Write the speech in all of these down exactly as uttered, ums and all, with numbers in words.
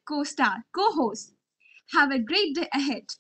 co-star, co-host. Have a great day ahead.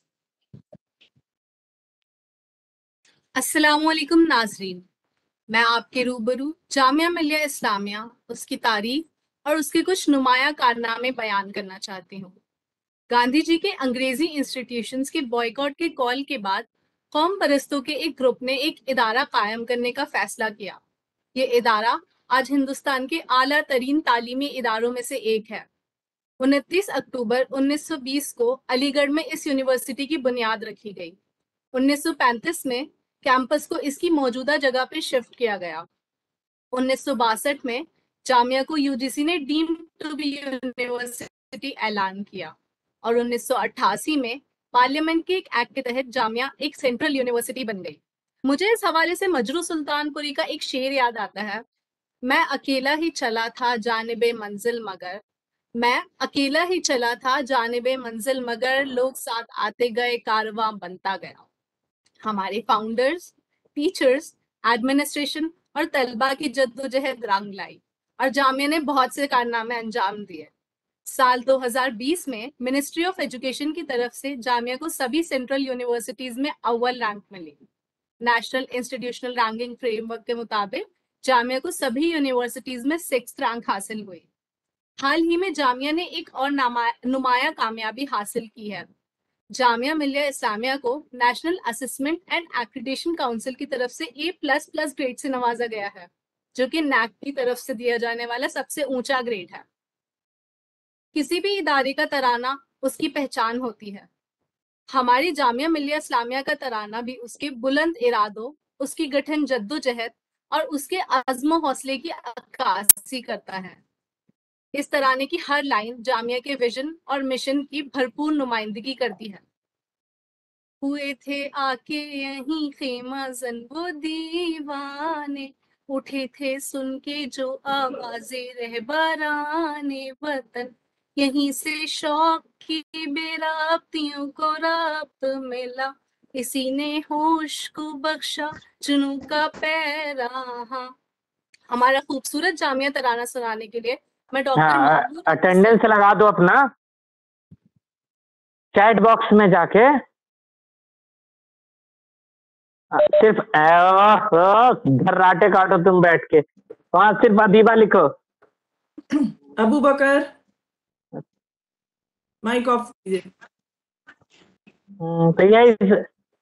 अस्सलामुअलैकुम नाजरीन, मैं आपके रूबरू जामिया मिलिया इस्लामिया, उसकी तारीख और उसके कुछ नुमाया कारनामे बयान करना चाहती हूँ। गांधी जी के अंग्रेजी इंस्टीट्यूशंस के बॉयकॉट के कॉल के बाद कौम परस्तों के एक ग्रुप ने एक इदारा कायम करने का फैसला किया। ये इदारा आज हिंदुस्तान के आला तरीन तालीमी इदारों में से एक है। उनतीस अक्टूबर उन्नीस सौ बीस को अलीगढ़ में इस यूनिवर्सिटी की बुनियाद रखी गई। उन्नीस सौ पैंतीस में कैंपस को इसकी मौजूदा जगह पर शिफ्ट किया गया। उन्नीस सौ बासठ में जामिया को यूजीसी ने डीम्ड टू बी यूनिवर्सिटी ऐलान किया और उन्नीस सौ अट्ठासी में पार्लियामेंट के एक एक्ट के तहत जामिया एक सेंट्रल यूनिवर्सिटी बन गई। मुझे इस हवाले से मजरू सुल्तानपुरी का एक शेर याद आता है, मैं अकेला ही चला था जानिबे मंजिल मगर मैं अकेला ही चला था जानिबे मंजिल मगर लोग साथ आते गए कारवां बनता गया। हमारे फाउंडर्स, टीचर्स, एडमिनिस्ट्रेशन और तलबा की जद्दोजहद रंग लाई और जामिया ने बहुत से कारनामे अंजाम दिए। साल दो हज़ार बीस में मिनिस्ट्री ऑफ एजुकेशन की तरफ से जामिया को सभी सेंट्रल यूनिवर्सिटीज में अव्वल रैंक मिली। नेशनल इंस्टीट्यूशनल रैंकिंग फ्रेमवर्क के मुताबिक जामिया को सभी यूनिवर्सिटीज में सिक्स्थ रैंक हासिल हुई। हाल ही में जामिया ने एक और नुमाया कामयाबी हासिल की है। जामिया मिलिया इस्लामिया को national assessment and accreditation council की तरफ से ए प्लस प्लस ग्रेड से नवाजा गया है, जो कि नैक की तरफ से दिया जाने वाला सबसे ऊंचा ग्रेड है। किसी भी इदारे का तराना उसकी पहचान होती है। हमारी जामिया मिलिया इस्लामिया का तराना भी उसके बुलंद इरादों, उसकी गठन जद्दोजहद और उसके आज़्म हौसले की अक्कासी करता है। इस तराने की हर लाइन जामिया के विजन और मिशन की भरपूर नुमाइंदगी करती है। हुए थे आके यहीं खेमाजन वो दीवाने, उठे थे सुन के जो आवाज़े रहबराने वतन, यहीं से शौक की बेराब्तियों को राब्त मिला, इसी ने होश को बख्शा जुनून का पैराहा। हमारा खूबसूरत जामिया तराना सुनाने के लिए मैं डॉक्टर हाँ, महमूद अटेंडेंस लगा दो अपना चैट बॉक्स में जाके। सिर्फ घर्राटे काटो तुम बैठ के, वहां सिर्फ अदीबा लिखो। अबू बकर माइक ऑफ कीजिए। तो यही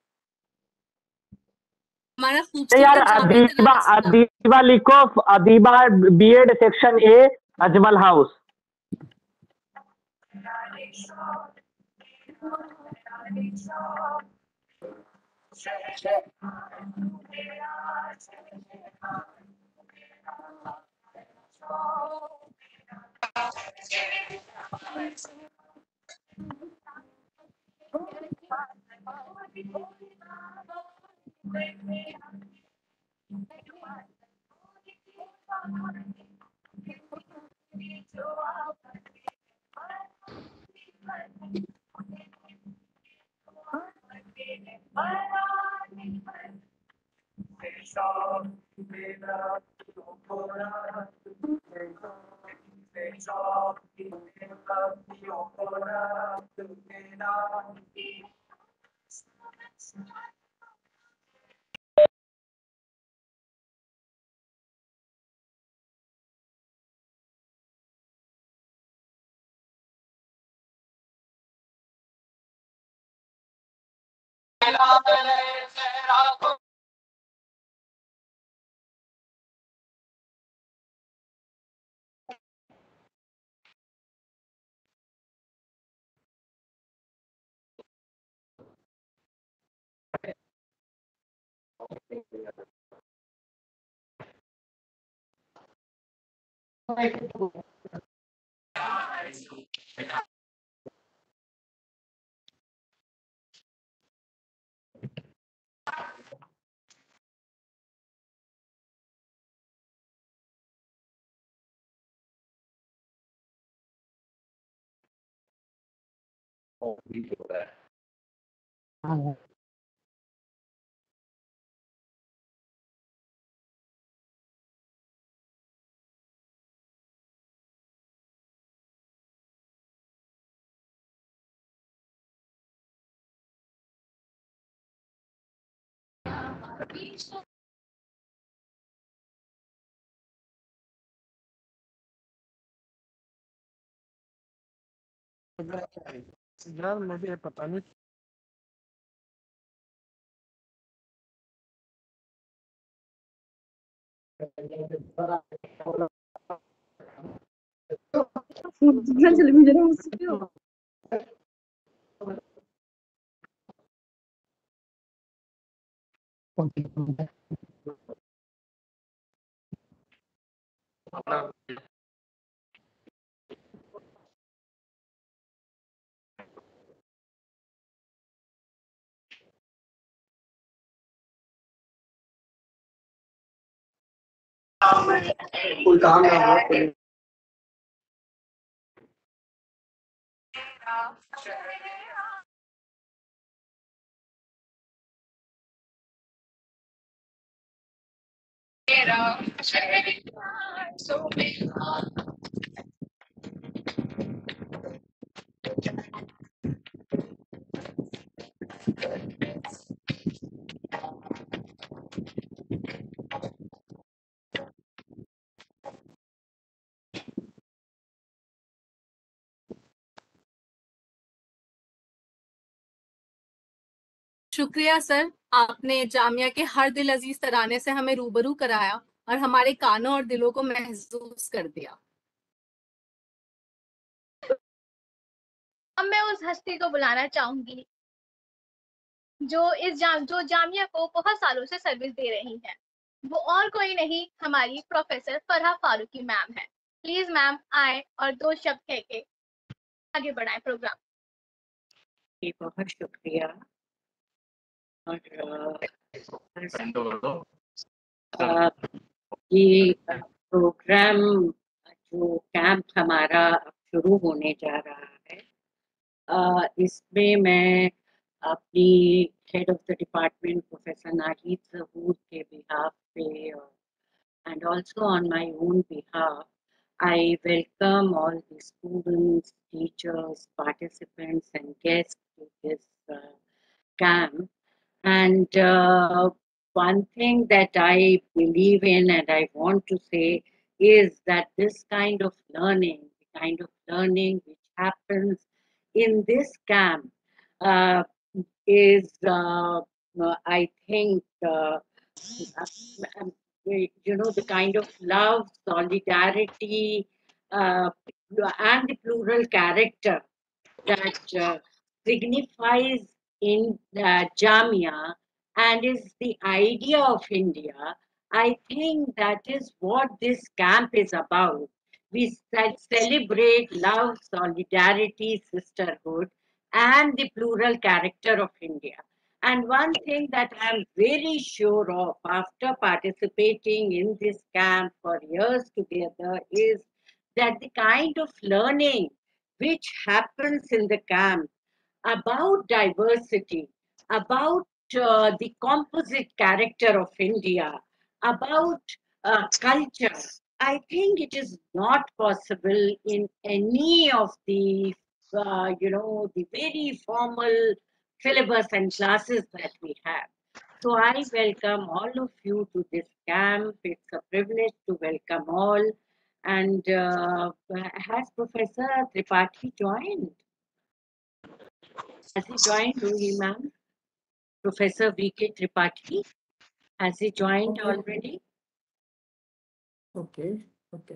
हमारा तो खूबसूरत यार जामिया अदीबा तराना सुना। अदीबा लिखो, Adiba BEd section A Ajmal house. यार मुझे पता नहीं कोई काम ना हो कोई शुक्रिया सर, आपने जामिया के हर दिल अजीज तराने से हमें रूबरू कराया और हमारे कानों और दिलों को महसूस कर दिया। अब मैं उस हस्ती को बुलाना चाहूंगी जो इस जाम जो जामिया को बहुत सालों से सर्विस दे रही है। वो और कोई नहीं, हमारी प्रोफेसर फरहा फारूकी मैम है। प्लीज मैम आए और दो शब्द कह के आगे बढ़ाएं प्रोग्राम। जी बहुत शुक्रिया। और आ, ये प्रोग्राम जो कैंप हमारा अब शुरू होने जा रहा है, आ, इसमें मैं अपनी head of the department professor Nahid Zahoor के बिहाफ पे and also on my own behalf I welcome all the students, teachers, participants and guests to this uh, camp. And uh, one thing that I believe in and I want to say is that this kind of learning, the kind of learning which happens in this camp uh, is, uh, I think, uh, you know, the kind of love, solidarity, uh, and the plural character that uh, signifies in uh, Jamia and is the idea of India. I think that is what this camp is about. We celebrate love, solidarity, sisterhood, and the plural character of India. And one thing that I'm very sure of after participating in this camp for years together is that the kind of learning which happens in the camp about diversity, about uh, the composite character of India, about uh, culture, I think it is not possible in any of the, uh, you know, the very formal syllabus and classes that we have. So I welcome all of you to this camp. It's a privilege to welcome all. And uh, has Professor Tripathi joined? Has he joined, Ruhi ma'am? Professor V K Tripathi? Has he joined Okay. already? Okay okay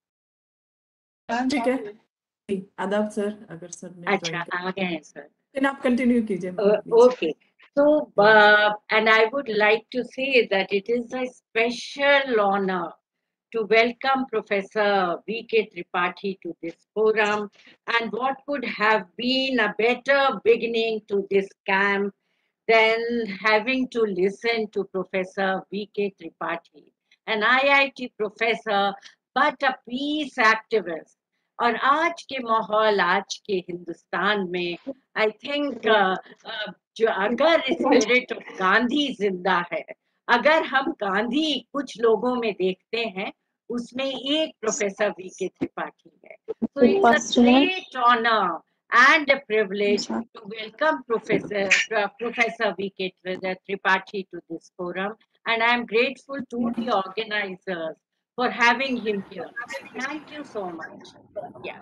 ठीक है। जी, आदाब sir, अगर sir ने अच्छा, join आ गए हैं sir. फिर आप कंटिन्यू कीजिए। Uh, okay. So, uh, and I would like to say that it is a special honor to welcome Professor V K Tripathi to this forum. And what could have been a better beginning to this camp than having to listen to Professor V K Tripathi, an I I T professor, but a peace activist. और आज के माहौल, आज के हिंदुस्तान में I think जो अगर spirit of Gandhi जिंदा है, अगर हम गांधी कुछ लोगों में देखते हैं, उसमें एक प्रोफेसर वी के त्रिपाठी है. So it's a great honor and a privilege to welcome Professor uh, Professor V K Tripathi to this forum, and I am grateful to the organizers for having him here. Thank you so much. Yeah.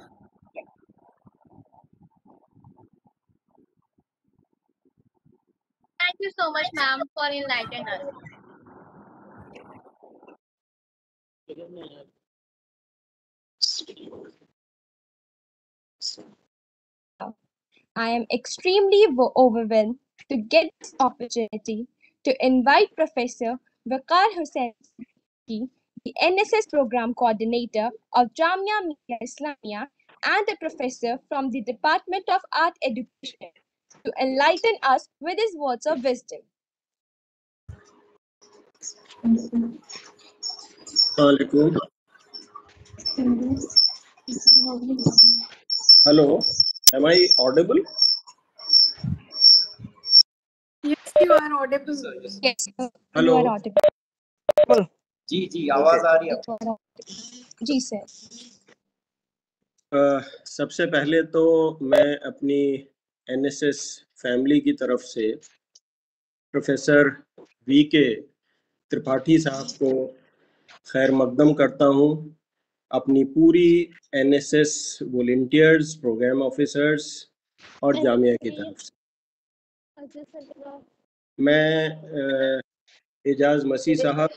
Thank you so much, ma'am, for enlightening us. I am extremely wo- overwhelmed to get this opportunity to invite Professor Waqar Hussain, the N S S Program Coordinator of Jamia Millia Islamia, and a professor from the Department of Art Education to enlighten us with his words of wisdom. Assalamualaikum. Hello, am I audible? Yes, you are audible. Yes, uh, you Hello. are audible. जी जी आवाज आ रही है You are audible. Ji sir. अ, सबसे पहले तो मैं अपनी N S S family की तरफ से प्रोफेसर वी के त्रिपाठी साहब को खैर मकदम करता हूँ अपनी पूरी N S S volunteers, programme officers और जामिया की तरफ से। मैं अ, एजाज मसीह साहब,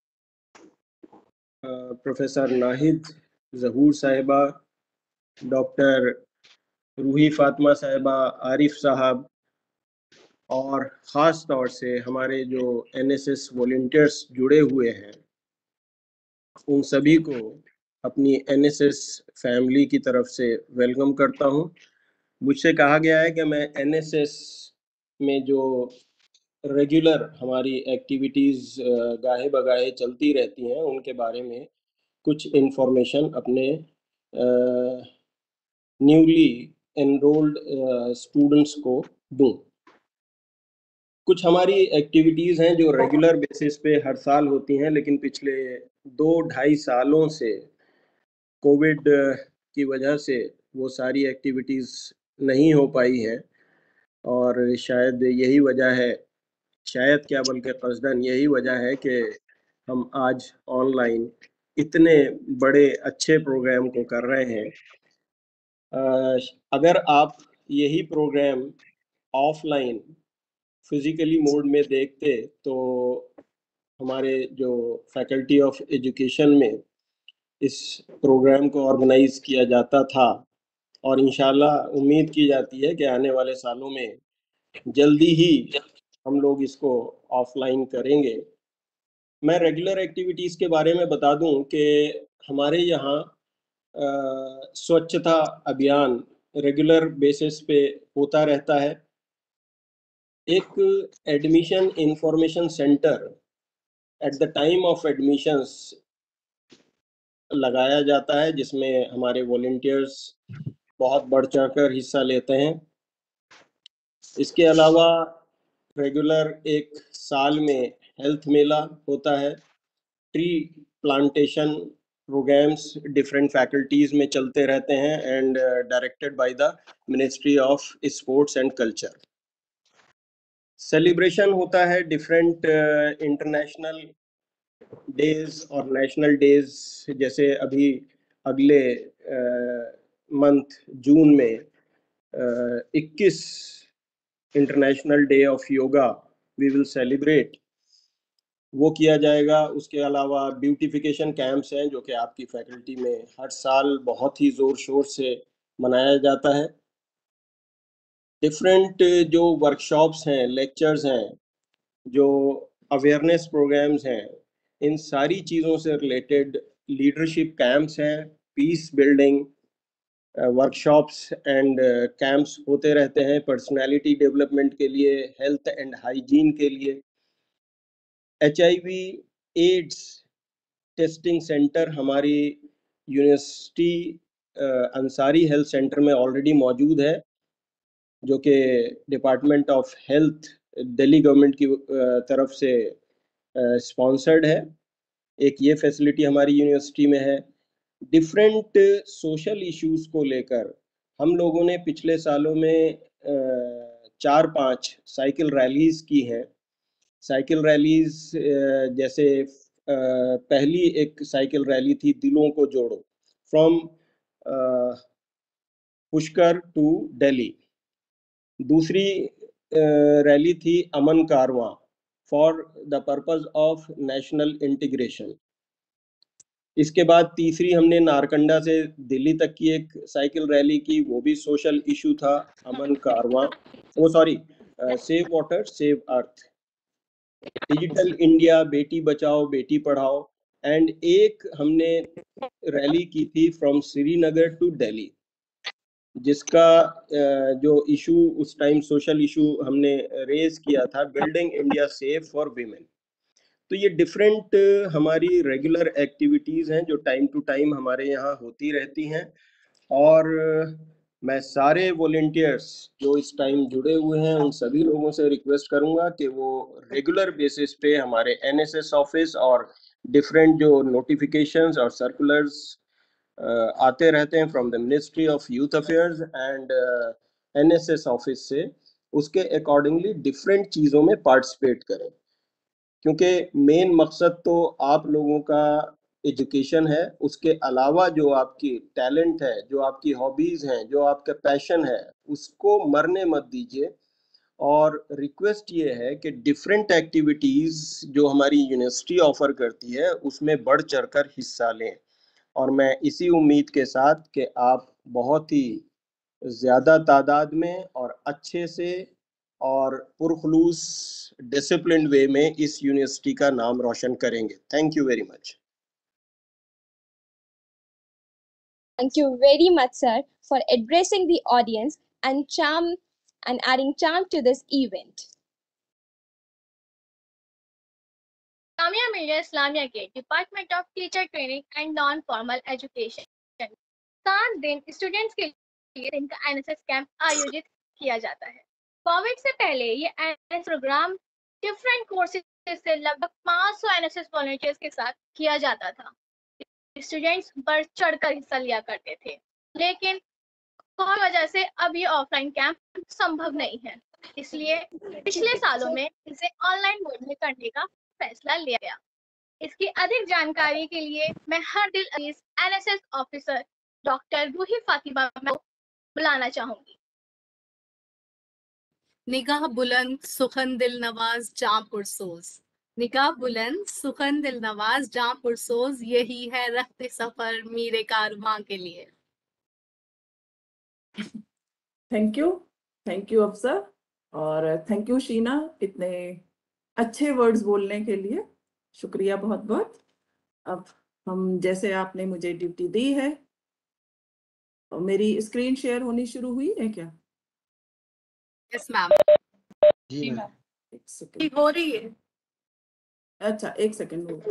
प्रोफेसर नाहिद जहूर साहिबा, डॉक्टर रूही फातिमा साहिबा, आरिफ साहब और ख़ास तौर से हमारे जो एन एस एस वॉलंटियर्स जुड़े हुए हैं उन सभी को अपनी एन एस एस फैमिली की तरफ से वेलकम करता हूं। मुझसे कहा गया है कि मैं एन एस एस में जो रेगुलर हमारी एक्टिविटीज़ गाहे बगाहे चलती रहती हैं उनके बारे में कुछ इन्फॉर्मेशन अपने न्यूली एनरोल्ड स्टूडेंट्स को दूं। कुछ हमारी एक्टिविटीज़ हैं जो रेगुलर बेसिस पे हर साल होती हैं, लेकिन पिछले दो ढाई सालों से कोविड की वजह से वो सारी एक्टिविटीज़ नहीं हो पाई हैं और शायद यही वजह है, शायद क्या बल्कि क़स्दन यही वजह है कि हम आज ऑनलाइन इतने बड़े अच्छे प्रोग्राम को कर रहे हैं। अगर आप यही प्रोग्राम ऑफलाइन फिज़िकली मोड में देखते तो हमारे जो फैकल्टी ऑफ एजुकेशन में इस प्रोग्राम को ऑर्गेनाइज़ किया जाता था और इंशाल्लाह उम्मीद की जाती है कि आने वाले सालों में जल्दी ही हम लोग इसको ऑफलाइन करेंगे। मैं रेगुलर एक्टिविटीज़ के बारे में बता दूं कि हमारे यहाँ स्वच्छता अभियान रेगुलर बेसिस पे होता रहता है। एक admission information centre at the time of admissions लगाया जाता है जिसमें हमारे वॉलंटियर्स बहुत बढ़ चढ़कर हिस्सा लेते हैं। इसके अलावा रेगुलर एक साल में हेल्थ मेला होता है, tree plantation programmes different faculties में चलते रहते हैं and directed by the ministry of sports and culture. Celebration होता है डिफरेंट इंटरनेशनल डेज और नेशनल डेज, जैसे अभी अगले मंथ जून में इक्कीस international day of yoga we will celebrate, वो किया जाएगा। उसके अलावा ब्यूटिफिकेशन कैंप्स हैं जो कि आपकी फैकल्टी में हर साल बहुत ही ज़ोर शोर से मनाया जाता है। डिफरेंट जो वर्कशॉप्स हैं, लेक्चर्स हैं, जो अवेयरनेस प्रोग्राम्स हैं, इन सारी चीज़ों से रिलेटेड लीडरशिप कैंप्स हैं, peace building workshops and camps होते रहते हैं पर्सनालिटी डेवलपमेंट के लिए, हेल्थ एंड हाइजीन के लिए। H I V AIDS testing centre हमारी यूनिवर्सिटी अंसारी हेल्थ सेंटर में ऑलरेडी मौजूद है, जो कि department of health Delhi government की तरफ से स्पॉन्सर्ड है। एक ये फैसिलिटी हमारी यूनिवर्सिटी में है। डिफरेंट सोशल इश्यूज़ को लेकर हम लोगों ने पिछले सालों में अ, चार पांच साइकिल रैलीज की हैं। साइकिल रैलीज अ, जैसे अ, पहली एक साइकिल रैली थी दिलों को जोड़ो फ्रॉम पुष्कर टू दिल्ली। दूसरी रैली थी Aman Karwan for the purpose of national integration. इसके बाद तीसरी हमने नारकंडा से दिल्ली तक की एक साइकिल रैली की, वो भी सोशल इशू था, अमन कारवां, वो sorry save water save earth. Digital India, बेटी बचाओ बेटी पढ़ाओ, एंड एक हमने रैली की थी फ्रॉम श्रीनगर टू दिल्ली, जिसका जो इशू उस टाइम सोशल इशू हमने रेज किया था, building India safe for women. तो ये डिफरेंट हमारी रेगुलर एक्टिविटीज़ हैं जो टाइम टू टाइम हमारे यहाँ होती रहती हैं। और मैं सारे वॉलेंटियर्स जो इस टाइम जुड़े हुए हैं उन सभी लोगों से रिक्वेस्ट करूंगा कि वो रेगुलर बेसिस पे हमारे एनएसएस ऑफिस और डिफरेंट जो नोटिफिकेशंस और सर्कुलर्स आते रहते हैं from the ministry of youth affairs and NSS office से, उसके अकॉर्डिंगली डिफरेंट चीज़ों में पार्टिसिपेट करें, क्योंकि मेन मकसद तो आप लोगों का एजुकेशन है। उसके अलावा जो आपकी टैलेंट है, जो आपकी हॉबीज़ हैं, जो आपका पैशन है, उसको मरने मत दीजिए। और रिक्वेस्ट ये है कि डिफरेंट एक्टिविटीज़ जो हमारी यूनिवर्सिटी ऑफर करती है उसमें बढ़ चढ़कर हिस्सा लें। और मैं इसी उम्मीद के साथ कि आप बहुत ही ज़्यादा तादाद में और अच्छे से और पुरखलूस डिसिप्लिन वे में इस यूनिवर्सिटी का नाम रोशन करेंगे। Thank you very much. Thank you very much, sir, for addressing the audience and charm and adding charm to this event. Jamia Millia Islamia के department of teacher training and non formal education सात दिन students के लिए इनका एनएसएस कैंप आयोजित किया जाता है। कोविड से पहले ये एनएसएस प्रोग्राम डिफरेंट कोर्सेज से लगभग पाँच सौ एनएसएस वॉलंटियर्स के साथ किया जाता था। स्टूडेंट्स बढ़ चढ़कर हिस्सा लिया करते थे, लेकिन कोई वजह से अब ये ऑफलाइन कैंप संभव नहीं है, इसलिए पिछले सालों में इसे ऑनलाइन मोड में करने का फैसला लिया गया। इसकी अधिक जानकारी के लिए मैं हर दिल अजीज NSS officer doctor Roohi Fatima को बुलाना चाहूंगी। निगाह बुलंद सुखन दिल नवाज जां पुरसोज, निगाह बुलंद सुखन दिल नवाज जां पुरसोज, यही है रखते सफर मीरे कारवां के लिए। थैंक यू थैंक यू अफसर, और थैंक यू शीना इतने अच्छे वर्ड्स बोलने के लिए, शुक्रिया बहुत बहुत। अब हम जैसे आपने मुझे ड्यूटी दी है, और मेरी स्क्रीन शेयर होनी शुरू हुई है क्या? यस मैम, जी मैम। एक सेकंड हो रही है। अच्छा एक सेकंड वो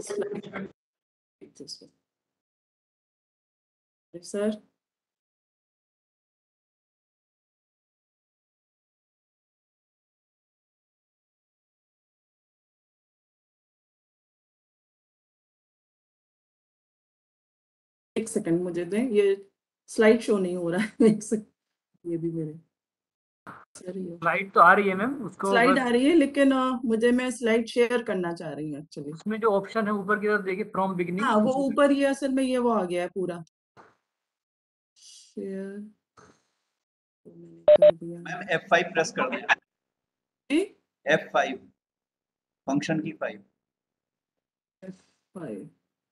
सर एक सेकंड मुझे दें, ये स्लाइड शो नहीं हो रहा है। एक सेकंड, ये भी मेरे स्लाइड तो आ रही है मैम, उसको स्लाइड आ रही है, लेकिन uh, मुझे मैं स्लाइड शेयर करना चाह रही हूँ एक्चुअली। उसमें जो ऑप्शन है ऊपर की तरफ देखिए फ्रॉम बिगिनिंग, हाँ वो ऊपर ही असल में ये वो आ गया है पूरा share. Ma'am F five press कर दें, एफ फाइव फंक्शन की फाइव एफ फाइव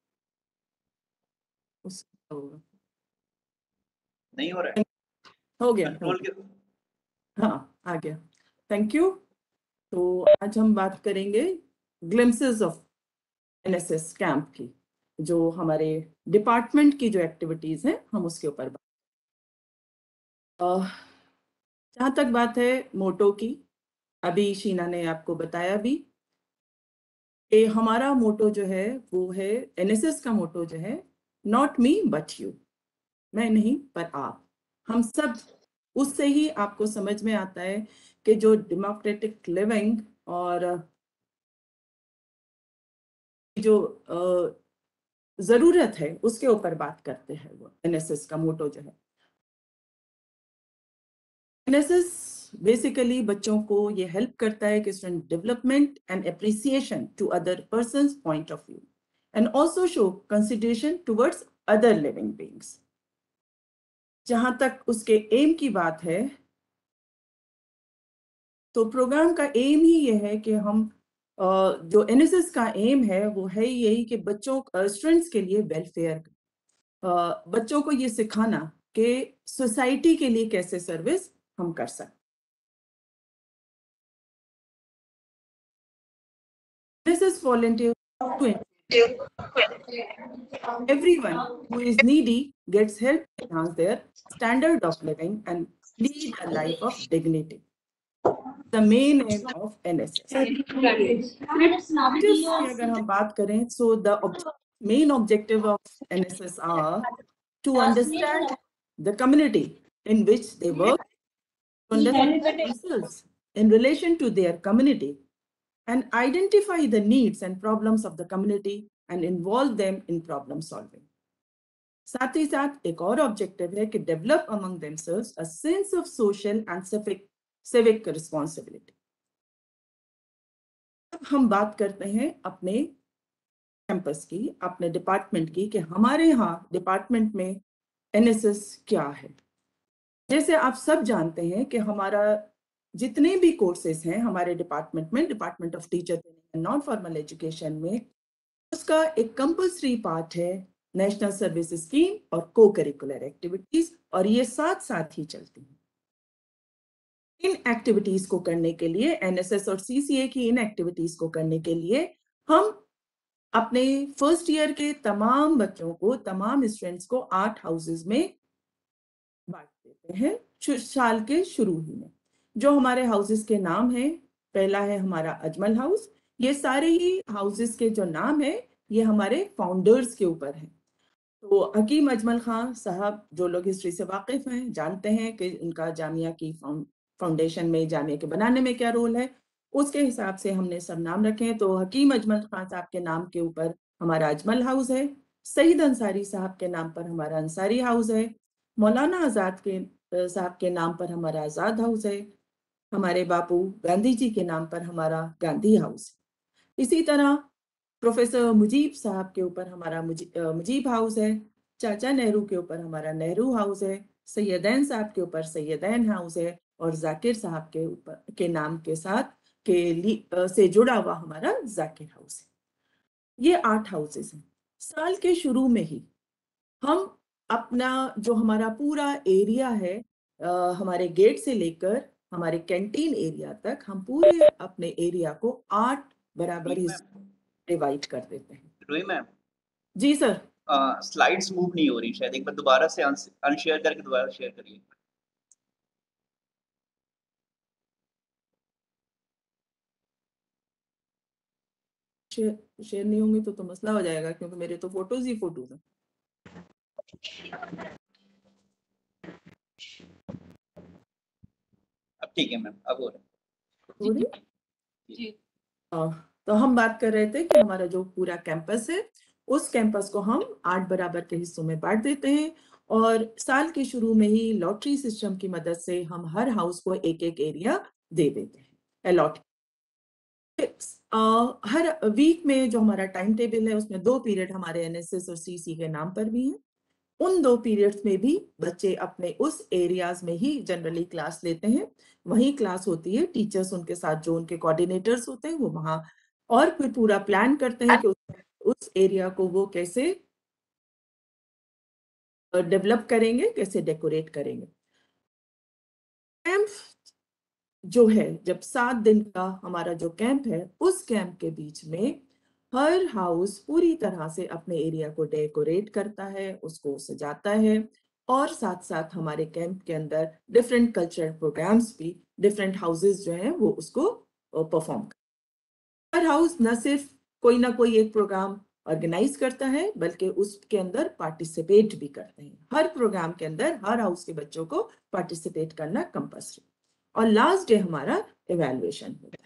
नहीं हो रहा है, हो गया कंट्रोल के हाँ आ गया। Thank you. तो आज हम बात करेंगे ग्लिम्सेस ऑफ एनएसएस कैंप की, जो हमारे डिपार्टमेंट की जो एक्टिविटीज हैं हम उसके ऊपर बात। जहाँ तक बात है मोटो की, अभी शीना ने आपको बताया भी कि हमारा मोटो जो है वो है, एनएसएस का मोटो जो है, नॉट मी बट यू, मैं नहीं पर आप, हम सब। उससे ही आपको समझ में आता है कि जो डेमोक्रेटिक लिविंग और जो जरूरत है उसके ऊपर बात करते हैं वो एनएसएस का मोटो जो है। एनएसएस बेसिकली बच्चों को ये हेल्प करता है कि student development and appreciation to other persons point of view and also show consideration towards other living beings. जहां तक उसके एम की बात है, तो प्रोग्राम का एम ही ये है कि हम जो एनएसएस का एम है वो है यही कि बच्चों स्टूडेंट्स के लिए वेलफेयर, बच्चों को ये सिखाना कि सोसाइटी के लिए कैसे सर्विस हम कर सकते। This is volunteer to everyone who is needy gets help to enhance their standard of living and lead a life of dignity. The main aim of N S S. Objectives की अगर हम बात करें, so the object, main objective of N S S are to understand the community in which they work, to understand themselves in relation to their community, and identify the needs and problems of the community and involve them in problem solving. साथ ही साथ एक और objective है कि develop among themselves a sense of social and civic civic responsibility. अब हम बात करते हैं अपने कैंपस की, अपने डिपार्टमेंट की, कि हमारे यहाँ डिपार्टमेंट में एनएसएस क्या है। जैसे आप सब जानते हैं कि हमारा जितने भी कोर्सेज हैं हमारे डिपार्टमेंट में, department of teacher training and non formal education में, उसका एक कंपल्सरी पार्ट है नेशनल सर्विस स्कीम और को करिकुलर एक्टिविटीज, और ये साथ साथ ही चलती हैं। इन एक्टिविटीज को करने के लिए, एनएसएस और सीसीए की इन एक्टिविटीज को करने के लिए हम अपने फर्स्ट ईयर के तमाम बच्चों को, तमाम स्टूडेंट्स को आठ हाउसेज में बांट देते हैं साल के शुरू ही में। जो हमारे हाउसेस के नाम हैं, पहला है हमारा अजमल हाउस। ये सारे ही हाउसेस के जो नाम है ये हमारे फाउंडर्स के ऊपर हैं। तो हकीम अजमल खान साहब, जो लोग हिस्ट्री से वाकिफ हैं, जानते हैं कि उनका जामिया की फाउंडेशन में, जामिया के बनाने में क्या रोल है, उसके हिसाब से हमने सब नाम रखे हैं। तो हकीम अजमल खान साहब के नाम के ऊपर हमारा अजमल हाउस है, सईद अंसारी साहब के नाम पर हमारा अंसारी हाउस है, मौलाना आज़ाद के साहब के नाम पर हमारा आज़ाद हाउस है, हमारे बापू गांधी जी के नाम पर हमारा गांधी हाउस। इसी तरह प्रोफेसर मुजीब साहब के ऊपर हमारा मुजी, मुजीब हाउस है, चाचा नेहरू के ऊपर हमारा नेहरू हाउस है, सैयदैन साहब के ऊपर सैयदैन हाउस है, और जाकिर साहब के ऊपर के नाम के साथ के से जुड़ा हुआ हमारा जाकिर हाउस है। ये आठ हाउसेस हैं। साल के शुरू में ही हम अपना जो हमारा पूरा एरिया है, आ, हमारे गेट से लेकर हमारे कैंटीन एरिया तक, हम पूरे अपने एरिया को आठ बराबर हिस्सों डिवाइड कर देते हैं। रोही मैम जी सर, स्लाइड्स मूव नहीं हो रही, शायद एक बार दोबारा से अनशेयर करके दोबारा शेयर करिए। शेयर शेयर नहीं होंगे तो तो मसला हो जाएगा, क्योंकि मेरे तो फोटोज ही फोटोज हैं। अब ठीक है मैम, अब हो रहा है जी। तो हम बात कर रहे थे कि हमारा जो पूरा कैंपस है, उस कैंपस को हम आठ बराबर के हिस्सों में बांट देते हैं, और साल के शुरू में ही लॉटरी सिस्टम की मदद से हम हर हाउस को एक एक एरिया दे देते हैं अलॉट। हर वीक में जो हमारा टाइम टेबल है उसमें दो पीरियड हमारे एनएसएस और सीसी के नाम पर भी हैं। उन दो पीरियड्स में भी बच्चे अपने उस एरियाज में ही जनरली क्लास लेते हैं, वही क्लास होती है, टीचर्स उनके साथ जो उनके कोऑर्डिनेटर्स होते हैं वो वहाँ, और फिर पूरा प्लान करते हैं कि उस, उस एरिया को वो कैसे डेवलप करेंगे, कैसे डेकोरेट करेंगे। कैंप जो है, जब सात दिन का हमारा जो कैंप है, उस कैंप के बीच में हर हाउस पूरी तरह से अपने एरिया को डेकोरेट करता है, उसको सजाता है, और साथ साथ हमारे कैंप के अंदर डिफरेंट कल्चरल प्रोग्राम्स भी डिफरेंट हाउसेस जो हैं वो उसको परफॉर्म करते हैं। हर हाउस न सिर्फ कोई ना कोई एक प्रोग्राम ऑर्गेनाइज करता है, बल्कि उसके अंदर पार्टिसिपेट भी करते हैं। हर प्रोग्राम के अंदर हर हाउस के बच्चों को पार्टिसिपेट करना कंपल्सरी, और लास्ट डे हमारा इवैल्यूएशन होता है।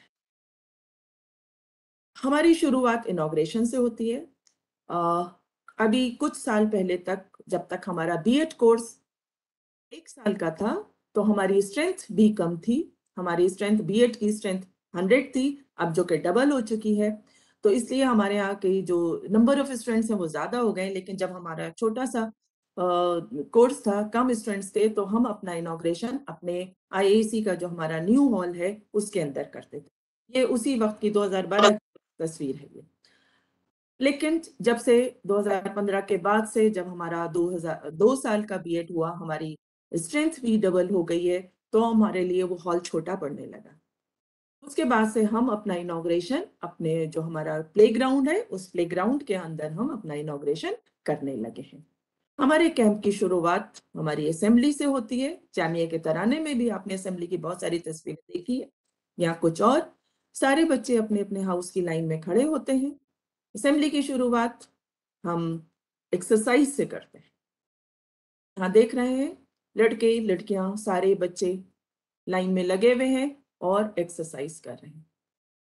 हमारी शुरुआत इनॉग्रेशन से होती है। आ, अभी कुछ साल पहले तक, जब तक हमारा बीएड कोर्स एक साल का था, तो हमारी स्ट्रेंथ भी कम थी। हमारी स्ट्रेंथ बीएड की स्ट्रेंथ हंड्रेड थी, अब जो कि डबल हो चुकी है। तो इसलिए हमारे यहाँ के जो नंबर ऑफ स्टूडेंट्स हैं वो ज़्यादा हो गए, लेकिन जब हमारा छोटा सा कोर्स था, कम स्टूडेंट्स थे, तो हम अपना इनॉग्रेशन अपने आईएसी का जो हमारा न्यू हॉल है उसके अंदर करते थे। ये उसी वक्त की दो हज़ार बारह की तस्वीर है ये। लेकिन जब से दो हज़ार पंद्रह के बाद से जब हमारा दो हज़ार दो साल का बीएड हुआ, हमारी स्ट्रेंथ भी डबल हो गई है, तो हमारे लिए वो हॉल छोटा पड़ने लगा। उसके बाद से हम अपना इनॉग्रेशन अपने जो हमारा प्लेग्राउंड है उस प्लेग्राउंड के अंदर हम अपना इनॉग्रेशन करने लगे हैं। हमारे कैंप की शुरुआत हमारी असेंबली से होती है। जामिया के तराने में भी आपने असेंबली की बहुत सारी तस्वीरें देखी है। यहाँ कुछ और सारे बच्चे अपने अपने हाउस की लाइन में खड़े होते हैं। असेंबली की शुरुआत हम एक्सरसाइज से करते हैं। यहाँ देख रहे हैं लड़के लड़कियां सारे बच्चे लाइन में लगे हुए हैं और एक्सरसाइज कर रहे हैं।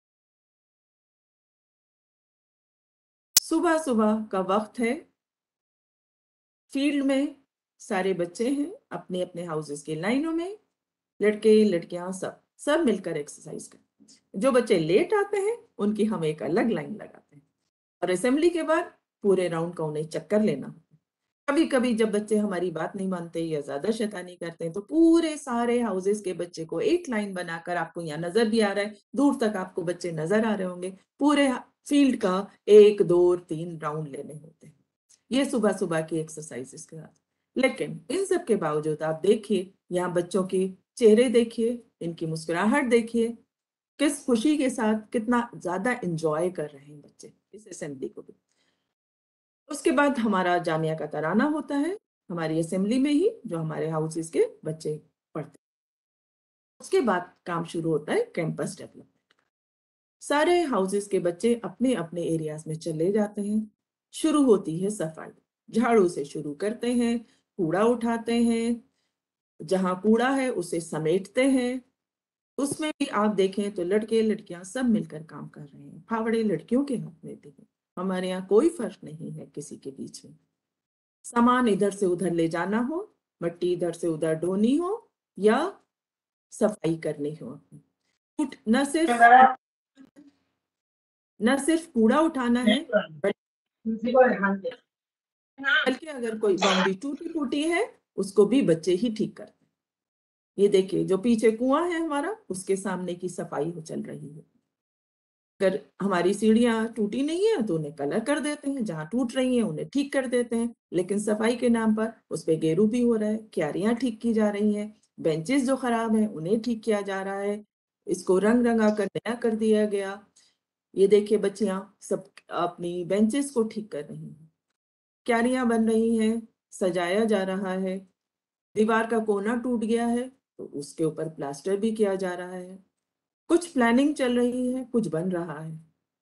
सुबह सुबह का वक्त है, फील्ड में सारे बच्चे हैं अपने अपने हाउसेस की लाइनों में, लड़के लड़कियां सब सब मिलकर एक्सरसाइज करते हैं। जो बच्चे लेट आते हैं उनकी हम एक अलग लाइन लगाते हैं और असेंबली के बाद पूरे राउंड का उन्हें चक्कर लेना होता है। कभी कभी जब बच्चे हमारी बात नहीं मानते या ज्यादा शैतानी करते हैं तो पूरे सारे हाउसेस के बच्चे को एक लाइन बनाकर, आपको यहाँ नजर भी आ रहा है, दूर तक आपको बच्चे नजर आ रहे होंगे, पूरे फील्ड का एक दो तीन राउंड लेने होते हैं। ये सुबह सुबह की एक्सरसाइजेस के बाद। लेकिन इन सब के बावजूद आप देखिए यहाँ बच्चों के चेहरे देखिए, इनकी मुस्कुराहट देखिए, किस खुशी के साथ कितना ज्यादा एंजॉय कर रहे हैं बच्चे इस असेंबली को भी। उसके बाद हमारा जामिया का तराना होता है हमारी असेंबली में ही, जो हमारे हाउसेस के बच्चे पढ़ते हैं। उसके बाद काम शुरू होता है कैंपस डेवलपमेंट का। सारे हाउसेस के बच्चे अपने अपने एरियाज में चले जाते हैं। शुरू होती है सफाई, झाड़ू से शुरू करते हैं, कूड़ा उठाते हैं, जहां कूड़ा है उसे समेटते हैं। उसमें भी आप देखें तो लड़के लड़कियां सब मिलकर काम कर रहे हैं। फावड़े लड़कियों के हाथ में थे। हमारे यहाँ कोई फर्क नहीं है किसी के बीच में। सामान इधर से उधर ले जाना हो, मट्टी इधर से उधर ढोनी हो या सफाई करनी हो, न सिर्फ न सिर्फ कूड़ा उठाना है बल्कि अगर कोई बाउंड्री टूटी फूटी है उसको भी बच्चे ही ठीक करते हैं। ये देखिए जो पीछे कुआं है हमारा, उसके सामने की सफाई हो चल रही है। अगर हमारी सीढ़ियां टूटी नहीं है तो उन्हें कलर कर देते हैं, जहां टूट रही हैं उन्हें ठीक कर देते हैं। लेकिन सफाई के नाम पर उस पे गेरू भी हो रहा है, क्यारियां ठीक की जा रही हैं, बेंचेस जो खराब हैं उन्हें ठीक किया जा रहा है, इसको रंग रंगा कर नया कर दिया गया। ये देखिए बच्चियां सब अपनी बेंचेस को ठीक कर रही हैं, क्यारियां बन रही हैं, सजाया जा रहा है। दीवार का कोना टूट गया है तो उसके ऊपर प्लास्टर भी किया जा रहा है। कुछ प्लानिंग चल रही है, कुछ बन रहा है।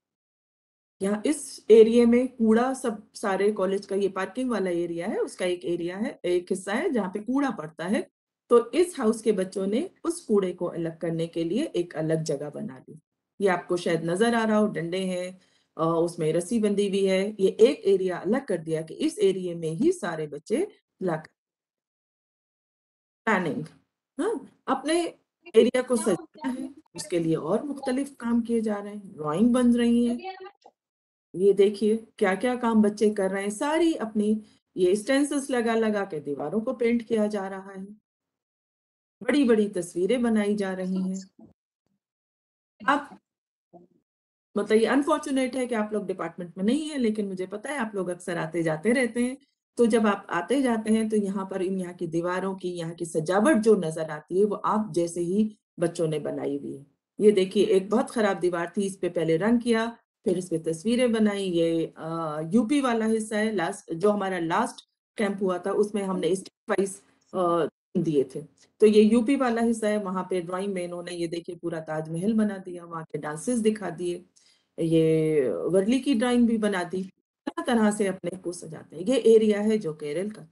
यहाँ इस एरिया में कूड़ा सब सारे कॉलेज का, ये पार्किंग वाला एरिया है, उसका एक एरिया है, एक हिस्सा है जहाँ पे कूड़ा पड़ता है। तो इस हाउस के बच्चों ने उस कूड़े को अलग करने के लिए एक अलग जगह बना दी। ये आपको शायद नजर आ रहा हो, डंडे हैं, उसमें रस्सी बंदी भी है। ये एक एरिया अलग कर दिया कि इस एरिया में ही सारे बच्चे लग प्लानिंग, हाँ, अपने एरिया को सजाना है, उसके लिए और मुख्तलिफ काम किए जा रहे हैं, ड्राइंग बन रही है। ये देखिए क्या क्या काम बच्चे कर रहे हैं। सारी अपनी ये स्टेंसिल्स लगा लगा के दीवारों को पेंट किया जा रहा है, बड़ी बड़ी तस्वीरें बनाई जा रही हैं। आप मतलब ये अनफॉर्चुनेट है कि आप लोग डिपार्टमेंट में नहीं है, लेकिन मुझे पता है आप लोग अक्सर आते जाते रहते हैं। तो जब आप आते जाते हैं तो यहाँ पर इन यहाँ की दीवारों की, यहाँ की सजावट जो नजर आती है वो आप जैसे ही बच्चों ने बनाई हुई है। ये देखिए एक बहुत खराब दीवार थी, इस पे पहले रंग किया, फिर इस पे तस्वीरें बनाई। ये आ, यूपी वाला हिस्सा है, लास्ट जो हमारा लास्ट कैंप हुआ था उसमें हमने स्टेप वाइज दिए थे। तो ये यूपी वाला हिस्सा है, वहां पे ड्राइंग में इन्होंने ये देखिए पूरा ताजमहल बना दिया, वहां के डांसेस दिखा दिए, ये वर्ली की ड्राइंग भी बना दी। तरह तरह से अपने को सजाते हैं। ये एरिया है जो केरल का,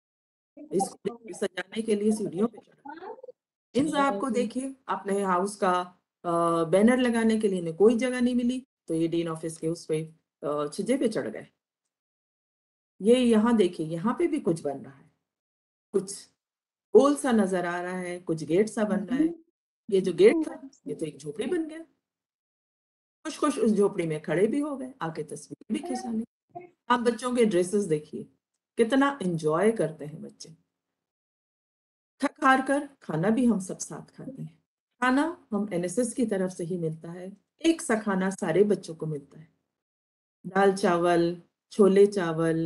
इसको सजाने के लिए सीढ़ियों पे चढ़ा। इन साहब को देखिए अपने हाउस का बैनर लगाने के लिए इन्हें कोई जगह नहीं मिली, तो ये डीन ऑफिस के उस पे छज्जे पे चढ़ गए। ये यहाँ देखिए यहाँ पे भी कुछ बन रहा है, कुछ गोल सा नजर आ रहा है, कुछ गेट सा बन रहा है। ये जो गेट था ये तो एक झोपड़ी बन गया। खुश खुश उस झोपड़ी में खड़े भी हो गए, आके तस्वीर भी खिंचा ली। आप बच्चों के ड्रेसेस देखिए, कितना एंजॉय करते हैं बच्चे। थक हार कर खाना भी हम सब साथ खाते हैं। खाना हम एनएसएस की तरफ से ही मिलता है, एक सा खाना सारे बच्चों को मिलता है। दाल चावल, छोले चावल,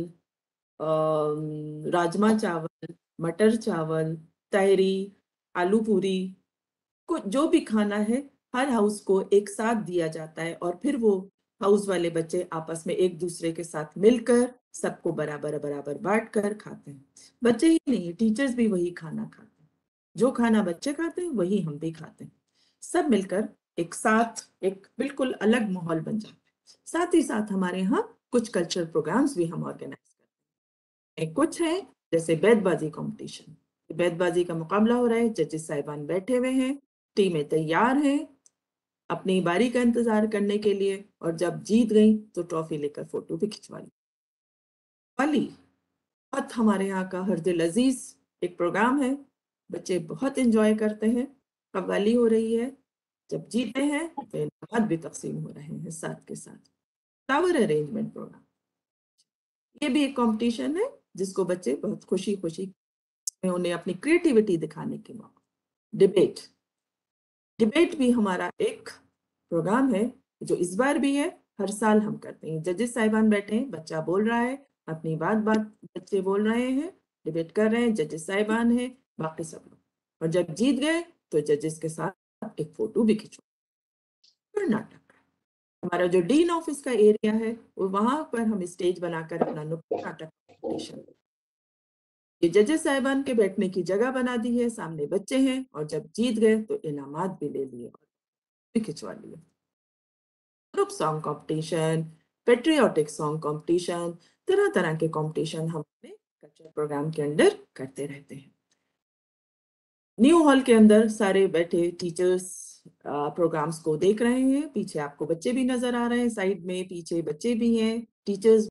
राजमा चावल, मटर चावल, तहरी, आलू पूरी, को जो भी खाना है हर हाउस को एक साथ दिया जाता है और फिर वो हाउस वाले बच्चे आपस में एक दूसरे के साथ मिलकर सबको बराबर बराबर बांट कर खाते हैं। बच्चे ही नहीं, टीचर्स भी वही खाना खाते हैं। जो खाना बच्चे खाते हैं वही हम भी खाते हैं। सब मिलकर एक साथ एक बिल्कुल अलग माहौल बन जाता है। साथ ही साथ हमारे यहाँ कुछ कल्चरल प्रोग्राम्स भी हम ऑर्गेनाइज करते हैं। कुछ है जैसे बैतबाजी कंपटीशन, बैतबाजी का मुकाबला हो रहा है, जजेस साहिबान बैठे हुए हैं, टीमें तैयार हैं अपनी बारी का इंतजार करने के लिए, और जब जीत गई तो ट्रॉफी लेकर फोटो भी खिंचवा ली। कव्वाली बहुत हमारे यहाँ का हर दिल अजीज एक प्रोग्राम है, बच्चे बहुत एंजॉय करते हैं। कव्वाली हो रही है, जब जीते हैं तो इनामात भी तकसीम हो रहे हैं साथ के साथ। फ्लावर अरेंजमेंट प्रोग्राम, ये भी एक कंपटीशन है जिसको बच्चे बहुत खुशी खुशी उन्हें अपनी क्रिएटिविटी दिखाने के मौका। डिबेट, डिबेट भी हमारा एक प्रोग्राम है जो इस बार भी है, हर साल हम करते हैं। जजेस साहिबान बैठे हैं, बच्चा बोल रहा है, अपनी बात बात बच्चे बोल रहे हैं, डिबेट कर रहे हैं, जजेस साहिबान है, बाकी सब लोग। और जब जीत गए तो जजेस के साथ एक फोटो भी खिंचवा। नाटक, हमारा जो डीन ऑफिस का एरिया है वो वहां पर हम स्टेज बनाकर अपना नुक्कड़ नाटक कॉम्पिटिशन, ये जजेस साहिबान के बैठने की जगह बना दी है, सामने बच्चे हैं, और जब जीत गए तो इनामात भी ले लिए भी खिंचवा लिए। Group song competition, patriotic song competition, तरह तरह के कंपटीशन हम अपने कल्चरल प्रोग्राम के अंदर करते रहते हैं। न्यू हॉल के अंदर सारे बैठे टीचर्स प्रोग्राम्स को देख रहे हैं। पीछे आपको बच्चे भी नजर आ रहे हैं, साइड में पीछे बच्चे भी हैं, टीचर्स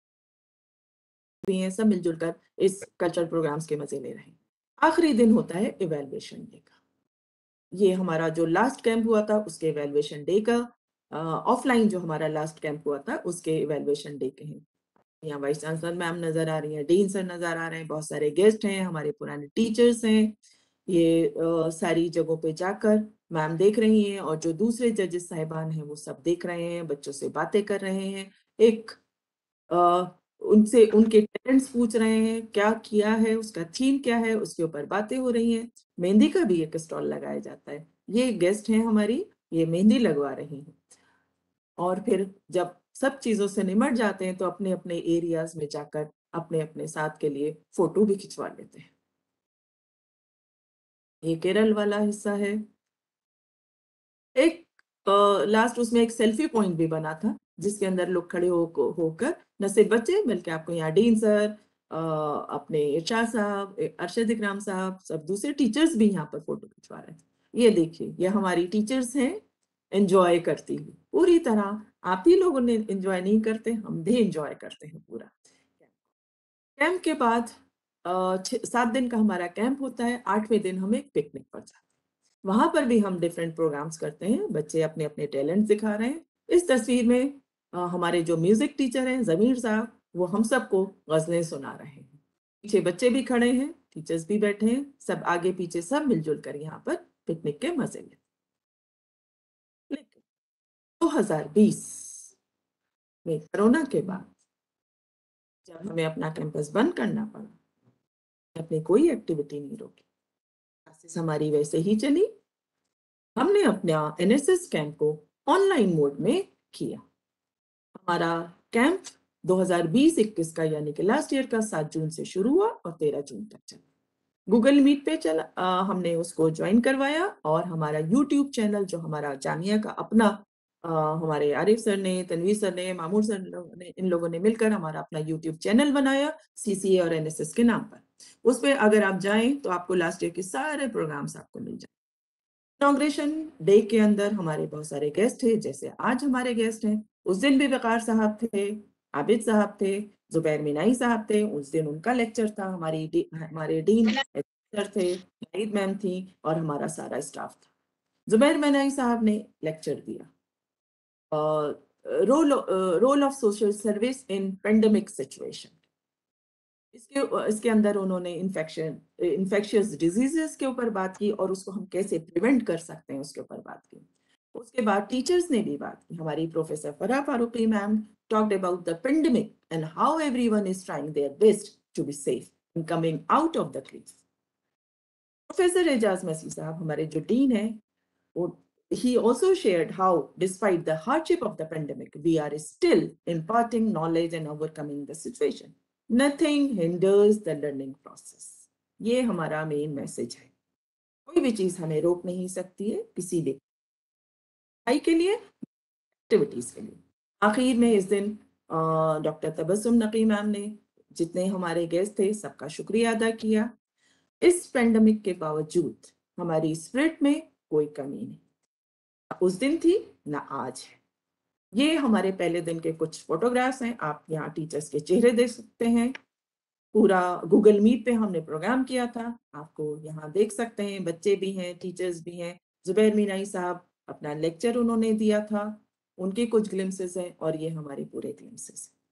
भी हैं, सब मिलजुल कर इस कल्चरल प्रोग्राम्स के मजे ले रहे हैं। आखिरी दिन होता है इवैल्यूएशन डे का। ये हमारा जो लास्ट कैंप हुआ था उसके इवैल्यूएशन डे का, ऑफलाइन जो हमारा लास्ट कैंप हुआ था उसके इवैल्यूएशन डे के हैं। यहाँ वाइस चांसलर मैम नजर आ रही हैं, डीन सर नजर आ रहे हैं, बहुत सारे गेस्ट हैं, हमारे पुराने टीचर्स हैं। ये आ, सारी जगहों पे जाकर मैम देख रही हैं, और जो दूसरे जजेस साहिबान हैं वो सब देख रहे हैं, बच्चों से बातें कर रहे हैं, एक आ, उनसे उनके टैलेंट्स पूछ रहे हैं, क्या किया है, उसका थीम क्या है, उसके ऊपर बातें हो रही हैं। मेहंदी का भी एक स्टॉल लगाया जाता है, ये गेस्ट हैं हमारी, ये मेहंदी लगवा रही हैं। और फिर जब सब चीजों से निमट जाते हैं तो अपने अपने एरियाज में जाकर अपने अपने साथ के लिए फोटो भी खिंचवा लेते हैं। ये केरल वाला हिस्सा है। एक लास्ट उसमें एक सेल्फी पॉइंट भी बना था जिसके अंदर लोग खड़े हो होकर न सिर्फ बच्चे बल्कि आपको यहाँ डीन सर, अपने इरशाद साहब, अरशद इकराम साहब, सब दूसरे टीचर्स भी यहाँ पर फोटो खिंचवा रहे थे। ये देखिए, ये हमारी टीचर्स हैं एंजॉय करती हुई पूरी तरह। आप ही लोगों ने एंजॉय नहीं करते, हम भी एंजॉय करते हैं पूरा। कैंप के बाद सात दिन का हमारा कैंप होता है, आठवें दिन हम एक पिकनिक पर जाते हैं। वहां पर भी हम डिफरेंट प्रोग्राम्स करते हैं, बच्चे अपने अपने टैलेंट दिखा रहे हैं। इस तस्वीर में आ, हमारे जो म्यूजिक टीचर हैं जमीर साहब, वो हम सबको गजलें सुना रहे हैं। पीछे बच्चे भी खड़े हैं, टीचर्स भी बैठे हैं, सब आगे पीछे सब मिलजुल कर यहाँ पर पिकनिक के मजे लेते। लेकिन दो हज़ार बीस में कोरोना के बाद जब हमें अपना कैंपस बंद करना पड़ा, अपनी कोई एक्टिविटी नहीं रोकी, क्लासेस हमारी वैसे ही चली। हमने अपना एनएसएस कैंप को ऑनलाइन मोड में किया। हमारा कैंप दो हज़ार बीस इक्कीस का यानी कि लास्ट ईयर का सात जून से शुरू हुआ और तेरह जून तक चला। गूगल मीट पे चला, आ, हमने उसको ज्वाइन करवाया, और हमारा यूट्यूब चैनल जो हमारा जामिया का अपना, आ, हमारे आरिफ सर ने, तनवीर सर ने, मामूर सर ने, इन लोगों ने मिलकर हमारा अपना यूट्यूब चैनल बनाया सीसीए और एनएसएस के नाम पर। उस पर अगर आप जाएं तो आपको लास्ट ईयर के सारे प्रोग्राम्स आपको मिल जाए। इनॉग्रेशन डे के अंदर हमारे बहुत सारे गेस्ट थे, जैसे आज हमारे गेस्ट हैं। उस दिन भी वकार साहब थे, आबिद साहब थे, जुबैर मिनाई साहब थे। उस दिन उनका लेक्चर था, हमारी डी, हमारे डीन सर थे, नाहिद मैम थी और हमारा सारा स्टाफ था। जुबैर मनाई साहब ने लेक्चर दिया, role role of social service in pandemic situation. इसके इसके अंदर उन्होंने इन्फेक्शन इन्फेक्शियस डिजीजेस के ऊपर बात की और उसको हम कैसे प्रिवेंट कर सकते हैं उसके ऊपर बात की। उसके बाद टीचर्स ने भी बात की। हमारी professor Farha Farooqui ma'am talked about the pandemic and how everyone is trying their best to be safe in coming out of the crisis. Professor Ejaz Masih साहब हमारे जो डीन है, वो he also shared how despite the hardship of the pandemic we are still imparting knowledge and overcoming the situation. Nothing hinders the learning process. ये हमारा main message है। कोई भी चीज हमें रोक नहीं सकती है किसी भी पढ़ाई के लिए, एक्टिविटीज के लिए। आखिर में इस दिन डॉक्टर तबस्सुम नकी मैम ने जितने हमारे गेस्ट थे सबका शुक्रिया अदा किया। इस पेंडेमिक के बावजूद हमारी स्पिरिट में कोई कमी नहीं, उस दिन थी ना आज है। ये हमारे पहले दिन के कुछ फोटोग्राफ्स हैं, आप यहाँ टीचर्स के चेहरे देख सकते हैं। पूरा गूगल मीट पे हमने प्रोग्राम किया था, आपको यहाँ देख सकते हैं, बच्चे भी हैं, टीचर्स भी हैं। जुबैर मीनाई साहब अपना लेक्चर उन्होंने दिया था, उनके कुछ ग्लिम्सेस हैं और ये हमारे पूरे ग्लिम्सेस हैं।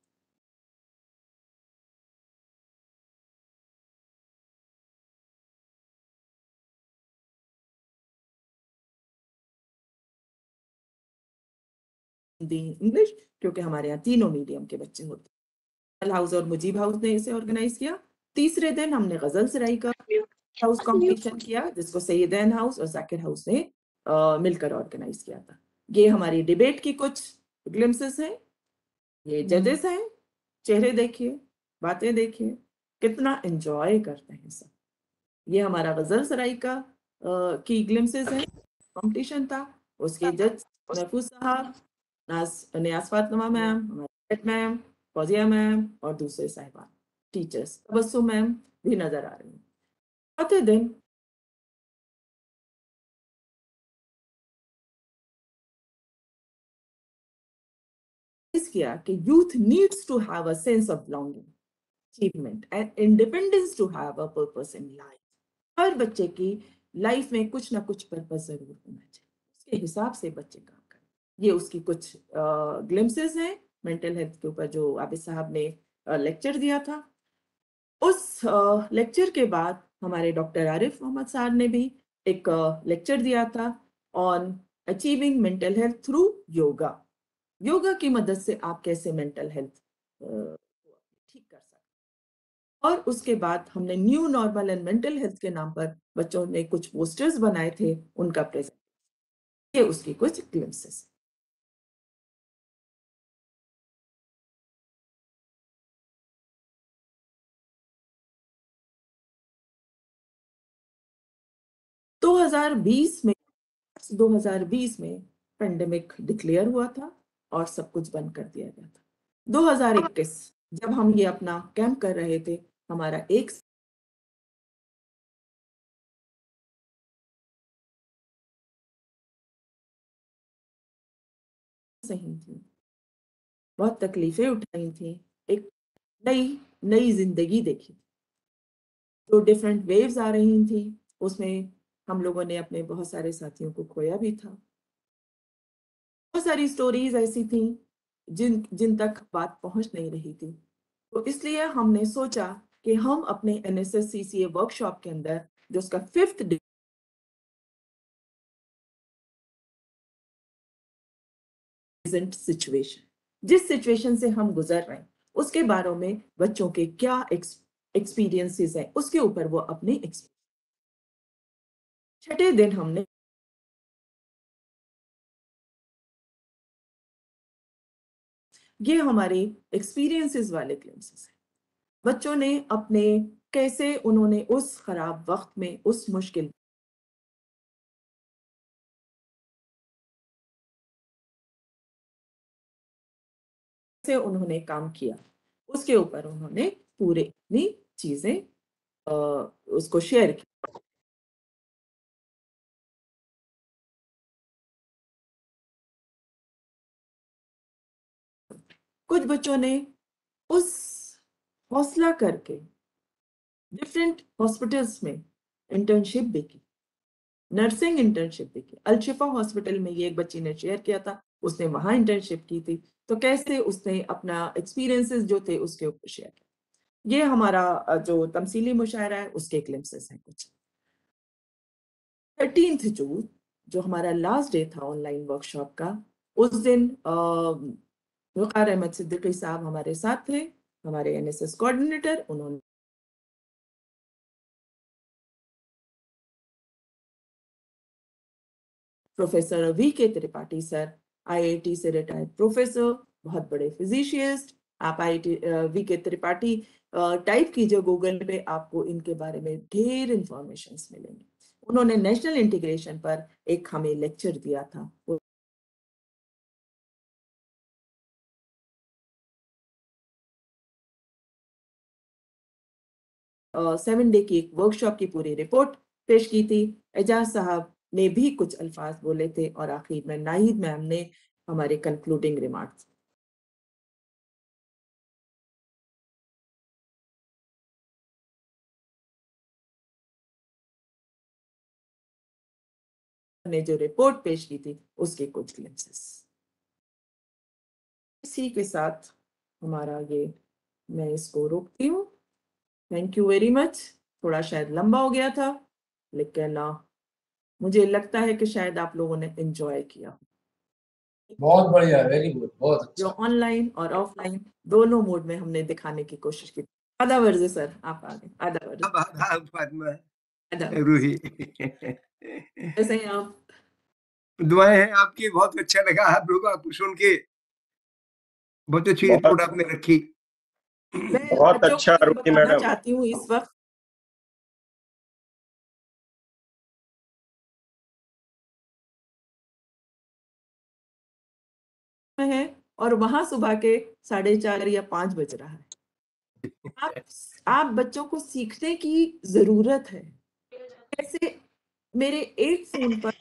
इंग्लिश, क्योंकि हमारे यहाँ तीनों मीडियम के बच्चे होते हैं। हाउस और मुजीब हाउस ने इसे ऑर्गेनाइज किया। तीसरे दिन हमने गजल सराई का हाउस कंपटीशन किया, जिसको सैयदैन हाउस और जाकिर हाउस ने आ, मिलकर ऑर्गेनाइज किया था। ये हमारी डिबेट की कुछ ग्लिम्सेस हैं। ये जजेस हैं, चेहरे देखिए, बातें देखिए, कितना एंजॉय करते हैं सब। ये हमारा गजल सराई का आ, की ग्लिम्सेस हैं, कंपटीशन था। उसके जज महफूज साहब, नियाज फातिमा मैम, हमारे मैम, फौजिया मैम और दूसरे साहिबान टीचर्स, तबस्सुम मैम भी नजर आ रही हैं। चौथे दिन किया कि youth needs to have a sense of belonging, achievement and independence to have a purpose in life. हर बच्चे की लाइफ में कुछ ना कुछ पर्पस जरूर होना चाहिए, उसके हिसाब से बच्चे काम करें। ये उसकी कुछ ग्लिम्सेस हैं मेंटल हेल्थ के ऊपर जो आबिद साहब ने लेक्चर दिया था। उस लेक्चर के बाद हमारे डॉक्टर आरिफ मोहम्मद साहब ने भी एक लेक्चर दिया था on achieving mental health through yoga. Yoga की मदद से आप कैसे मेंटल हेल्थ ठीक कर सकते हैं। और उसके बाद हमने new normal and mental health के नाम पर बच्चों ने कुछ पोस्टर्स बनाए थे, उनका प्रेजेंट, ये उसकी कुछ ग्लिम्सेस। दो हज़ार बीस में दो हज़ार बीस में पेंडेमिक डिक्लेयर हुआ था और सब कुछ बंद कर दिया गया था। दो हज़ार इक्कीस जब हम ये अपना कैंप कर रहे थे, हमारा एक सही थी, बहुत तकलीफें उठाई थी, एक नई नई जिंदगी देखी, जो डिफरेंट वेव्स आ रही थी, उसमें हम लोगों ने अपने बहुत सारे साथियों को खोया भी था। बहुत सारी स्टोरीज ऐसी थी जिन जिन तक बात पहुंच नहीं रही थी, तो इसलिए हमने सोचा कि हम अपने N S S C C A workshop के अंदर जो उसका फिफ्थ डे सिचुएशन, जिस सिचुएशन से हम गुजर रहे हैं उसके बारे में बच्चों के क्या एक्सपीरियंसेस हैं, उसके ऊपर वो अपने छठे दिन हमने ये हमारे एक्सपीरियंसेस वाले ग्लिम्सेस हैं। बच्चों ने अपने कैसे उन्होंने उस खराब वक्त में, उस मुश्किल से उन्होंने काम किया, उसके ऊपर उन्होंने पूरे अपनी चीजें उसको शेयर की। कुछ बच्चों ने उस हौसला करके डिफरेंट हॉस्पिटल्स में इंटर्नशिप भी की, नर्सिंग इंटर्नशिप भी की। अलशिफा हॉस्पिटल में ये एक बच्ची ने शेयर किया था, उसने वहां इंटर्नशिप की थी, तो कैसे उसने अपना एक्सपीरियंसेस जो थे उसके ऊपर शेयर किया। ये हमारा जो तमसीली मुशायरा है उसके ग्लिम्पसेस हैं कुछ। थर्टीन्थ जून जो हमारा लास्ट डे था ऑनलाइन वर्कशॉप का, उस दिन वक़ार अहमद सिद्दीकी साहब हमारे साथ थे, हमारे एनएसएस कोऑर्डिनेटर। उन्होंने professor V K Tripathi sir, IIT से रिटायर्ड प्रोफेसर, बहुत बड़े फिजिशियस्ट। आप IIT we K Tripathi type कीजिए गूगल पे, आपको इनके बारे में ढेर इंफॉर्मेशन मिलेंगे। उन्होंने नेशनल इंटीग्रेशन पर एक हमें लेक्चर दिया था। सेवन डे की एक वर्कशॉप की पूरी रिपोर्ट पेश की थी। एजाज साहब ने भी कुछ अल्फाज बोले थे और आखिर में नाहिद मैम ने हमारे कंक्लूडिंग रिमार्क्स। ने जो रिपोर्ट पेश की थी उसके कुछ ग्लिम्पसेस। इसी के साथ हमारा ये, मैं इसको रोकती हूँ। Thank you very much. थोड़ा शायद लंबा हो गया था, लेकिन मुझे लगता है कि शायद आप लोगों ने एंजॉय किया। बहुत बढ़िया, वेरी गुड, बहुत अच्छा। जो ऑनलाइन और ऑफलाइन दोनों मोड में हमने दिखाने की कोशिश की। आधा वर्ज सर, आप आगे। आधा वर्ज। अब आधा फातिमा आधा रूही। कैसे हैं आप? दुआएं हैं आपकी, बहुत अच्छा लगा आप लोगों को सुन के, बहुत अच्छी रिपोर्ट आपने रखी। मैं बहुत बच्चों अच्छा को ये रूही बताना मैडम। चाहती हूँ इस वक्त है और वहां सुबह के साढ़े चार या पांच बज रहा है। आप आप बच्चों को सीखने की जरूरत है। कैसे मेरे एक फोन पर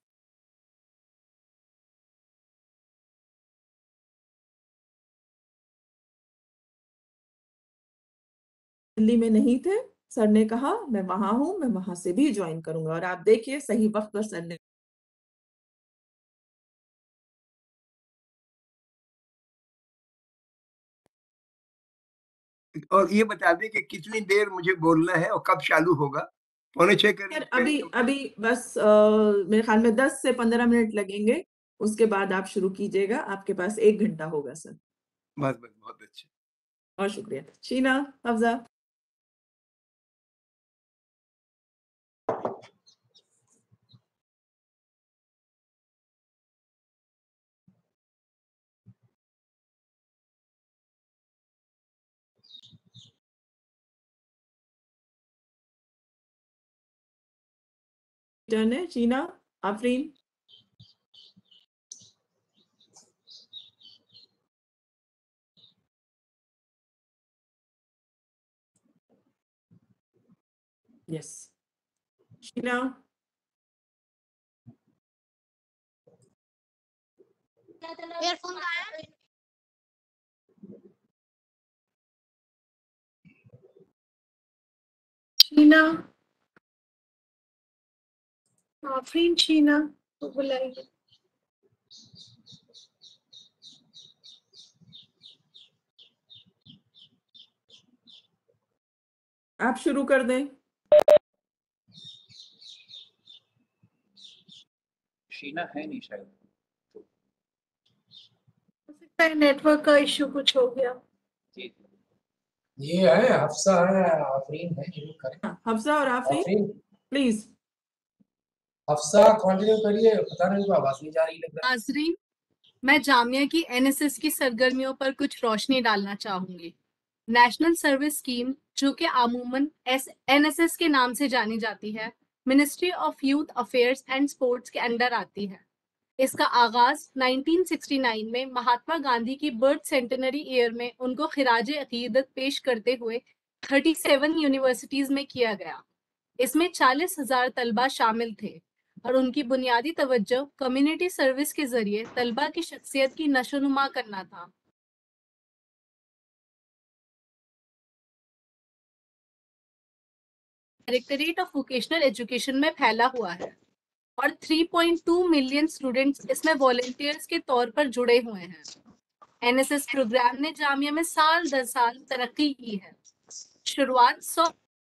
दिल्ली में नहीं थे, सर ने कहा मैं वहां हूं, मैं वहां से भी ज्वाइन करूंगा। और आप देखिए सही वक्त पर सर ने और ये बता दें कि कितनी देर मुझे बोलना है और कब चालू होगा? पौने छह कर अभी अभी बस आ, मेरे ख्याल में दस से पंद्रह मिनट लगेंगे, उसके बाद आप शुरू कीजिएगा। आपके पास एक घंटा होगा सर। बस बस, बहुत अच्छा। और शुक्रिया। शीना, हफ्जा। टर्न है। शीना, आफरीन। यस, शीना। ईयरफोन कहाँ है? शीना, आफरीन शीना तो बुलाइए। आप शुरू कर दें। शीना है नहीं शायद। हो सकता है नेटवर्क का इश्यू कुछ हो गया। ये है हफ्सा है, आफरीन है, ये लोग करें। हफ्सा और आफरीन आफरीन, प्लीज। हफ्सा कंटिन्यू करिए, पता नहीं उनको आवाज नहीं जा रही लग रहा है। नाजरीन, मैं जामिया की एनएसएस की सरगर्मियों पर कुछ रोशनी डालना चाहूंगी। नेशनल सर्विस स्कीम, जो कि अमूमन एनएसएस के नाम से जानी जाती है, ministry of youth affairs and sports के अंडर आती है। इसका आगाज नाइनटीन सिक्सटी नाइन में महात्मा गांधी की बर्थ सेंटेनरी ईयर में उनको खिराज अकीदत पेश करते हुए सैंतीस यूनिवर्सिटीज में किया गया। इसमें चालीस हजार तलबा शामिल थे और उनकी बुनियादी तवज्जो कम्युनिटी सर्विस के जरिए तलबा की शख्सियत की नशोनुमा करना था। डायरेक्टरेट ऑफ वोकेशनल एजुकेशन में फैला हुआ है और तीन पॉइंट दो मिलियन स्टूडेंट्स इसमें वॉलंटियर्स के तौर पर जुड़े हुए हैं। एनएसएस प्रोग्राम ने जामिया में साल दर साल तरक्की की है। शुरुआत सौ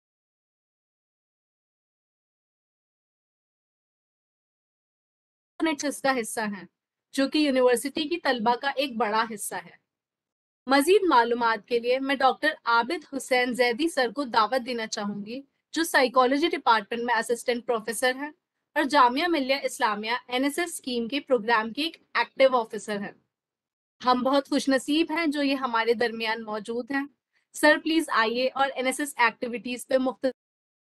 इसका हिस्सा हैं, जो कि यूनिवर्सिटी की तलबा का एक बड़ा हिस्सा है। मजीद मालूमात के लिए मैं डॉक्टर आबिद हुसैन जैदी सर को दावत देना चाहूंगी, जो साइकोलॉजी डिपार्टमेंट में असिस्टेंट प्रोफेसर हैं और जामिया मिलिया इस्लामिया एनएसएस स्कीम के प्रोग्राम के एक एक्टिव ऑफिसर हैं। हम बहुत खुशनसीब हैं जो ये हमारे दरमियान मौजूद हैं। सर प्लीज आइए और एनएसएस एक्टिविटीज पे मुख्त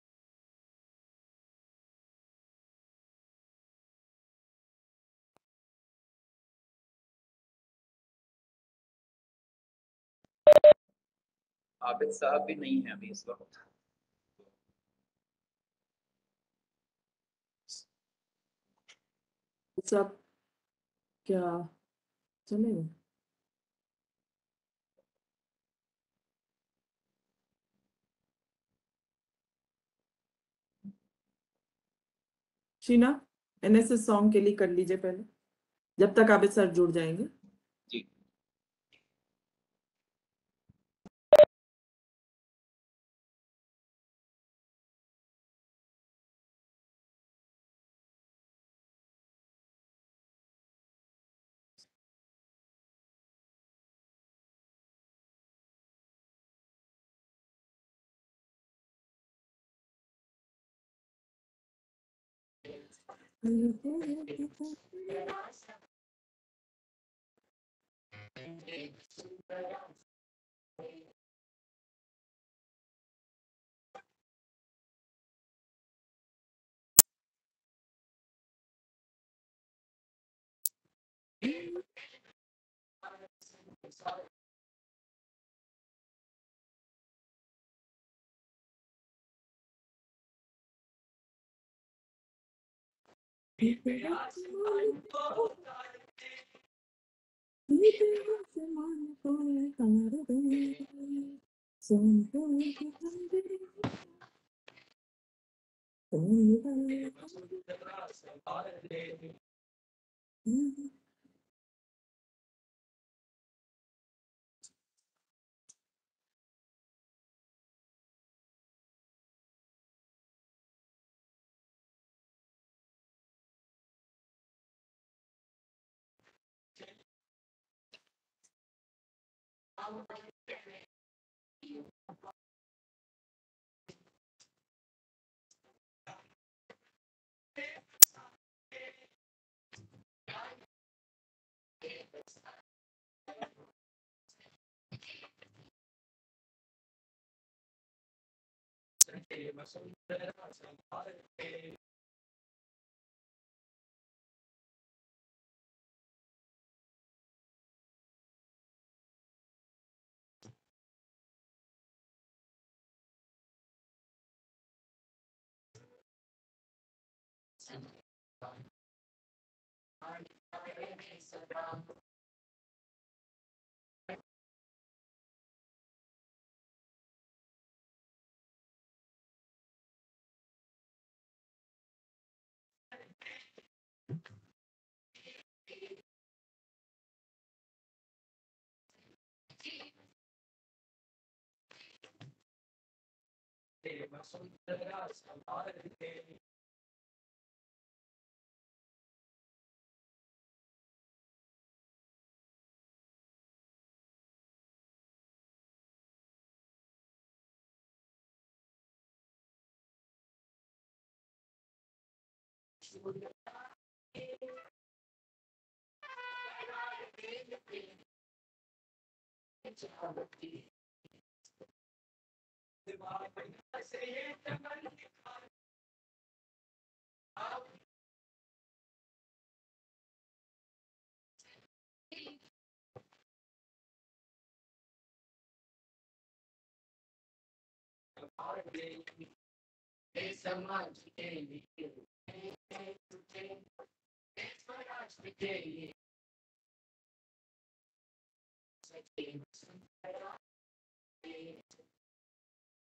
आबिद साहब भी नहीं है अभी इस वक्त। सब क्या चलेगा? शीना, एनएसएस सॉन्ग के लिए कर लीजिए पहले, जब तक आबिद सर जुड़ जाएंगे। जी।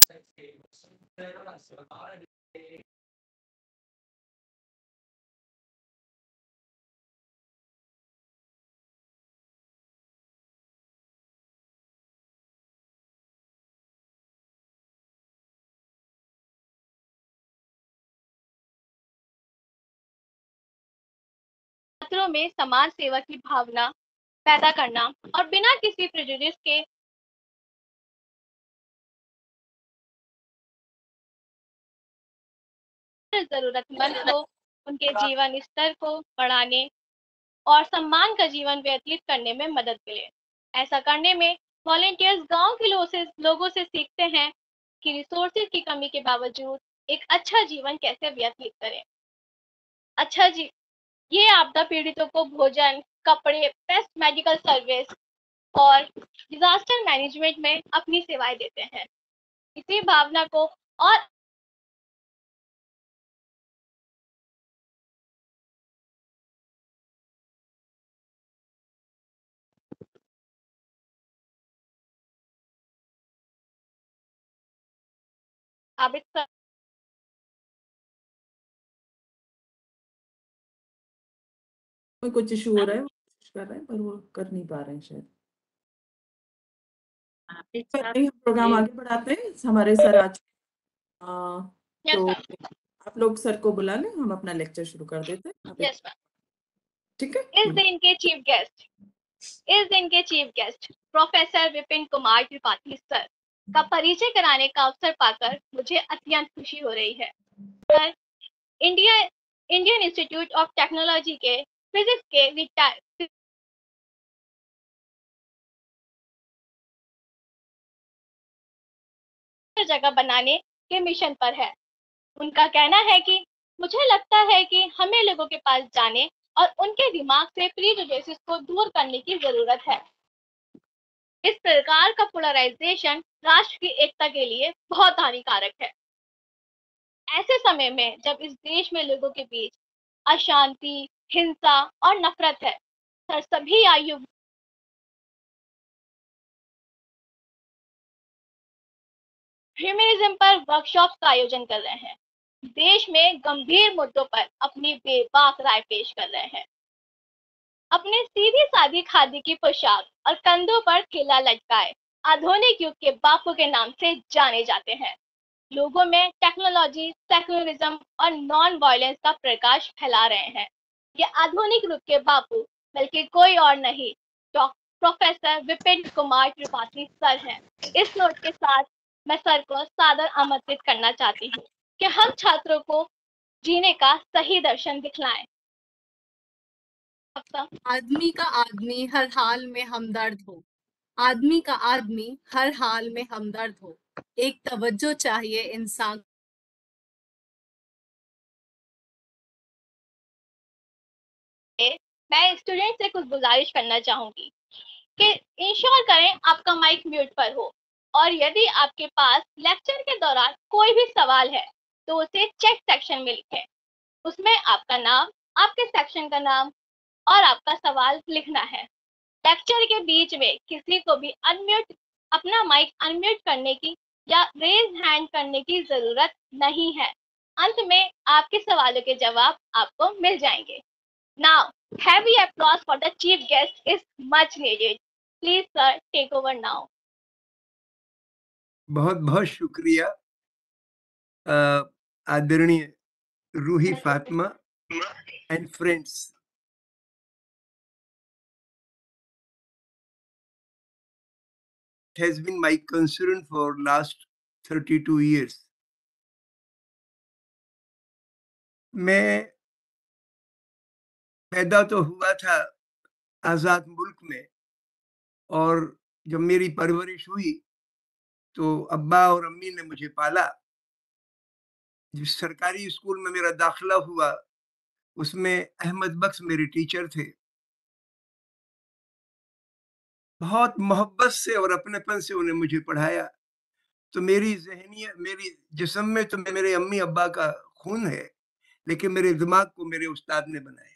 छात्रों में समाज सेवा की भावना पैदा करना और बिना किसी प्रेजुडिस के जरूरतमंद को उनके जीवन स्तर को बढ़ाने और सम्मान का जीवन व्यतीत करने में मदद मिले। ऐसा करने में वॉलंटियर्स गांव के लोगों से लोगों से सीखते हैं कि रिसोर्सेज की कमी के बावजूद एक अच्छा जीवन कैसे व्यतीत करें। अच्छा जी ये आपदा पीड़ितों को भोजन, कपड़े, बेस्ट मेडिकल सर्विस और डिजास्टर मैनेजमेंट में अपनी सेवाएं देते हैं। इसी भावना को और साबित कर कोई कुछ इशू हो रहा है, वो कोशिश कर रहे हैं पर वो कर नहीं पा रहे हैं शायद। नहीं, हम प्रोग्राम आगे बढ़ाते हैं। हमारे सर आज आ, तो आप लोग सर को बुला लें, हम अपना लेक्चर शुरू कर देते हैं। आप यस ठीक है। इस दिन के चीफ गेस्ट इस दिन के chief guest professor Vipin Kumar Tripathi sir का परिचय कराने का अवसर पाकर मुझे अत्यंत खुशी हो रही है। Sir India Indian Institute of Technology के फिजिक्स के रिटायर जगह बनाने के मिशन पर है। उनका कहना है कि मुझे लगता है कि हमें लोगों के पास जाने और उनके दिमाग से प्रीजुडिसेस को दूर करने की जरूरत है। इस प्रकार का पोलराइजेशन राष्ट्र की एकता के लिए बहुत हानिकारक है। ऐसे समय में जब इस देश में लोगों के बीच अशांति, हिंसा और नफरत है, सर सभी आयु ह्यूमनिज्म पर वर्कशॉप का आयोजन कर रहे हैं। देश में गंभीर मुद्दों पर अपनी बेबाक राय पेश कर रहे हैं। अपने सीधी सादी खादी की पोशाक और कंधों पर थैला लटकाए आधुनिक युग के बापू के नाम से जाने जाते हैं। लोगों में टेक्नोलॉजी, सेक्युलरिज्म और नॉन वायलेंस का प्रकाश फैला रहे हैं। ये आधुनिक युग के बापू बल्कि कोई और नहीं, प्रोफेसर विपिन कुमार त्रिपाठी सर हैं। इस नोट के साथ मैं सर को सादर आमंत्रित करना चाहती हूँ कि हम छात्रों को जीने का सही दर्शन दिखलाएं। आदमी का आदमी हर हाल में हमदर्द हो, आदमी का आदमी हर हाल में हमदर्द हो, एक तवज्जो चाहिए इंसान। मैं स्टूडेंट से कुछ गुजारिश करना चाहूंगी कि इंश्योर करें आपका माइक म्यूट पर हो और यदि आपके पास लेक्चर के दौरान कोई भी सवाल है तो उसे चेक सेक्शन में लिखें। उसमें आपका नाम, आपके सेक्शन का नाम और आपका सवाल लिखना है। लेक्चर के बीच में किसी को भी अनम्यूट अपना माइक अनम्यूट करने की या रेज हैंड करने की जरूरत नहीं है। अंत में आपके सवालों के जवाब आपको मिल जाएंगे। Now, heavy applause for the chief guest is much needed. Please, sir, take over now. बहुत बहुत शुक्रिया आदरणीय Roohi Fatima and friends. It has been my concern for last thirty-two years. मैं पैदा तो हुआ था आजाद मुल्क में और जब मेरी परवरिश हुई तो अब्बा और अम्मी ने मुझे पाला। जिस सरकारी स्कूल में मेरा दाखिला हुआ उसमें अहमद बख्श मेरे टीचर थे। बहुत मोहब्बत से और अपनेपन से उन्हें मुझे पढ़ाया। तो मेरी ज़हनियत, मेरी जिस्म में तो मेरे अम्मी अब्बा का खून है, लेकिन मेरे दिमाग को मेरे उस्ताद ने बनाया।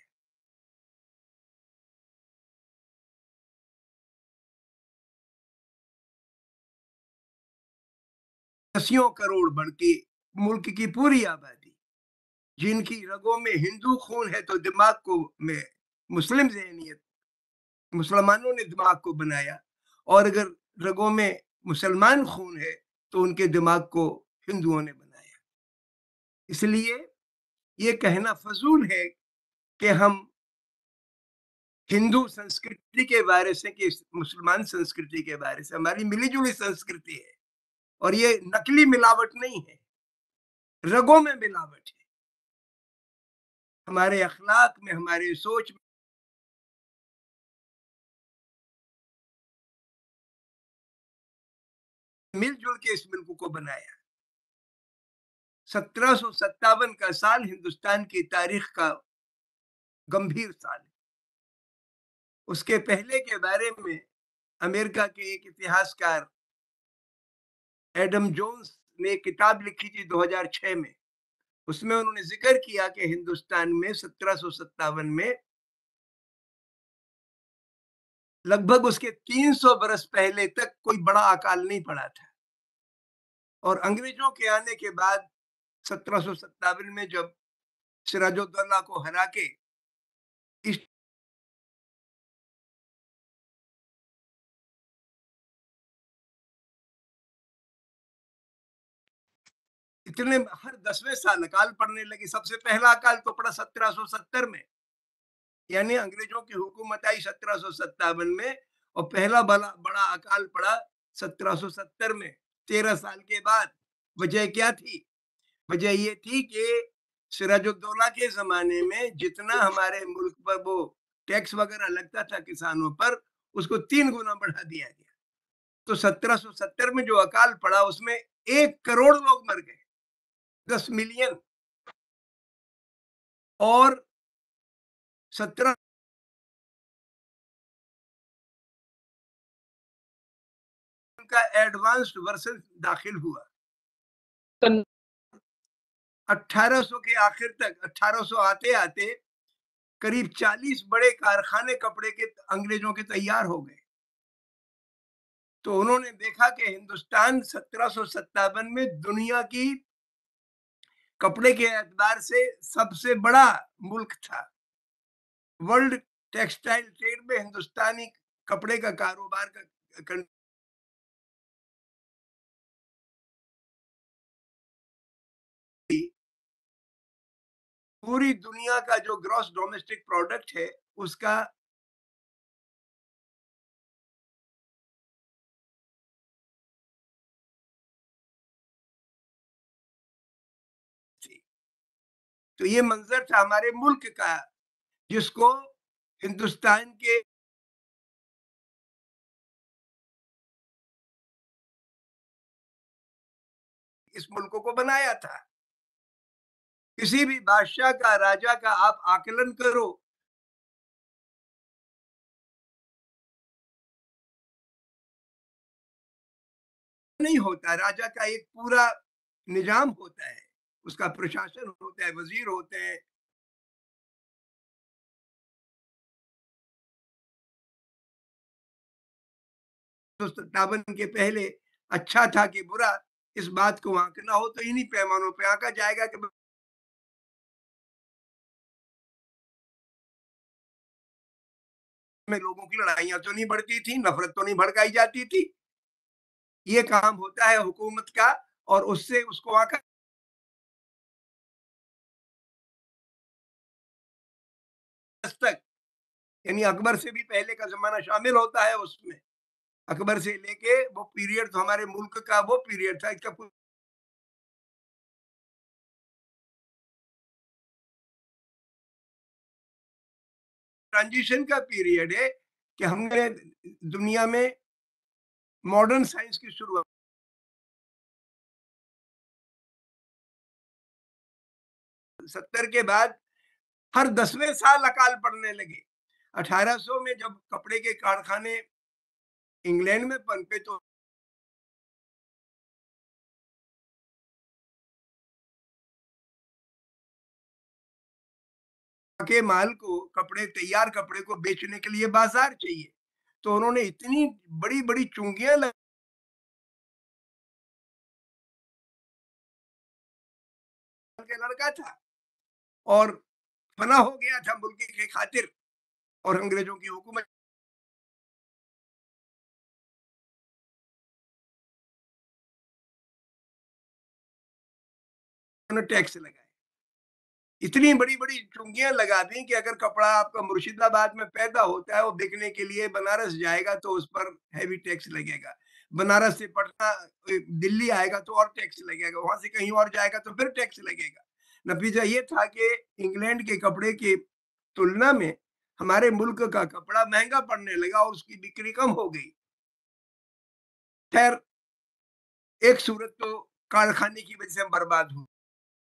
दसियों करोड़ बढ़ के मुल्क की पूरी आबादी, जिनकी रगों में हिंदू खून है तो दिमाग को में मुस्लिम ज़हनियत, मुसलमानों ने दिमाग को बनाया, और अगर रगों में मुसलमान खून है तो उनके दिमाग को हिंदुओं ने बनाया। इसलिए ये कहना फजूल है कि हम हिंदू संस्कृति के बारे से कि मुसलमान संस्कृति के बारे से, हमारी मिलीजुली संस्कृति है और ये नकली मिलावट नहीं है, रगों में मिलावट है, हमारे अखलाक में, हमारे सोच में। मिलजुल के इस मुल्क को बनाया। सत्रह सौ सत्तावन का साल हिंदुस्तान की तारीख का गंभीर साल है। उसके पहले के बारे में अमेरिका के एक इतिहासकार एडम जोन्स ने किताब लिखी थी दो हज़ार छह में। उसमें उन्होंने जिक्र किया कि हिंदुस्तान में सत्रह सौ सत्तावन में लगभग उसके तीन सौ बरस पहले तक कोई बड़ा अकाल नहीं पड़ा था, और अंग्रेजों के आने के बाद सत्रह सौ सत्तावन में जब सिराजुद्दौला को हरा के इस इतने हर दसवें साल अकाल पड़ने लगी। सबसे पहला अकाल तो पड़ा सत्रह सौ सत्तर में, यानी अंग्रेजों की हुकूमत आई सत्रह सौ सत्तावन में, और पहला बड़ा बड़ा अकाल पड़ा सत्रह सौ सत्तर में, तेरह साल के बाद। वजह क्या थी? वजह ये थी कि सिराजुद्दौला के जमाने में जितना हमारे मुल्क पर वो टैक्स वगैरह लगता था किसानों पर, उसको तीन गुना बढ़ा दिया गया। तो सत्रह सौ सत्तर में जो अकाल पड़ा उसमें एक करोड़ लोग मर गए, दस मिलियन। और सत्रह का एडवांस्ड वर्जन दाखिल हुआ। अठारह सौ के आखिर तक, अठारह सौ आते आते करीब चालीस बड़े कारखाने कपड़े के अंग्रेजों के तैयार हो गए। तो उन्होंने देखा कि हिंदुस्तान सत्रह सौ सत्तावन में दुनिया की कपड़े के एतबार से सबसे बड़ा मुल्क था। वर्ल्ड टेक्सटाइल ट्रेड में हिंदुस्तानी कपड़े का कारोबार का पूरी दुनिया का जो ग्रॉस डोमेस्टिक प्रोडक्ट है उसका तो ये मंजर था हमारे मुल्क का, जिसको हिंदुस्तान के इस मुल्क को बनाया था। किसी भी बादशाह का, राजा का आप आकलन करो, नहीं होता। राजा का एक पूरा निजाम होता है, उसका प्रशासन होता है, वजीर होते हैं। तो सत्तावन के पहले अच्छा था कि बुरा, इस बात को आंकना हो तो इन्हीं पैमानों पे आंका जाएगा कि में लोगों की लड़ाइयां तो नहीं बढ़ती थी, नफरत तो नहीं भड़काई जाती थी। ये काम होता है हुकूमत का, और उससे उसको आकर तक, यानी अकबर से भी पहले का जमाना शामिल होता है उसमें। अकबर से लेके वो पीरियड तो हमारे मुल्क का वो पीरियड था, इसका ट्रांजिशन का पीरियड है कि हमने दुनिया में मॉडर्न साइंस की शुरुआत। सत्तर के बाद हर दसवें साल अकाल पड़ने लगे। अठारह सौ में जब कपड़े के कारखाने इंग्लैंड में पनपे तो के माल को, कपड़े, तैयार कपड़े को बेचने के लिए बाजार चाहिए। तो उन्होंने इतनी बड़ी बड़ी चुंगियां का लड़का था और फना हो गया था मुल्क के खातिर और अंग्रेजों की हुकूमत ने टैक्स लगाए, इतनी बड़ी बड़ी चुंगियां लगा दी कि अगर कपड़ा आपका मुर्शिदाबाद में पैदा होता है वो बिकने के लिए बनारस जाएगा तो उस पर हैवी टैक्स लगेगा, बनारस से पटना दिल्ली आएगा तो और टैक्स लगेगा, वहां से कहीं और जाएगा तो फिर टैक्स लगेगा। नतीजा ये था कि इंग्लैंड के कपड़े की तुलना में हमारे मुल्क का कपड़ा महंगा पड़ने लगा और उसकी बिक्री कम हो गई। खैर एक सूरत तो कारखाने की वजह से हम बर्बाद हुए,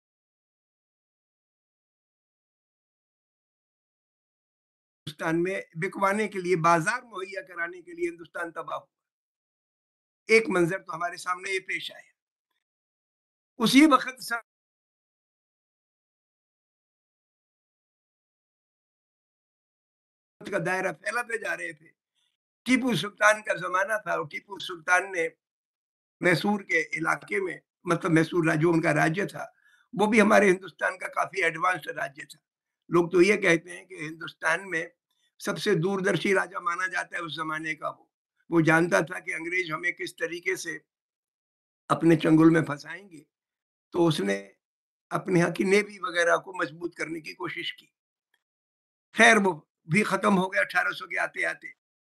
हिंदुस्तान में बिकवाने के लिए, बाजार मुहैया कराने के लिए हिंदुस्तान तबाह हुआ। एक मंजर तो हमारे सामने ये पेश आया। उसी वक्त सब का दायरा फैलाते जा रहे थे। टीपू सुल्तान का जमाना था और टीपू सुल्तान ने मैसूर के इलाके में, मतलब मैसूर जो उनका राज्य था वो भी हमारे हिंदुस्तान का काफी एडवांस्ड राज्य था। लोग तो ये कहते हैं कि हिंदुस्तान में सबसे दूरदर्शी राजा माना जाता है उस जमाने का। वो वो जानता था कि अंग्रेज हमें किस तरीके से अपने चंगुल में फंसाएंगे, तो उसने अपने यहाँ की नेवी वगैरह को मजबूत करने की कोशिश की। खैर वो भी खत्म हो गया अठारह सौ के आते आते।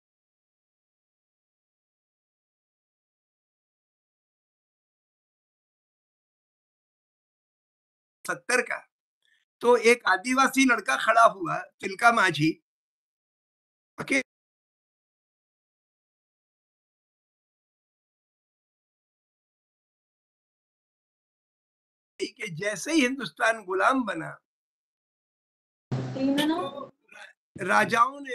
सत्तर का तो एक आदिवासी लड़का खड़ा हुआ, तिलका माझी, अकेले कि जैसे ही हिंदुस्तान गुलाम बना तो राजाओं ने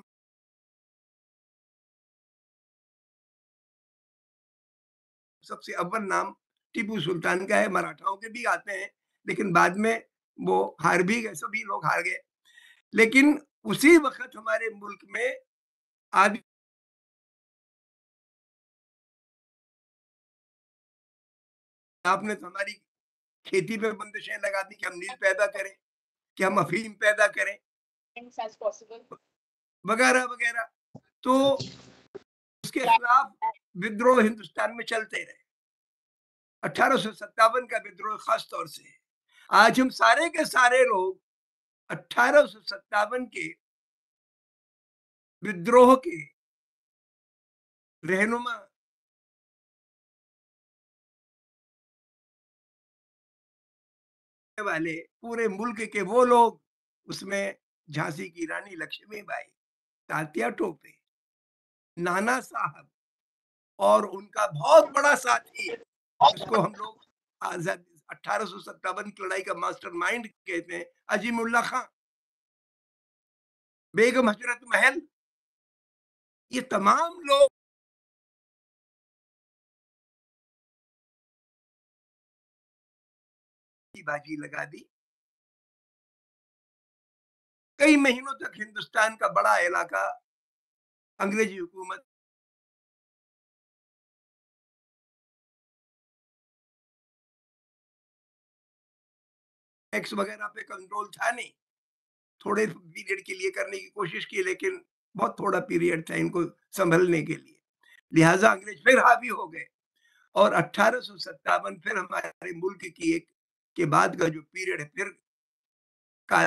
सबसे अव्वल नाम टीपू सुल्तान का है, मराठाओं के भी आते हैं लेकिन बाद में वो हार भी गए, सभी लोग हार गए। लेकिन उसी वक्त हमारे मुल्क में आदि आपने तो हमारी खेती पे बंदिशें लगा दी कि हम नील पैदा करें, कि हम अफीम पैदा करें वगैरह वगैरह। तो उसके खिलाफ विद्रोह हिंदुस्तान में चलते रहे। अठारह सौ सत्तावन का विद्रोह खास तौर से, आज हम सारे के सारे लोग अठारह सौ सत्तावन के विद्रोह के रहनुमा वाले पूरे मुल्क के वो लोग, उसमें झांसी की रानी लक्ष्मीबाई, तात्या टोपे, नाना साहब और उनका बहुत बड़ा साथी जिसको हम लोग आजाद अठारह सौ सत्तावन की लड़ाई का मास्टरमाइंड कहते हैं, अजीमुल्ला खां, बेगम हजरत महल, ये तमाम लोग बाजी लगा दी। कई महीनों तक हिंदुस्तान का बड़ा इलाका अंग्रेजी हुकूमत टैक्स वगैरह पे कंट्रोल था नहीं, थोड़े पीरियड के लिए करने की कोशिश की लेकिन बहुत थोड़ा पीरियड था इनको संभलने के लिए, लिहाजा अंग्रेज फिर हावी हो गए और अठारह सौ सत्तावन फिर हमारे मुल्क की एक के बाद का जो पीरियड है फिर का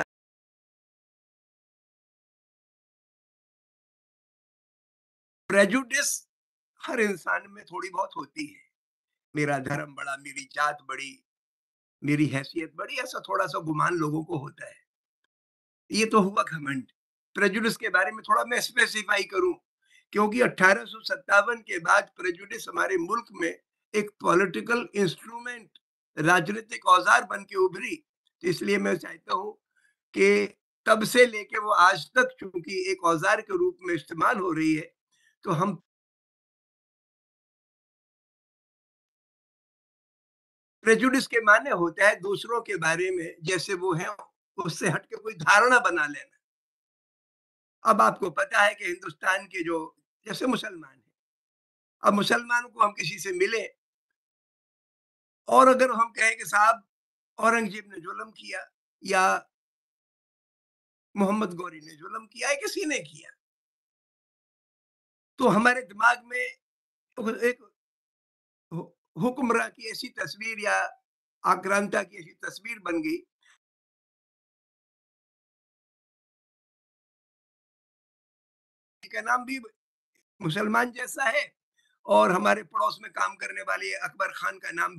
प्रेजुडिस हर इंसान में थोड़ी बहुत होती है। मेरा धर्म बड़ा, मेरी जात बड़ी, मेरी हैसियत बड़ी, ऐसा थोड़ा सा गुमान लोगों को होता है। ये तो हुआ घमंड। प्रेजुडिस के बारे में थोड़ा मैं स्पेसिफाई करूं क्योंकि अठारह सौ सत्तावन के बाद प्रेजुडिस हमारे मुल्क में एक पॉलिटिकल इंस्ट्रूमेंट, राजनीतिक औजार बन के उभरी। तो इसलिए मैं चाहता हूं कि तब से लेके वो आज तक चूंकि एक औजार के रूप में इस्तेमाल हो रही है, तो हम प्रेजुडिस के माने होता है दूसरों के बारे में जैसे वो है उससे हटके कोई धारणा बना लेना। अब आपको पता है कि हिंदुस्तान के जो जैसे मुसलमान है, अब मुसलमान को हम किसी से मिले और अगर हम कहें कि साहब औरंगजेब ने जुल्म किया या मोहम्मद गौरी ने जुल्म किया है, किसी ने किया। तो हमारे दिमाग में एक हुक्मरान की ऐसी तस्वीर या आक्रांता की ऐसी तस्वीर बन गई का नाम भी मुसलमान जैसा है और हमारे पड़ोस में काम करने वाले अकबर खान का नाम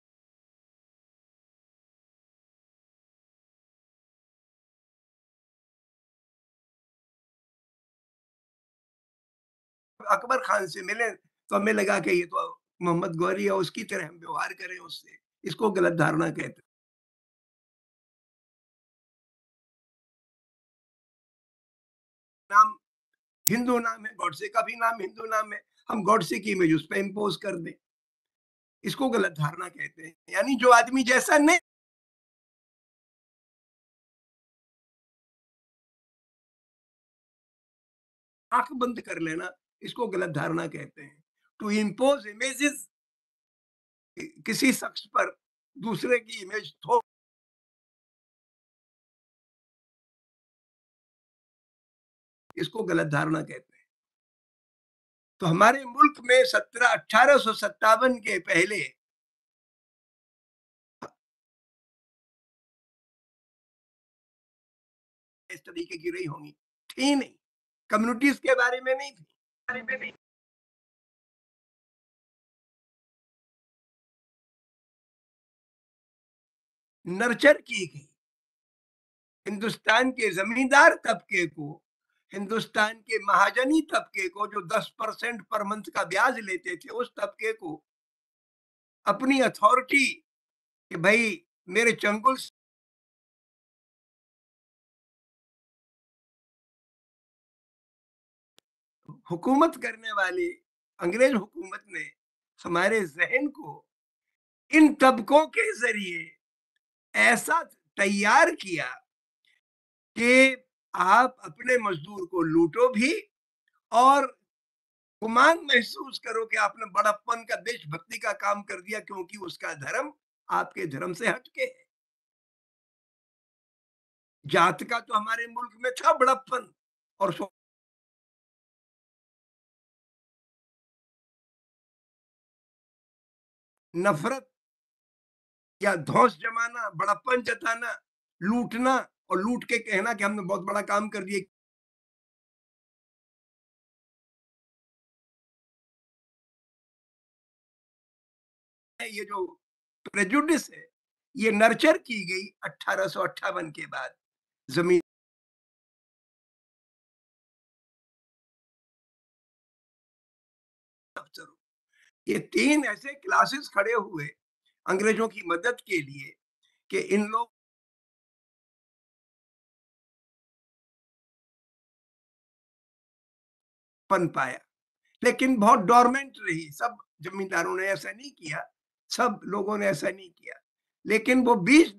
अकबर खान से मिले तो हमें लगा कि ये तो मोहम्मद गौरी है, उसकी तरह हम व्यवहार करें उससे। इसको गलत धारणा कहते हैं। नाम हिंदू नाम है, गॉडसे का भी नाम हिंदू नाम है, हम गॉडसे की इमेज उस पर इम्पोज कर दें, इसको गलत धारणा कहते हैं। यानी जो आदमी जैसा नहीं आंख बंद कर लेना, इसको गलत धारणा कहते हैं। टू इम्पोज इमेजेस किसी शख्स पर दूसरे की इमेज थोप, इसको गलत धारणा कहते हैं। तो हमारे मुल्क में सत्रह अठारह सौ सत्तावन के पहले इस तरीके की रही होंगी, थी नहीं, कम्युनिटीज के बारे में नहीं थी, बारे में नहीं। नर्चर की गई हिंदुस्तान के जमींदार तबके को, हिंदुस्तान के महाजनी तबके को जो दस परसेंट पर मंथ का ब्याज लेते थे, उस तबके को अपनी अथॉरिटी कि भाई मेरे चंगुल हुकूमत करने वाली अंग्रेज हुकूमत ने हमारे जहन को इन तबकों के जरिए ऐसा तैयार किया कि आप अपने मजदूर को लूटो भी और गुमान महसूस करो कि आपने बड़प्पन का, देशभक्ति का काम कर दिया, क्योंकि उसका धर्म आपके धर्म से हटके है। जात का तो हमारे मुल्क में था बड़प्पन और नफरत या धौंस जमाना, बड़प्पन जताना, लूटना और लूट के कहना कि हमने बहुत बड़ा काम कर दिया। ये जो प्रेजुडिस है ये नर्चर की गई अठारह सौ अट्ठावन के बाद जमीन। ये तीन ऐसे क्लासेस खड़े हुए अंग्रेजों की मदद के लिए कि इन लोग बन पाया, लेकिन बहुत डोरमेंट रही। सब जमींदारों ने ऐसा नहीं किया, सब लोगों ने ऐसा नहीं किया, लेकिन वो बीच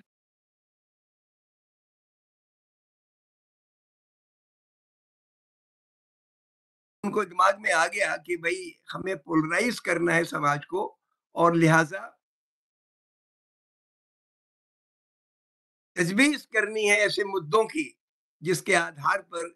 उनको दिमाग में आ गया कि भाई हमें पोलराइज करना है समाज को और लिहाजा तजवीज करनी है ऐसे मुद्दों की जिसके आधार पर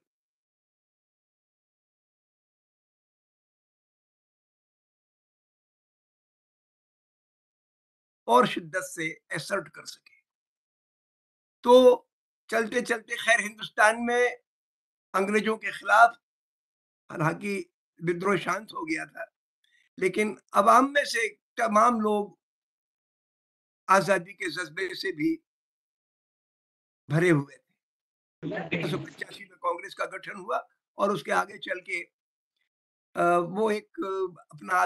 और शिद्दत से एसर्ट कर सके। तो चलते चलते खैर हिंदुस्तान में अंग्रेजों के खिलाफ हालांकि विद्रोह शांत हो गया था, लेकिन अवाम में से तमाम लोग आजादी के जज्बे से भी भरे हुए थे। उन्नीस सौ पचासी में कांग्रेस का गठन हुआ और उसके आगे चल के वो एक अपना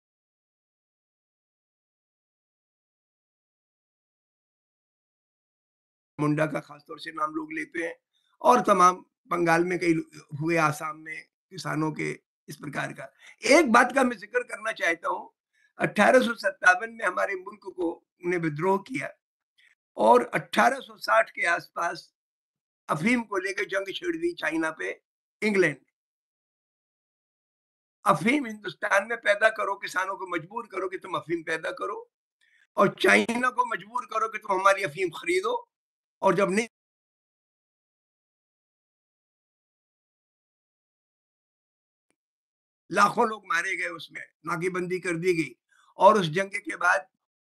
मुंडा का खासतौर से नाम लोग लेते हैं और तमाम बंगाल में कई हुए, आसाम में किसानों के इस प्रकार का। एक बात का मैं जिक्र करना चाहता हूँ, अठारह सौ सत्तावन में हमारे मुल्क को ने विद्रोह किया और अठारह सौ साठ के आसपास अफीम को लेकर जंग छेड़ दी चाइना पे इंग्लैंड। अफीम हिंदुस्तान में पैदा करो, किसानों को मजबूर करो कि तुम अफीम पैदा करो, और चाइना को मजबूर करो कि तुम हमारी अफीम खरीदो, और जब नहीं लाखों लोग मारे गए, उसमें नाकेबंदी कर दी गई। और उस जंग के बाद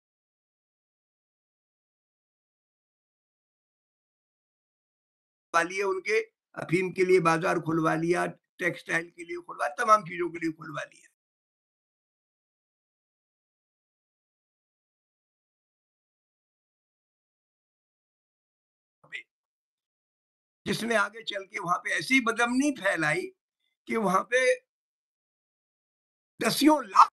लिए उनके अफीम के लिए बाजार खुलवा लिया, टेक्सटाइल के लिए खुलवा, तमाम चीजों के लिए खुलवा लिया। जिसने आगे चल के वहां पे ऐसी बदअमनी फैलाई कि वहां पे दसियों लाख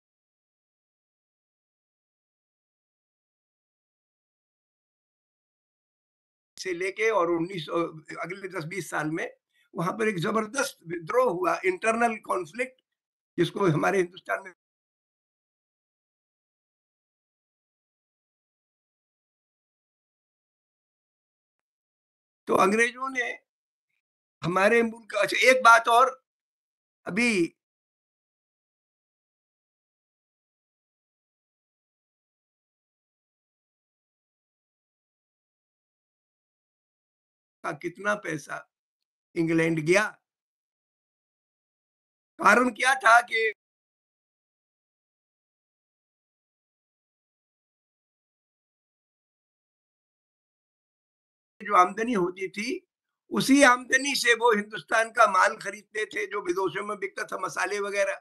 से लेके और उन्नीस अगले दस बीस साल में वहां पर एक जबरदस्त विद्रोह हुआ, इंटरनल कॉन्फ्लिक्ट, जिसको हमारे हिंदुस्तान में तो अंग्रेजों ने हमारे मुल्क, अच्छा एक बात और, अभी का कितना पैसा इंग्लैंड गया, कारण क्या था कि जो आमदनी होती थी उसी आमदनी से वो हिंदुस्तान का माल खरीदते थे जो विदेशों में बिकता था, मसाले वगैरह।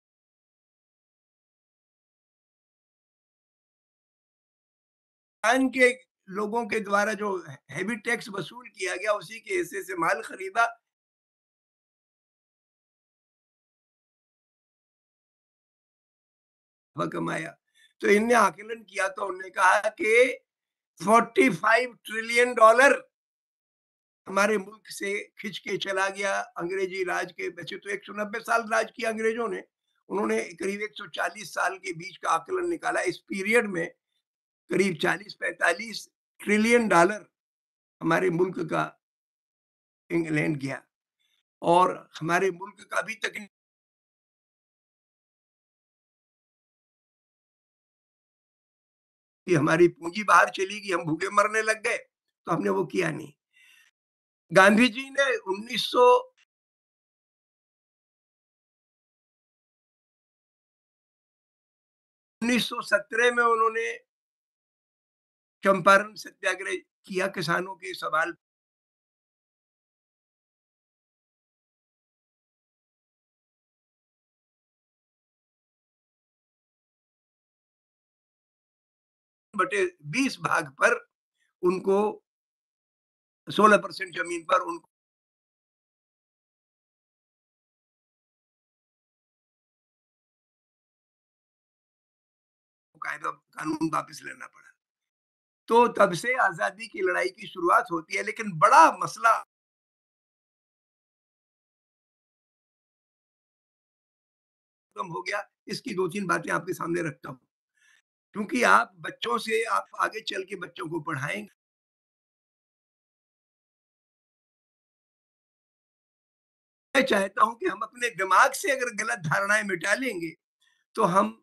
हिंदुस्तान के लोगों के द्वारा जो हैवी टैक्स वसूल किया गया उसी के हिस्से से माल खरीदा। कमाया। तो इनने आकलन किया तो उन्होंने कहा कि पैंतालीस ट्रिलियन डॉलर हमारे मुल्क से खिंच के चला गया अंग्रेजी राज के। वैसे तो एक सौ नब्बे साल राज किया अंग्रेजों ने, उन्होंने करीब एक सौ चालीस साल के बीच का आकलन निकाला। इस पीरियड में करीब चालीस पैंतालीस ट्रिलियन डॉलर हमारे मुल्क का इंग्लैंड गया। और हमारे मुल्क का भी तक कि हमारी पूंजी बाहर चली गई, हम भूखे मरने लग गए, तो हमने वो किया नहीं। गांधी जी ने उन्नीस सौ उन्नीस सौ सत्रह में उन्होंने चंपारण सत्याग्रह किया किसानों के सवाल। बटे बीस भाग पर उनको सोलह परसेंट जमीन पर उनको कायदा कानून वापस लेना पड़ा। तो तब से आजादी की लड़ाई की शुरुआत होती है। लेकिन बड़ा मसला हो गया, इसकी दो तीन बातें आपके सामने रखता हूं, क्योंकि आप बच्चों से आप आगे चल के बच्चों को पढ़ाएंगे। मैं चाहता हूं कि हम अपने दिमाग से अगर गलत धारणाएं मिटा लेंगे तो हम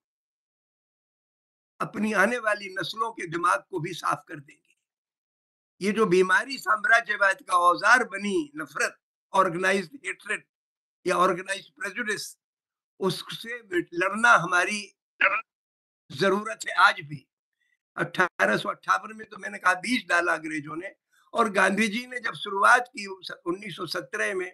अपनी आने वाली नस्लों के दिमाग को भी साफ कर देंगे। ये जो बीमारी साम्राज्यवाद का औजार बनी नफरत, ऑर्गेनाइज्ड हेट्रेड या ऑर्गेनाइज्ड प्रेजुडिस, उससे लड़ना हमारी जरूरत है आज भी। अठारह सौ अट्ठावन में तो मैंने कहा बीज डाला अंग्रेजों ने, और गांधी जी ने जब शुरुआत की उन्नीस सौ सत्रह में,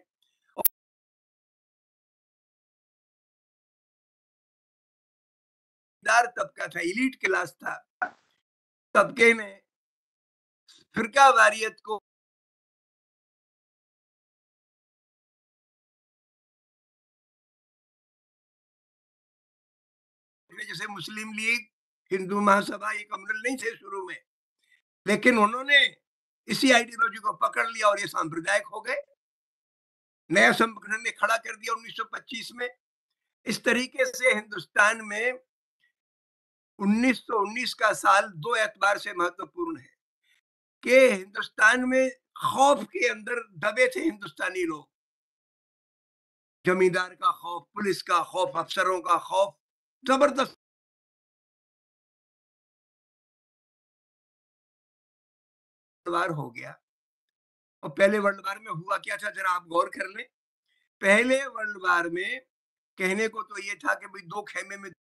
तबका था, इलीट क्लास था, तबके ने फिरका वारियत को जैसे मुस्लिम लीग, हिंदू महासभा, ये कम्युनल नहीं थे शुरू में, लेकिन उन्होंने इसी आइडियोलॉजी को पकड़ लिया और ये सांप्रदायिक हो गए। नया संगठन ने खड़ा कर दिया उन्नीस सौ पच्चीस में। इस तरीके से हिंदुस्तान में उन्नीस सौ उन्नीस का साल दो एतबार से महत्वपूर्ण है कि हिंदुस्तान में खौफ के अंदर दबे थे हिंदुस्तानी लोग। जमींदार का खौफ, पुलिस का खौफ, अफसरों का खौफ जबरदस्त वार हो गया। और पहले वर्ल्ड वार में हुआ क्या था, जरा आप गौर कर लें। पहले वर्ल्ड वार में कहने को तो ये था कि भाई दो खेमे में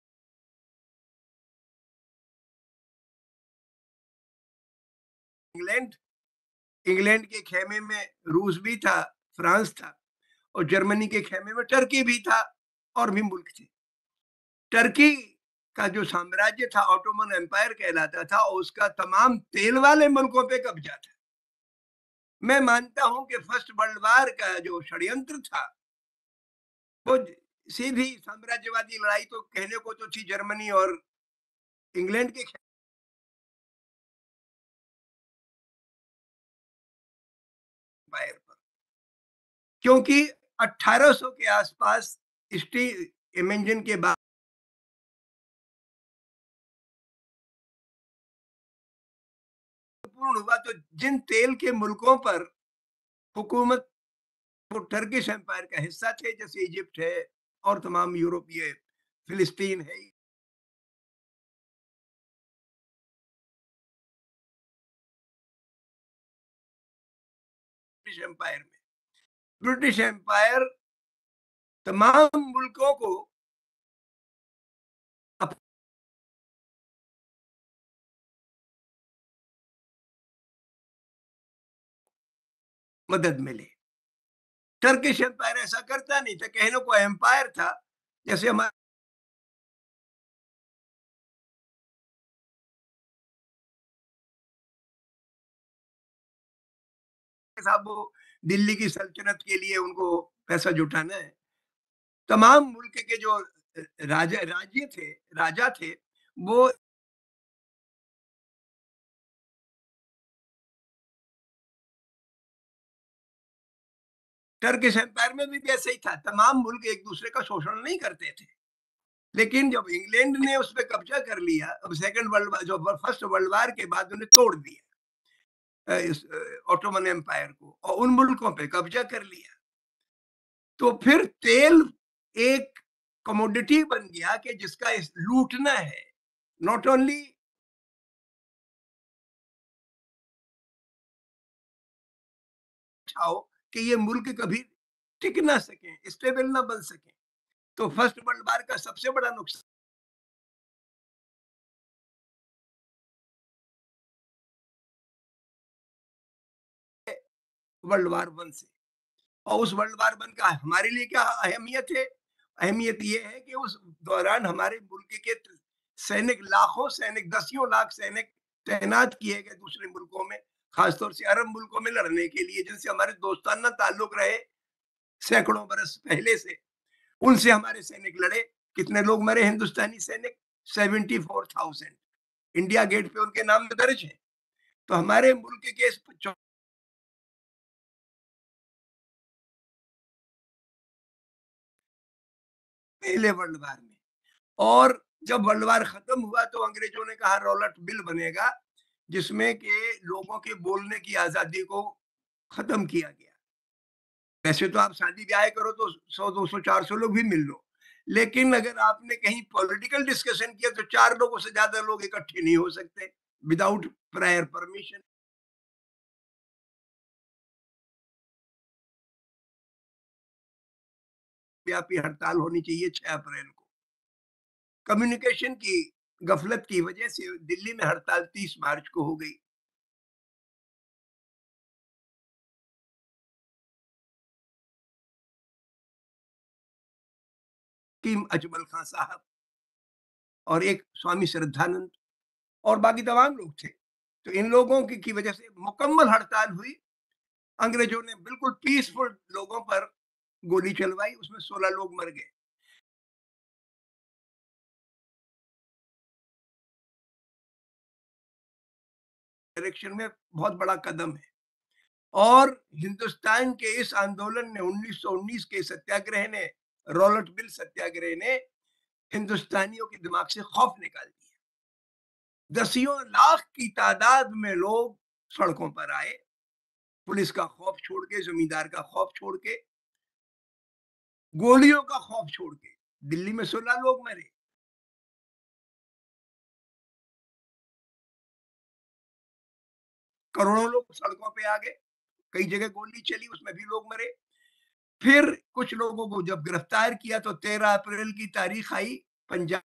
इंग्लैंड इंग्लैंड के खेमे में रूस भी था, फ्रांस था, और जर्मनी के खेमे में टर्की भी था, और भी मुल्क थे। टर्की का जो साम्राज्य था ऑटोमन एम्पायर कहलाता था, और उसका तमाम तेल वाले मुल्कों पे कब्जा था। मैं मानता हूं कि फर्स्ट वर्ल्ड वार का जो षड्यंत्र था वो सीधी साम्राज्यवादी लड़ाई तो कहने को तो थी जर्मनी और इंग्लैंड के एम्पायर पर, क्योंकि अठारह सौ के आसपास स्टील इंजन के बाद पूर्ण हुआ, तो जिन तेल के मुल्कों पर हुकूमत वो टर्किश एम्पायर का हिस्सा थे, जैसे इजिप्ट है और तमाम यूरोपीय, फिलिस्तीन है, ब्रिटिश एम्पायर में ब्रिटिश एम्पायर तमाम मुल्कों को मदद मिले। टर्किश एम्पायर ऐसा करता नहीं था, कहने को एम्पायर था, जैसे हमारे साहब वो दिल्ली की सल्तनत के लिए उनको पैसा जुटाना है। तमाम मुल्क के जो राजा राज्य थे राजा थे वो टर्किश एम्पायर में भी ऐसा ही था, तमाम मुल्क एक दूसरे का शोषण नहीं करते थे। लेकिन जब इंग्लैंड ने उस पर कब्जा कर लिया, अब सेकंड वर्ल्ड वार, जो फर्स्ट वर्ल्ड वार के बाद उन्हें तोड़ दिया इस ऑटोमन एम्पायर को, और उन मुल्कों पे कब्जा कर लिया, तो फिर तेल एक कमोडिटी बन गया कि जिसका लूटना है। नॉट ओनली चाहो कि ये मुल्क कभी टिक ना सके, स्टेबल ना बन सके। तो फर्स्ट वर्ल्ड वार का सबसे बड़ा नुकसान वर्ल्ड वार वन से, और उस वर्ल्ड वार वन का हमारे लिए क्या अहमियत है? अहमियत ये है कि उस दौरान हमारे मुल्क के सैनिक, लाखों सैनिक, दसियों लाख सैनिक तैनात किए गए दूसरे मुल्कों में, खासतौर से अरब मुल्कों में लड़ने के लिए, जिनसे हमारे दोस्ताना ताल्लुक रहे सैकड़ों बरस पहले से। उनसे हमारे सैनिक लड़े। कितने लोग मरे हिंदुस्तानी सैनिक? Seventy four thousand. India Gate पे उनके नाम दर्ज है। तो हमारे मुल्क के पहले वर्ल्ड वार में, और जब वर्ल्ड वार खत्म हुआ तो अंग्रेजों ने कहा रॉलट बिल बनेगा, जिसमें के लोगों के बोलने की आजादी को खत्म किया गया। वैसे तो आप शादी ब्याह करो तो सौ दो सौ चार सौ लोग भी मिल लो, लेकिन अगर आपने कहीं पॉलिटिकल डिस्कशन किया तो चार लोगों से ज्यादा लोग इकट्ठे नहीं हो सकते विदाउट प्रायर परमिशन। व्यापी हड़ताल होनी चाहिए छह अप्रैल को। कम्युनिकेशन की गफलत की वजह से दिल्ली में हड़ताल तीस मार्च को हो गई। हकीम अजमल खान साहब और एक स्वामी श्रद्धानंद और बाकी तमाम लोग थे। तो इन लोगों की, की वजह से मुकम्मल हड़ताल हुई। अंग्रेजों ने बिल्कुल पीसफुल लोगों पर गोली चलवाई, उसमें सोलह लोग मर गए। डायरेक्शन में बहुत बड़ा कदम है। और हिंदुस्तान के इस आंदोलन ने उन्नीस सौ उन्नीस के सत्याग्रह ने, रॉलट बिल सत्याग्रह ने हिंदुस्तानियों के दिमाग से खौफ निकाल दिया। दसियों लाख की तादाद में लोग सड़कों पर आए, पुलिस का खौफ छोड़ के, जमींदार का खौफ छोड़ के, गोलियों का खौफ छोड़ के। दिल्ली में सोलह लोग मरे। करोड़ों लोग सड़कों पे आ गए, कई जगह गोली चली, उसमें भी लोग मरे। फिर कुछ लोगों को जब गिरफ्तार किया तो तेरह अप्रैल की तारीख आई, पंजाब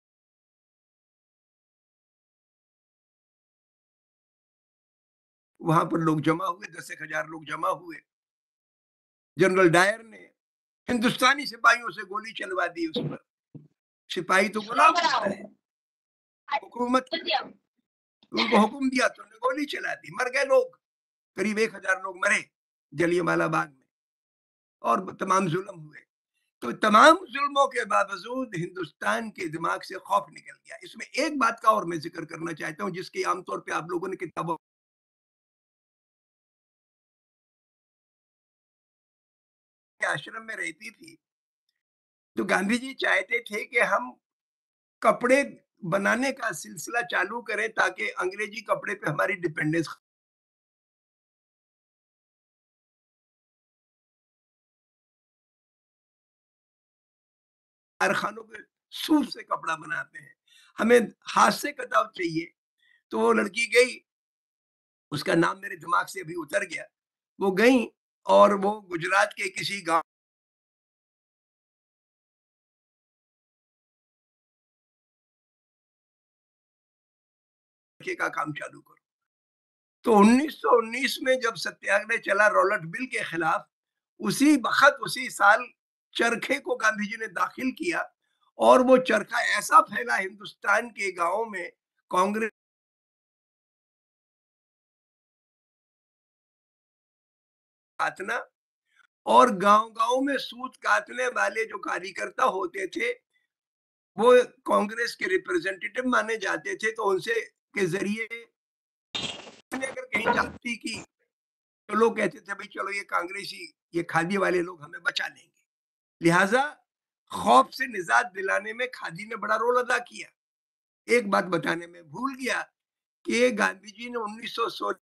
वहां पर लोग जमा हुए, दस एक हजार लोग जमा हुए। जनरल डायर ने हिंदुस्तानी सिपाहियों से गोली चलवा दी उस पर। सिपाही तो गुलाम होता है, हुकूमत उनको हुक्म दिया तो उन्होंने गोली चला दी, मर गए लोग, करीब एक हजार लोग मरे जलियांवाला बाग में, और तमाम जुल्म हुए। तो तमाम जुल्मों के बावजूद हिंदुस्तान के दिमाग से खौफ निकल गया। इसमें एक बात का और मैं जिक्र करना चाहता हूँ, जिसकी आमतौर पे आप लोगों ने किताबों आश्रम में रहती थी, तो गांधी जी चाहते थे कि हम कपड़े बनाने का सिलसिला चालू करें ताकि अंग्रेजी कपड़े पे हमारी डिपेंडेंस, कारखानों के सूत से कपड़ा बनाते हैं, हमें हाथ से कटाव चाहिए। तो वो लड़की गई, उसका नाम मेरे दिमाग से अभी उतर गया, वो गई और वो गुजरात के किसी गांव का काम चालू करो। तो उन्नीस सौ उन्नीस में जब सत्याग्रह चला रॉलट बिल के खिलाफ, उसी वक्त उसी साल चरखे को गांधी जी ने दाखिल किया, और वो चरखा ऐसा फैला हिंदुस्तान के गांवों में, कांग्रेस काटना, और गांव-गांव में सूत काटने वाले जो कार्यकर्ता होते थे वो कांग्रेस के रिप्रेजेंटेटिव माने जाते थे। तो उनसे के जरिए अगर कहीं जाती की तो लोग कहते थे भाई चलो ये कांग्रेसी, ये खादी वाले लोग हमें बचा लेंगे। लिहाजा खौफ से निजात दिलाने में खादी ने बड़ा रोल अदा किया। एक बात बताने में भूल गया कि गांधी जी ने उन्नीस सौ सोलह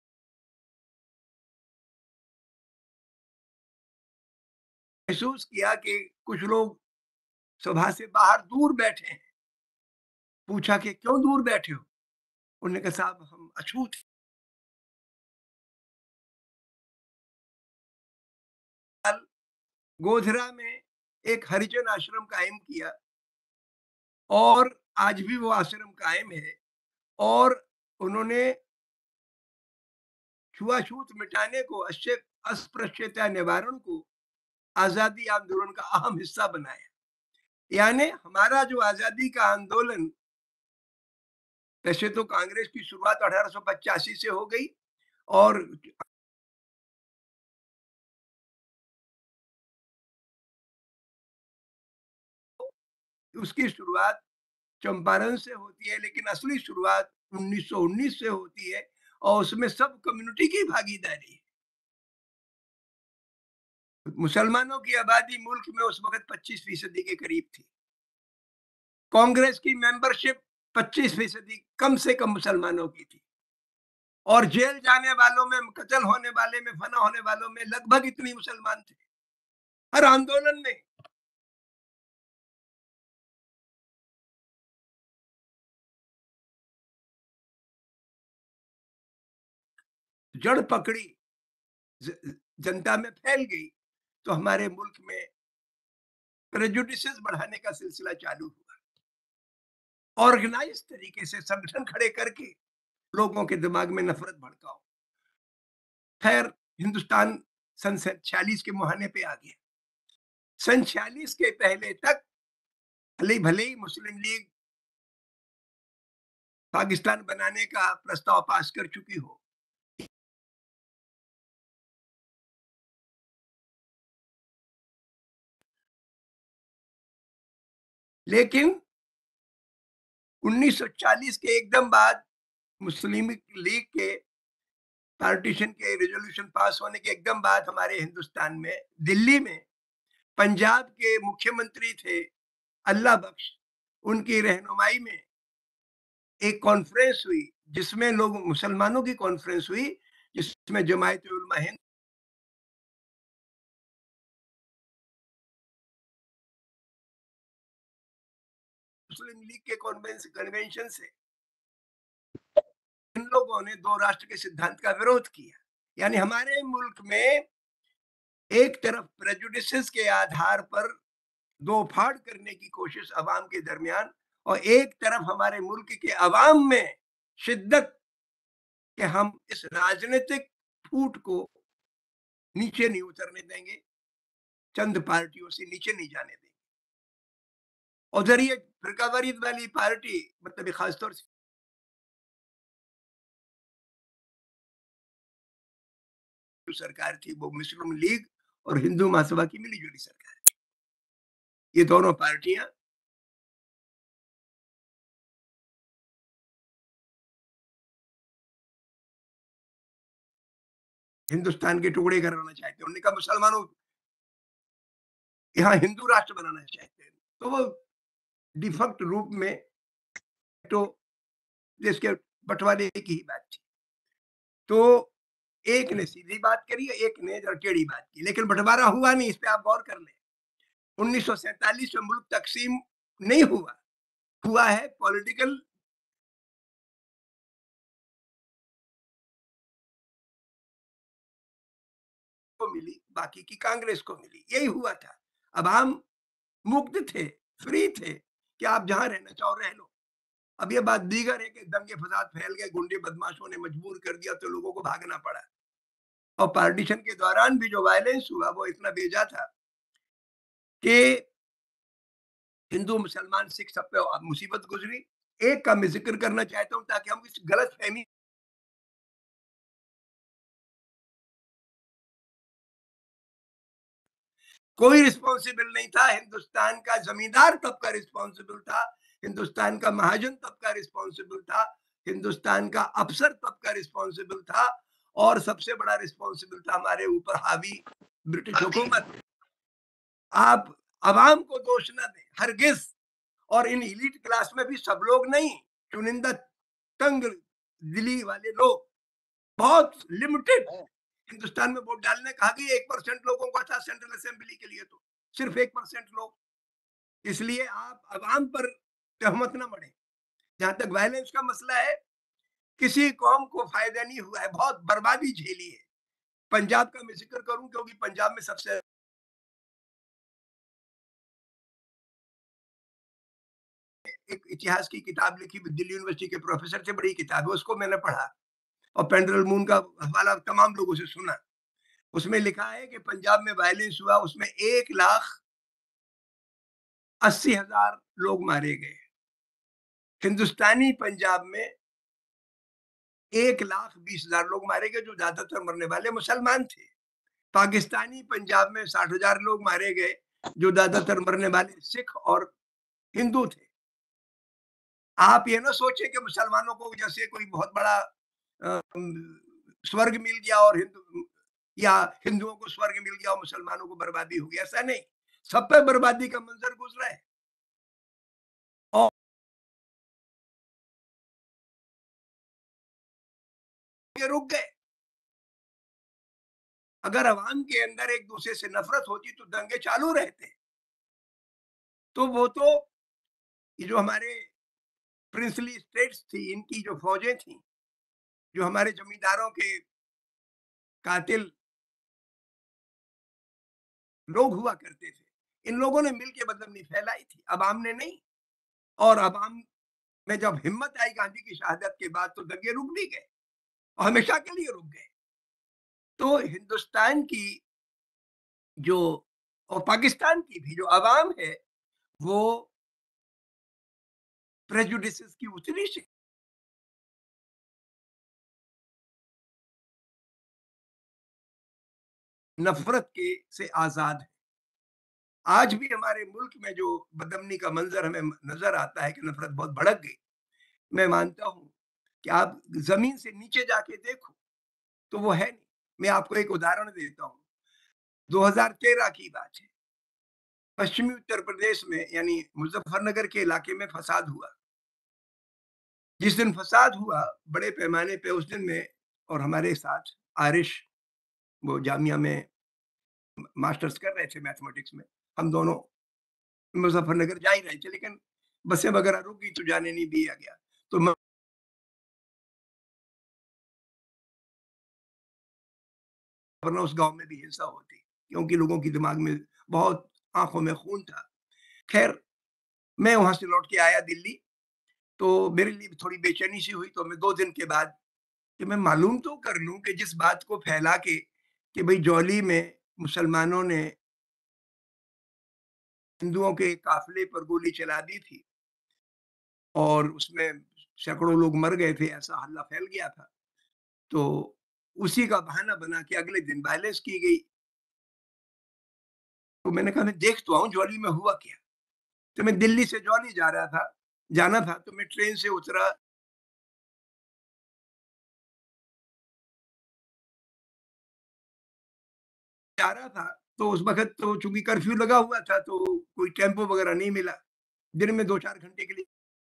महसूस किया कि कुछ लोग सभा से बाहर दूर बैठे हैं। पूछा कि क्यों दूर बैठे हो? उन्होंने कहा साहब हम अछूत गोधरा में एक हरिजन आश्रम कायम किया, और आज भी वो आश्रम कायम है, और उन्होंने छुआछूत मिटाने को, अस्पृश्यता निवारण को आजादी आंदोलन का अहम हिस्सा बनाया। यानी हमारा जो आजादी का आंदोलन, वैसे तो कांग्रेस की शुरुआत अठारह सौ पचासी से हो गई, और उसकी शुरुआत चंपारण से होती है, लेकिन असली शुरुआत उन्नीस सौ उन्नीस से होती है, और उसमें सब कम्युनिटी की भागीदारी है। मुसलमानों की आबादी मुल्क में उस वक्त पच्चीस फीसदी के करीब थी। कांग्रेस की मेंबरशिप पच्चीस फीसदी कम से कम मुसलमानों की थी, और जेल जाने वालों में, कत्ल होने वाले में, फना होने वालों में लगभग इतनी मुसलमान थे हर आंदोलन में। जड़ पकड़ी, जनता में फैल गई, तो हमारे मुल्क में प्रेजुडिसेस बढ़ाने का सिलसिला चालू हुआ। ऑर्गेनाइज तरीके से संगठन खड़े करके लोगों के दिमाग में नफरत भड़काओ। खैर हिंदुस्तान सन छियालीस के मुहाने पे आ गया। सन छियालीस के पहले तक भले भले ही मुस्लिम लीग पाकिस्तान बनाने का प्रस्ताव पास कर चुकी हो, लेकिन उन्नीस सौ चालीस के एकदम बाद मुस्लिम लीग के पार्टीशन के रेजोल्यूशन पास होने के एकदम बाद हमारे हिंदुस्तान में, दिल्ली में पंजाब के मुख्यमंत्री थे अल्लाह बख्श, उनकी रहनुमाई में एक कॉन्फ्रेंस हुई, जिसमें लोग, मुसलमानों की कॉन्फ्रेंस हुई, जिसमें जमायत उलमा हिंद, मुस्लिम लीग के कन्वेंशन से लोगों ने दो राष्ट्र के सिद्धांत का विरोध किया। यानी हमारे मुल्क में एक तरफ प्रेजुडिसेस के आधार पर दो फाड़ करने की कोशिश अवाम के दरमियान, और एक तरफ हमारे मुल्क के अवाम में शिद्दत कि हम इस राजनीतिक फूट को नीचे नहीं उतरने देंगे, चंद पार्टियों से नीचे नहीं जाने देंगे। उधर ये फिरकावारीद वाली पार्टी, मतलब खासतौर से जो सरकार थी वो मुस्लिम लीग और हिंदू महासभा की मिलीजुली सरकार थी। ये दोनों पार्टियां हिंदुस्तान के टुकड़े करवाना चाहते हैं। उन्होंने कहा मुसलमानों यहाँ हिंदू राष्ट्र बनाना चाहते हैं, तो वो डिफेक्ट रूप में तो देश के बंटवारे की ही बात थी। तो एक ने सीधी बात करी, एक ने टेढ़ी बात की, लेकिन बंटवारा हुआ नहीं। इस पे आप गौर कर लें, उन्नीस सौ सैतालीस में मुल्क तकसीम नहीं हुआ, हुआ है पॉलिटिकल को मिली, बाकी की कांग्रेस को मिली, यही हुआ था। अब हम मुक्त थे, फ्री थे कि आप जहां रहना चाहो रह लो। अब ये बात दीगर है कि दंगे फसाद फैल गए, गुंडे बदमाशों ने मजबूर कर दिया तो लोगों को भागना पड़ा। और पार्टीशन के दौरान भी जो वायलेंस हुआ वो इतना बेजा था कि हिंदू मुसलमान सिख सब पे मुसीबत गुजरी। एक का मैं जिक्र करना चाहता हूं ताकि हम इस गलत फहमी कोई रिस्पॉन्सिबल नहीं था, हिंदुस्तान का जमींदार तबका रिस्पॉन्सिबल था, हिंदुस्तान का महाजन तबका रिस्पॉन्सिबल था, हिंदुस्तान का अफसर तबका रिस्पॉन्सिबल था, और सबसे बड़ा रिस्पॉन्सिबल था हमारे ऊपर हावी ब्रिटिश हुकूमत। आप अवाम को दोष न दें हरगिज, और इन इलीट क्लास में भी सब लोग नहीं, चुनिंदा तंग दिली वाले लोग, बहुत लिमिटेड हिंदुस्तान में वोट डालने कहा कि एक परसेंट लोगों को था सेंट्रल असेंबली के लिए, तो सिर्फ एक परसेंट लोग। इसलिए आप अवाम पर तहमत न मढ़े। जहां तक वायलेंस का मसला है, किसी कौम को फायदा नहीं हुआ है, बहुत बर्बादी झेली है। पंजाब का मैं जिक्र करूं क्योंकि पंजाब में सबसे एक इतिहास की किताब लिखी दिल्ली यूनिवर्सिटी के प्रोफेसर से, बड़ी किताब है, उसको मैंने पढ़ा और पेंड्रल मून का हवाला तमाम लोगों से सुना। उसमें लिखा है कि पंजाब में वायलेंस हुआ, उसमें एक लाख अस्सी हजार लोग मारे गए। हिंदुस्तानी पंजाब में एक लाख बीस हजार लोग मारे गए, जो ज्यादातर मरने वाले मुसलमान थे। पाकिस्तानी पंजाब में साठ हजार लोग मारे गए, जो ज्यादातर मरने वाले सिख और हिंदू थे। आप ये ना सोचें कि मुसलमानों को जैसे कोई बहुत बड़ा स्वर्ग मिल गया और हिंदू या हिंदुओं को स्वर्ग मिल गया और मुसलमानों को बर्बादी हो गई, ऐसा नहीं। सब पे बर्बादी का मंजर गुजरा है। और ये रुक गए। अगर अवाम के अंदर एक दूसरे से नफरत होती तो दंगे चालू रहते। तो वो तो ये जो हमारे प्रिंसली स्टेट्स थी, इनकी जो फौजें थी, जो हमारे जमींदारों के कातिल लोग हुआ करते थे, इन लोगों ने मिलकर बदमनी फैलाई थी, अवाम ने नहीं। और अवाम में जब हिम्मत आई गांधी की शहादत के बाद, तो दंगे रुक भी गए और हमेशा के लिए रुक गए। तो हिंदुस्तान की जो और पाकिस्तान की भी जो अवाम है, वो प्रेजुडिसेस की उतनी सी नफरत के से आजाद है। आज भी हमारे मुल्क में जो बदमनी का मंजर हमें नजर आता है कि नफरत बहुत भड़क गई, मैं मानता हूं कि आप जमीन से नीचे जाके देखो तो वो है नहीं। मैं आपको एक उदाहरण देता हूं। दो हज़ार तेरह की बात है, पश्चिमी उत्तर प्रदेश में यानी मुजफ्फरनगर के इलाके में फसाद हुआ। जिस दिन फसाद हुआ बड़े पैमाने पे, उस दिन में और हमारे साथ आरिश, वो जामिया में मास्टर्स कर रहे थे मैथमेटिक्स में, हम दोनों मुजफ्फरनगर जा ही रहे थे, लेकिन बसें वगैरह रुक गई तो जाने नहीं दिया गया। तो वरना उस गांव में भी हिंसा होती, क्योंकि लोगों की दिमाग में बहुत आंखों में खून था। खैर, मैं वहां से लौट के आया दिल्ली, तो मेरे लिए भी थोड़ी बेचैनी सी हुई। तो मैं दो दिन के बाद कि मैं मालूम तो कर लूं कि जिस बात को फैला के कि भाई जौली में मुसलमानों ने हिंदुओं के काफिले पर गोली चला दी थी और उसमें सैकड़ों लोग मर गए थे, ऐसा हल्ला फैल गया था। तो उसी का बहाना बना के अगले दिन वायलेंस की गई। तो मैंने कहा मैं देख तो आऊं जौली में हुआ क्या। तो मैं दिल्ली से जौली जा रहा था, जाना था, तो मैं ट्रेन से उतरा। जा रहा था तो उस वक्त तो चूंकि कर्फ्यू लगा हुआ था तो कोई टेम्पो वगैरह नहीं मिला। दिन में दो चार घंटे के लिए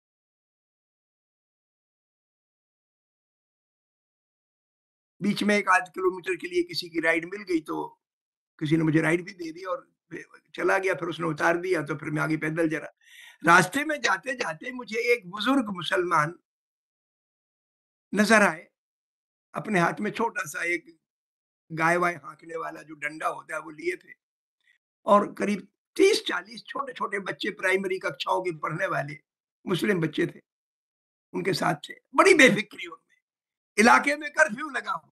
बीच में एक आध किलोमीटर के लिए किसी की राइड मिल गई, तो किसी ने मुझे राइड भी दे दी और चला गया। फिर उसने उतार दिया, तो फिर मैं आगे पैदल जरा। रास्ते में जाते जाते मुझे एक बुजुर्ग मुसलमान नजर आए, अपने हाथ में छोटा सा एक गाय वाय हाँकने वाला जो डंडा होता है वो लिए थे, और करीब तीस चालीस छोटे छोटे बच्चे प्राइमरी कक्षाओं के पढ़ने वाले मुस्लिम बच्चे थे, उनके साथ थे। बड़ी बेफिक्री उनमें, इलाके में कर्फ्यू लगा हुआ।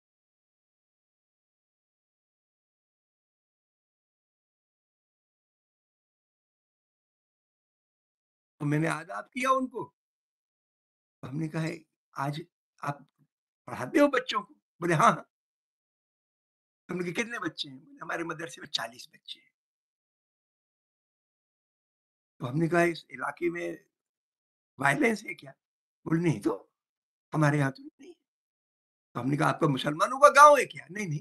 तो मैंने आदाब किया उनको। हमने कहा आज आप पढ़ाते हो बच्चों को? बोले हाँ हाँ। हमने कहा कितने बच्चे हैं? बोले हमारे मदरसे में चालीस बच्चे हैं। तो हमने कहा इस इलाके में वायलेंस है क्या? बोले नहीं तो हमारे यहाँ तो नहीं। तो हमने कहा आपका मुसलमानों का गांव है क्या? नहीं नहीं।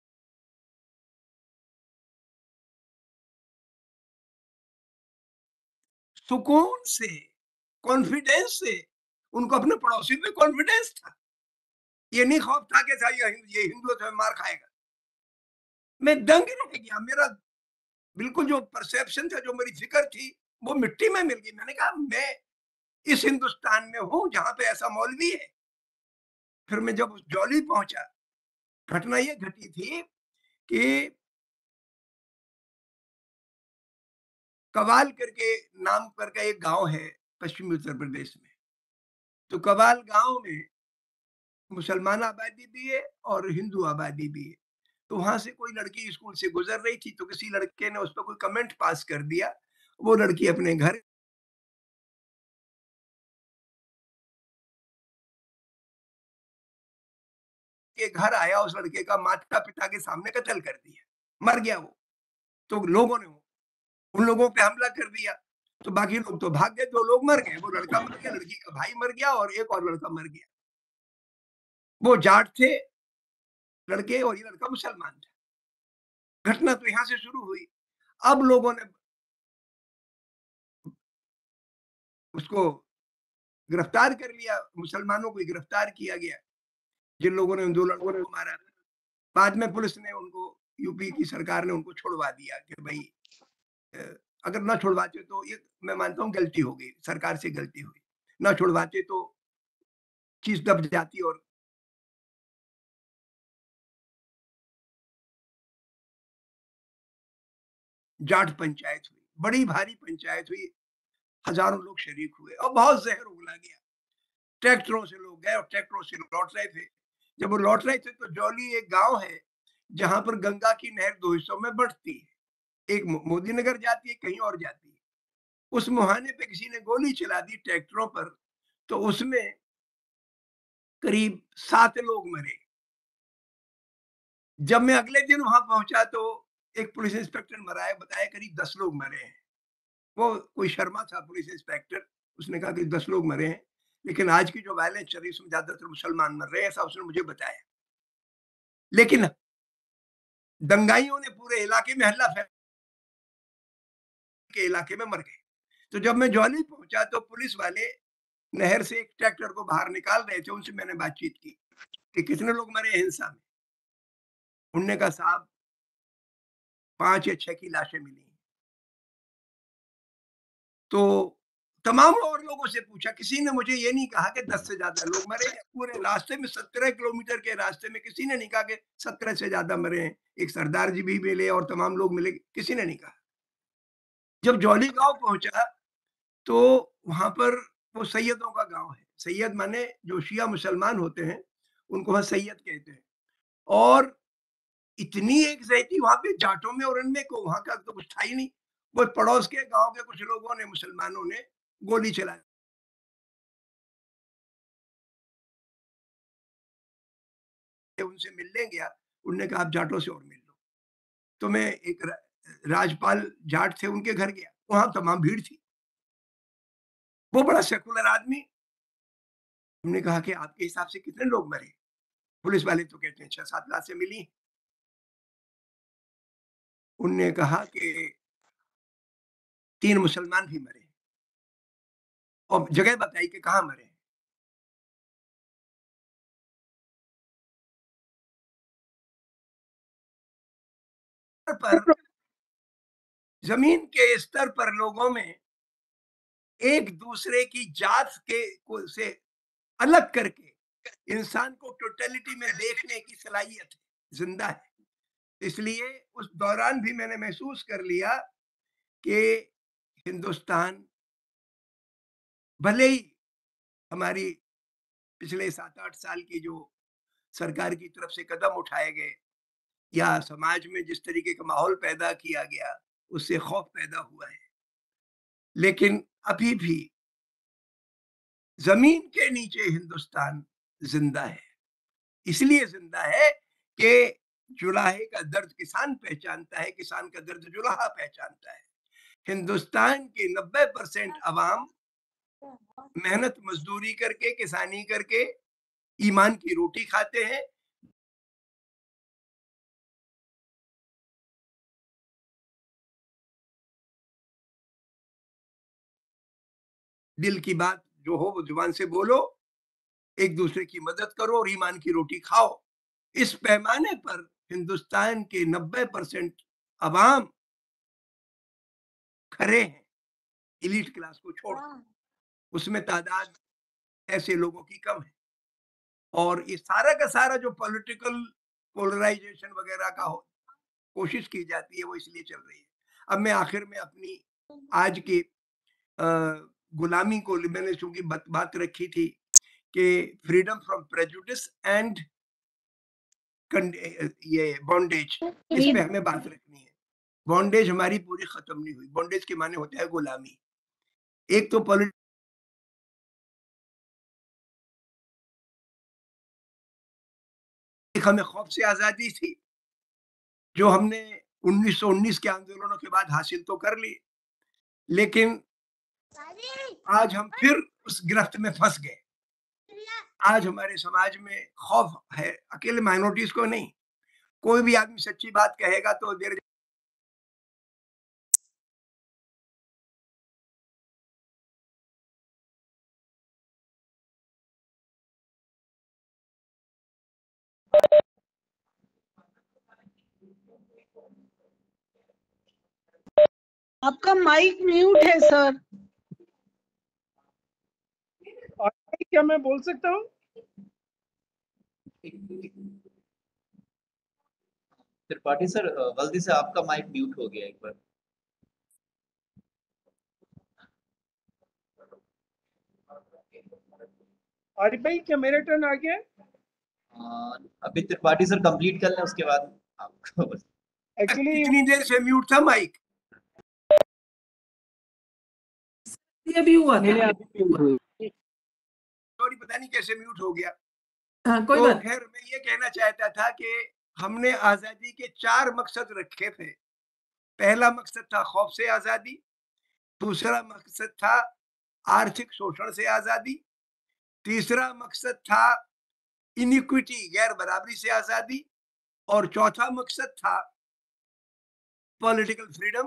सुकून से, कॉन्फिडेंस से, उनको अपने पड़ोसी पे कॉन्फिडेंस था। ये नहीं खौफ था कि ये हिंदू तो मार खाएगा। मैं दंग रह गया। मेरा बिल्कुल जो परसेप्शन था, जो मेरी फिक्र थी, वो मिट्टी में मिल गई। मैंने कहा मैं इस हिंदुस्तान में हूं जहां पे ऐसा मौलवी है। फिर मैं जब जौली पहुंचा, घटना ये घटी थी कि कवाल करके नाम करके एक गांव है पश्चिमी उत्तर प्रदेश में। तो कवाल गांव में मुसलमान आबादी भी है और हिंदू आबादी भी है। तो वहां से कोई लड़की स्कूल से गुजर रही थी, तो किसी लड़के ने उस पर कोई कमेंट पास कर दिया। वो लड़की अपने घर के घर आया, उस लड़के का माता पिता के सामने कत्ल कर दिया, मर गया वो। तो लोगों ने उन लोगों पे हमला कर दिया, तो बाकी लोग तो भाग गए, दो लोग मर गए। वो लड़का मर गया, लड़की का भाई मर गया और एक और लड़का मर गया। वो जाट थे लड़के और ये लड़का मुसलमान था। घटना तो यहां से शुरू हुई। अब लोगों ने उसको गिरफ्तार कर लिया, मुसलमानों को गिरफ्तार किया गया, जिन लोगों ने दो लड़कों को मारा था। बाद में पुलिस ने उनको, यूपी की सरकार ने उनको छोड़वा दिया कि भाई अगर ना छुड़वाते तो, ये मैं मानता हूँ गलती हो गई, सरकार से गलती हुई। ना छुड़वाते तो चीज दब जाती। और जाट पंचायत हुई, बड़ी भारी पंचायत हुई, हजारों लोग शरीक हुए और बहुत जहर उगला गया। ट्रैक्टरों से लोग गए और ट्रैक्टरों से लौट रहे थे। जब वो लौट रहे थे तो जौली एक गांव है जहां पर गंगा की नहर दो हिस्सों में बढ़ती है, एक मोदी नगर जाती है, कहीं और जाती है। उस मुहाने पे किसी ने गोली चला दी ट्रैक्टरों पर, तो उसमें करीब सात लोग मरे। जब मैं अगले दिन वहां पहुंचा तो एक पुलिस इंस्पेक्टर मरा है, बताया करीब दस लोग मरे हैं। वो कोई शर्मा था पुलिस इंस्पेक्टर, उसने कहा कि दस लोग मरे हैं, लेकिन आज की जो वायलेंस चल रही है उसमें ज्यादातर मुसलमान मर रहे हैं, ऐसा उसने मुझे बताया। लेकिन दंगाइयों ने पूरे इलाके में हल्ला फैला के इलाके में मर गए। तो जब मैं जौली पहुंचा तो पुलिस वाले नहर से एक ट्रैक्टर को बाहर निकाल रहे थे। उनसे मैंने बातचीत की कि कितने लोग मरे हिंसा में। उनने कहा साहब पांच या छह की लाशें मिली। तो तमाम और लोगों से पूछा, किसी ने मुझे ये नहीं कहा कि दस से ज्यादा लोग मरे हैं। पूरे रास्ते में सत्रह किलोमीटर के रास्ते में किसी ने नहीं कहा कि सत्रह से ज्यादा मरे हैं। एक सरदार जी भी मिले और तमाम लोग मिले, किसी ने नहीं कहा। जब जौली गांव पहुंचा तो वहां पर वो सैयदों का गांव है। सैयद माने जो शिया मुसलमान होते हैं उनको वहां सैयद कहते हैं। और इतनी एक जैती वहां पे जाटों में और इनमें को वहां का तो कुछ था ही नहीं। वो पड़ोस के गांव के कुछ लोगों ने, मुसलमानों ने गोली चलाई। उनसे मिलने गया, उनने कहा आप जाटों से और मिल लो। तो मैं एक राजपाल जाट थे उनके घर गया, वहां तमाम भीड़ थी। वो बड़ा सेकुलर आदमी। हमने कहा कि आपके हिसाब से कितने लोग मरे? पुलिस वाले तो कहते हैं छह सात लाख से मिली। उनने कहा कि तीन मुसलमान भी मरे और जगह बताई कि कहाँ मरे। पर जमीन के स्तर पर लोगों में एक दूसरे की जात के को से अलग करके इंसान को टोटलिटी में देखने की सलाहियत जिंदा है। इसलिए उस दौरान भी मैंने महसूस कर लिया कि हिंदुस्तान भले ही हमारी पिछले सात आठ साल की जो सरकार की तरफ से कदम उठाए गए या समाज में जिस तरीके का माहौल पैदा किया गया उससे खौफ पैदा हुआ है, लेकिन अभी भी जमीन के नीचे हिंदुस्तान जिंदा है। इसलिए जिंदा है कि जुलाहे का दर्द किसान पहचानता है, किसान का दर्द जुलाहा पहचानता है। हिंदुस्तान के नब्बे परसेंट अवाम मेहनत मजदूरी करके, किसानी करके ईमान की रोटी खाते हैं। दिल की बात जो हो वो जुबान से बोलो, एक दूसरे की मदद करो और ईमान की रोटी खाओ। इस पैमाने पर हिंदुस्तान के नब्बे परसेंट अवाम खरे हैं, इलीट क्लास को छोड़। उसमें तादाद ऐसे लोगों की कम है। और ये सारा का सारा जो पॉलिटिकल पोलराइजेशन वगैरह का हो कोशिश की जाती है वो इसलिए चल रही है। अब मैं आखिर में अपनी आज की गुलामी को, मैंने चूंकि बात, बात रखी थी कि फ्रीडम फ्रॉम प्रेजुडिस एंड ये बॉन्डेज, इस पे हमें बात रखनी है। बॉन्डेज हमारी पूरी खत्म नहीं हुई। बॉन्डेज के माने होता है गुलामी। एक तो पॉलिटिक्स हमें खौफ से आजादी थी जो हमने उन्नीस सौ उन्नीस के आंदोलनों के बाद हासिल तो कर ली, लेकिन आज हम फिर उस गिरफ्त में फंस गए। आज हमारे समाज में खौफ है, अकेले माइनॉरिटीज को नहीं। कोई भी आदमी सच्ची बात कहेगा तो देर आपका माइक म्यूट है सर। क्या मैं बोल सकता हूँ? त्रिपाठी सर, गलती से आपका माइक म्यूट हो गया एक बार। आरिफ भाई क्या मेरा टर्न आ गया? अभी त्रिपाठी सर कंप्लीट कर लें, उसके बाद आपको। एक्चुअली कितनी देर से म्यूट था माइक? ये भी हुआ था। सॉरी, पता नहीं कैसे म्यूट हो गया। हाँ, कोई तो बात। खैर मैं ये कहना चाहता था कि हमने आजादी के चार मकसद रखे थे। पहला मकसद था खौफ से आजादी, दूसरा मकसद था आर्थिक शोषण से आजादी, तीसरा मकसद था इनिक्विटी गैर बराबरी से आजादी, और चौथा मकसद था पॉलिटिकल फ्रीडम।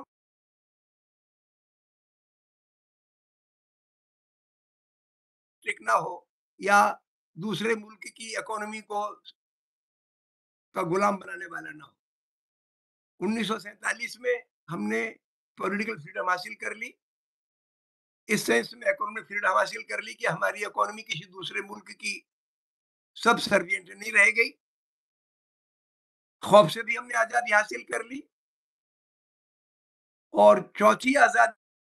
ना हो या दूसरे मुल्क की इकोनॉमी को का गुलाम बनाने वाला ना हो। उन्नीस सौ सैंतालीस में हमने पॉलिटिकल फ्रीडम हासिल कर ली। इस सेंस में इकोनॉमिक फ्रीडम हासिल कर ली कि हमारी इकोनॉमी किसी दूसरे मुल्क की सब सर्वियंट नहीं रह गई। खौफ से भी हमने आजादी हासिल कर ली। और चौथी आजादी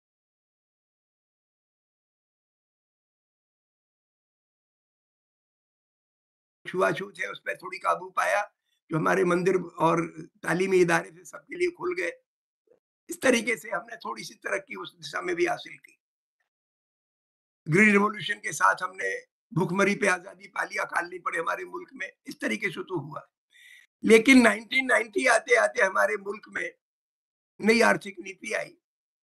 छुआछूत है उस पर थोड़ी काबू पाया, जो हमारे मंदिर और तालीमी इदारे थे सबके लिए खुल गए। इस तरीके से हमने थोड़ी सी तरक्की उस दिशा में भी हासिल की। ग्रीन रिवॉल्यूशन के साथ हमने भूखमरी पे आजादी पाली, अकाल नहीं पड़े हमारे मुल्क में। इस तरीके से तो हुआ। लेकिन नाइनटीन नाइंटी आते आते हमारे मुल्क में नई आर्थिक नीति आई।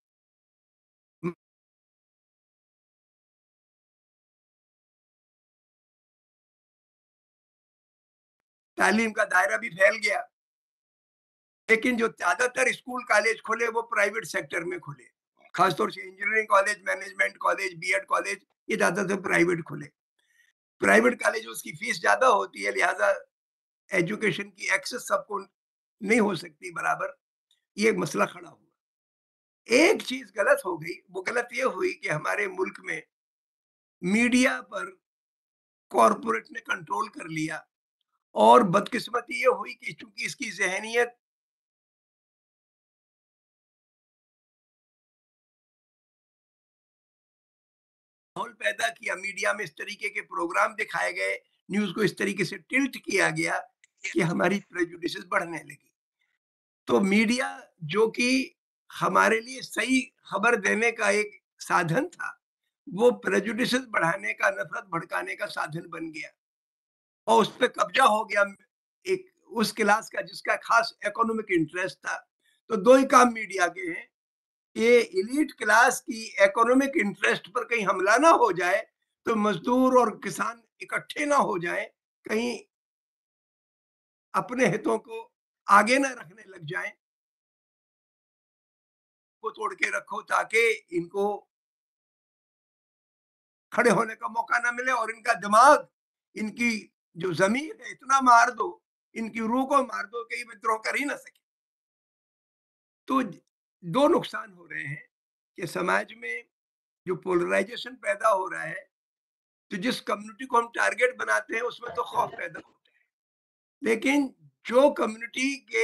तालीम का दायरा भी फैल गया। लेकिन जो ज्यादातर स्कूल कॉलेज खुले वो प्राइवेट सेक्टर में खुले, खासतौर से engineering college, management college, BEd college, ये ज्यादातर प्राइवेट खुले। प्राइवेट कॉलेज उसकी फीस ज्यादा होती है, लिहाजा एजुकेशन की एक्सेस सबको नहीं हो सकती बराबर। ये मसला खड़ा हुआ। एक चीज गलत हो गई। वो गलत ये हुई कि हमारे मुल्क में मीडिया पर कॉरपोरेट ने कंट्रोल कर लिया। और बदकिस्मती ये हुई कि चूंकि इसकी जहनियत माहौल पैदा किया, मीडिया में इस तरीके के प्रोग्राम दिखाए गए, न्यूज को इस तरीके से टिल्ट किया गया कि हमारी प्रेजुडिसेस बढ़ने लगी। तो मीडिया जो कि हमारे लिए सही खबर देने का एक साधन था, वो प्रेजुडिसेस बढ़ाने का, नफरत भड़काने का साधन बन गया। और उस पर कब्जा हो गया एक उस क्लास का जिसका खास इकोनॉमिक इंटरेस्ट था। तो दो ही काम मीडिया के हैं, ये एलीट क्लास की इकोनॉमिक इंटरेस्ट पर कहीं हमला ना हो जाए, तो मजदूर और किसान इकट्ठे ना हो जाए, कहीं अपने हितों को आगे ना रखने लग जाएं, को तोड़ के रखो ताकि इनको खड़े होने का मौका ना मिले और इनका दिमाग, इनकी जो जमीन है इतना मार दो, इनकी रूह को मार दो कि ये विद्रोह कर ही ना सके। तो दो नुकसान हो रहे हैं कि समाज में जो पोलराइजेशन पैदा हो रहा है, तो जिस कम्युनिटी को हम टारगेट बनाते हैं उसमें तो खौफ पैदा होता है, लेकिन जो कम्युनिटी के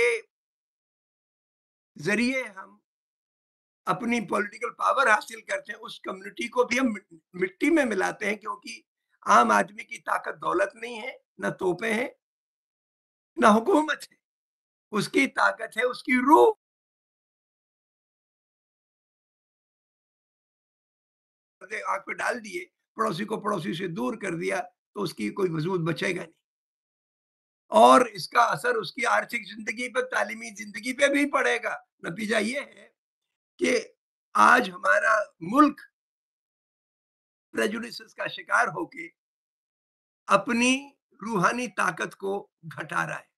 जरिए हम अपनी पॉलिटिकल पावर हासिल करते हैं, उस कम्युनिटी को भी हम मिट्टी में मिलाते हैं, क्योंकि आम आदमी की ताकत दौलत नहीं है, ना तोपे हैं, ना हुकूमत है। उसकी ताकत है उसकी रूह। आंख पे डाल दिए, पड़ोसी को पड़ोसी से दूर कर दिया, तो उसकी कोई वजूद बचेगा नहीं। और इसका असर उसकी आर्थिक जिंदगी पर, तालीमी जिंदगी पे भी पड़ेगा। नतीजा ये है कि आज हमारा मुल्क प्रेजुडिसेस का शिकार होके अपनी रूहानी ताकत को घटा रहा है।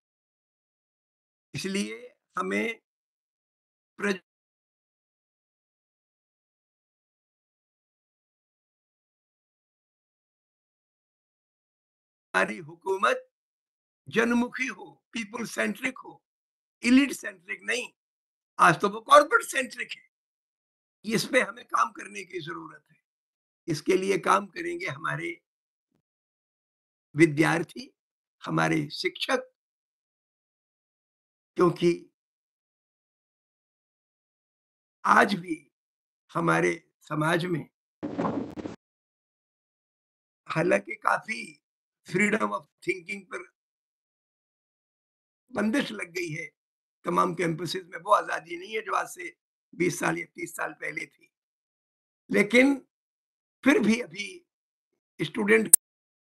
इसलिए हमें हमारी हुकूमत जनमुखी हो, पीपल सेंट्रिक हो, इलिट सेंट्रिक नहीं। आज तो वो कॉर्पोरेट सेंट्रिक है। इस पे हमें काम करने की जरूरत है। इसके लिए काम करेंगे हमारे विद्यार्थी, हमारे शिक्षक, क्योंकि आज भी हमारे समाज में हालांकि काफी फ्रीडम ऑफ थिंकिंग पर बंदिश लग गई है, तमाम कैंपसेस में वो आजादी नहीं है जो आज से बीस साल या तीस साल पहले थी। लेकिन फिर भी अभी स्टूडेंट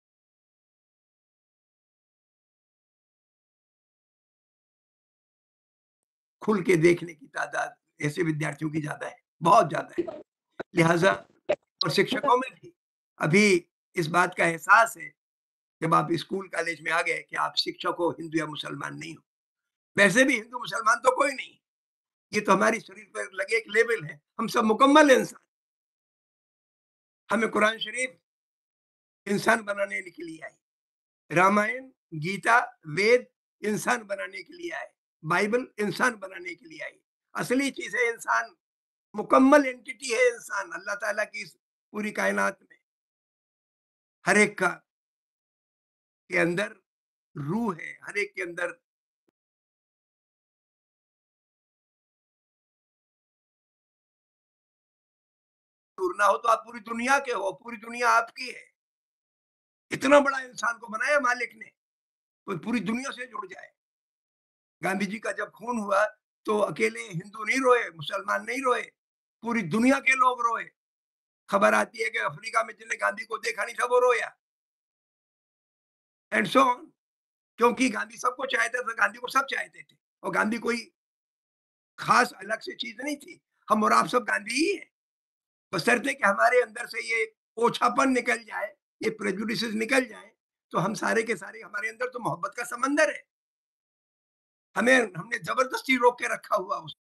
खुल के देखने की तादाद ऐसे विद्यार्थियों की ज्यादा है, बहुत ज्यादा है। लिहाजा और शिक्षकों में भी अभी इस बात का एहसास है, जब आप स्कूल कॉलेज में आ गए, कि आप शिक्षक हो, हिंदू या मुसलमान नहीं हो। वैसे भी हिंदू मुसलमान तो कोई नहीं, ये तो हमारी शरीर पर लगे एक लेबल है। हम सब मुकम्मल इंसान। हमें कुरान शरीफ इंसान बनाने के लिए आई, रामायण, गीता, वेद इंसान बनाने के लिए आए, बाइबल इंसान बनाने के लिए आई। असली चीज है इंसान मुकम्मल एंटिटी है इंसान अल्लाह ताला की इस पूरी कायनात में। हर एक का के अंदर रूह है, हर एक के अंदर ना हो तो आप पूरी दुनिया के हो, पूरी दुनिया आपकी है। इतना बड़ा इंसान को बनाया मालिक ने, तो पूरी दुनिया से जुड़ जाए। गांधी जी का जब खून हुआ तो अकेले हिंदू नहीं रोए, मुसलमान नहीं रोए, पूरी दुनिया के लोग रोए। खबर आती है कि अफ्रीका में जिन्हें गांधी को देखा नहीं था वो रोया, एंड सो ऑन। क्योंकि गांधी सबको चाहते थे, गांधी को सब चाहते थे, और गांधी कोई खास अलग से चीज नहीं थी। हम और आप सब गांधी ही हैं, बशर्ते कि हमारे अंदर से ये ओछापन निकल जाए, ये प्रेजुडिसेस निकल जाए, तो हम सारे के सारे, हमारे अंदर तो मोहब्बत का समंदर है। हमें हमने जबरदस्ती रोक के रखा हुआ उस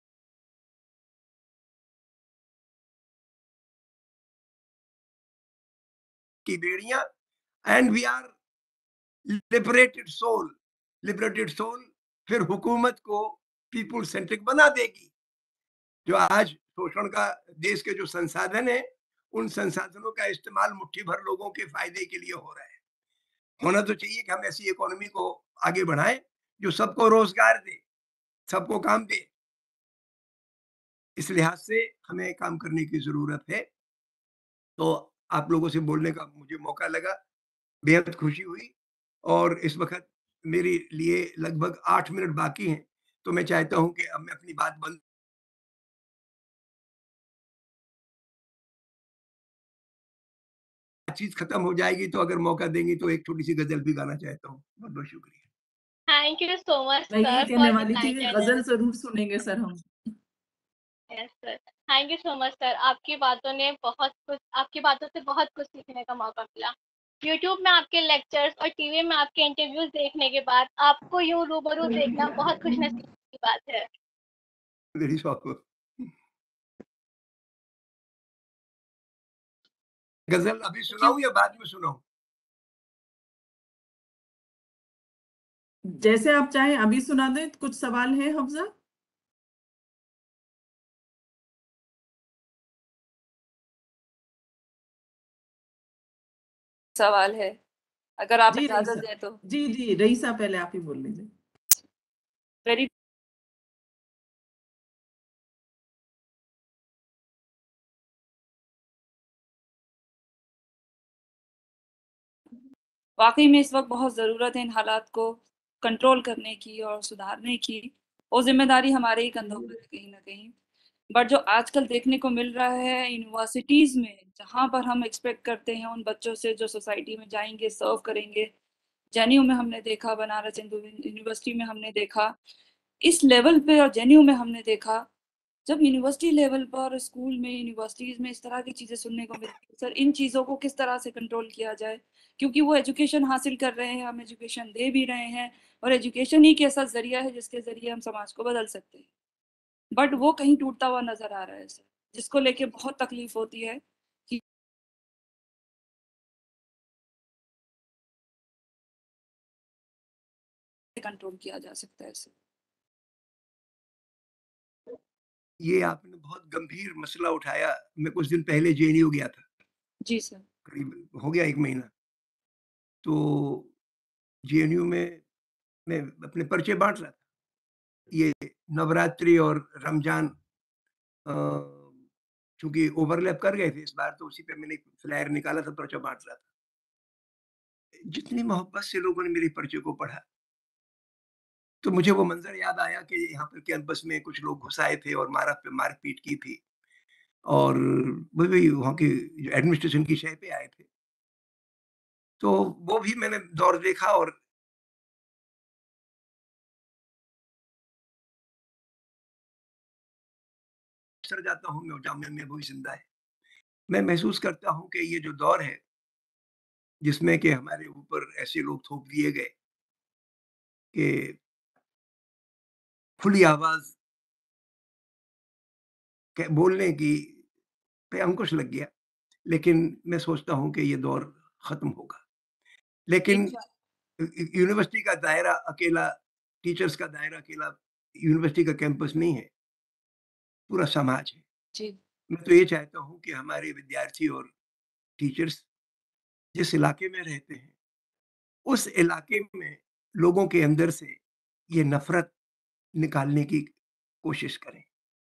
की बेड़ियां, and we are liberated soul. Liberated soul फिर हुकूमत को पीपुल सेंट्रिक बना देगी। जो आज शोषण का देश के जो संसाधन है, उन संसाधनों का इस्तेमाल मुट्ठी भर लोगों के फायदे के लिए हो रहा है। होना तो चाहिए कि हम ऐसी इकोनॉमी को आगे बढ़ाएं जो सबको रोजगार दे, सबको काम दे। इस लिहाज से हमें काम करने की जरूरत है। तो आप लोगों से बोलने का मुझे मौका लगा, बेहद खुशी हुई। और इस वक्त मेरे लिए लगभग आठ मिनट बाकी हैं, तो मैं चाहता हूं कि अब मैं अपनी बात बंद चीज खत्म हो जाएगी, तो अगर मौका देंगी तो एक छोटी सी गजल भी गाना चाहता हूँ। बहुत बहुत शुक्रिया। थैंक यू सो मच मैं यही सर कहने फॉर वाली थी कि गजल जरूर सुनेंगे सर हम। Yes sir, thank you so much sir. आपकी बातों ने बहुत कुछ, आपकी बातों से बहुत कुछ सीखने का मौका मिला। यूट्यूब में आपके लेक्चर्स और टीवी में आपके इंटरव्यूज देखने के बाद आपको यूं रूबरू देखना बहुत खुशनसीबी की बात है। मेरी शौक गजल अभी सुनाऊं या बाद में सुनाऊं? जैसे आप चाहें, अभी सुना दें। कुछ सवाल है हफ्जा? सवाल है, अगर आप जी इजाजत रईसा, दें तो। जी जी रईसा, पहले आप ही बोल लीजिए। वेरी वाकई में इस वक्त बहुत ज़रूरत है इन हालात को कंट्रोल करने की और सुधारने की। वो जिम्मेदारी हमारे ही कंधों पर है कहीं ना कहीं। बट जो आजकल देखने को मिल रहा है यूनिवर्सिटीज़ में, जहाँ पर हम एक्सपेक्ट करते हैं उन बच्चों से जो सोसाइटी में जाएंगे, सर्व करेंगे। जेएनयू में हमने देखा, बनारस हिंदू यूनिवर्सिटी में हमने देखा, इस लेवल पे और जेएनयू में हमने देखा, जब यूनिवर्सिटी लेवल पर स्कूल में, यूनिवर्सिटीज में इस तरह की चीजें सुनने को मिलती है। सर, इन चीजों को किस तरह से कंट्रोल किया जाए? क्योंकि वो एजुकेशन हासिल कर रहे हैं, हम एजुकेशन दे भी रहे हैं, और एजुकेशन ही एक ऐसा जरिया है जिसके जरिए हम समाज को बदल सकते हैं। बट वो कहीं टूटता हुआ नजर आ रहा है सर, जिसको लेके बहुत तकलीफ होती है कि कंट्रोल किया जा सकता है सर। ये आपने बहुत गंभीर मसला उठाया। मैं कुछ दिन पहले जेएनयू गया था। जी सर। करीब हो गया एक महीना। तो जेएनयू में मैं अपने पर्चे बांट रहा था। ये नवरात्रि और रमजान चूंकि ओवरलैप कर गए थे इस बार, तो उसी पे मैंने फ्लायर निकाला था, पर्चा बांट रहा था। जितनी मोहब्बत से लोगों ने मेरे पर्चे को पढ़ा, तो मुझे वो मंजर याद आया कि यहाँ पर कैंपस में कुछ लोग घुस आए थे और मारा पे मारपीट की थी, और वो भी वहाँ की एडमिनिस्ट्रेशन की शय पे आए थे। तो वो भी मैंने दौर देखा, और सर जाता हूँ मैं जामिया में, वो जिंदा है। मैं महसूस करता हूँ कि ये जो दौर है जिसमें कि हमारे ऊपर ऐसे लोग थोप दिए गए कि खुली आवाज के बोलने की पे अंकुश लग गया। लेकिन मैं सोचता हूँ कि ये दौर खत्म होगा। लेकिन यूनिवर्सिटी का दायरा अकेला, टीचर्स का दायरा अकेला यूनिवर्सिटी का कैंपस नहीं है, पूरा समाज है। जी। मैं तो ये चाहता हूँ कि हमारे विद्यार्थी और टीचर्स जिस इलाके में रहते हैं, उस इलाके में लोगों के अंदर से ये नफ़रत निकालने की कोशिश करें।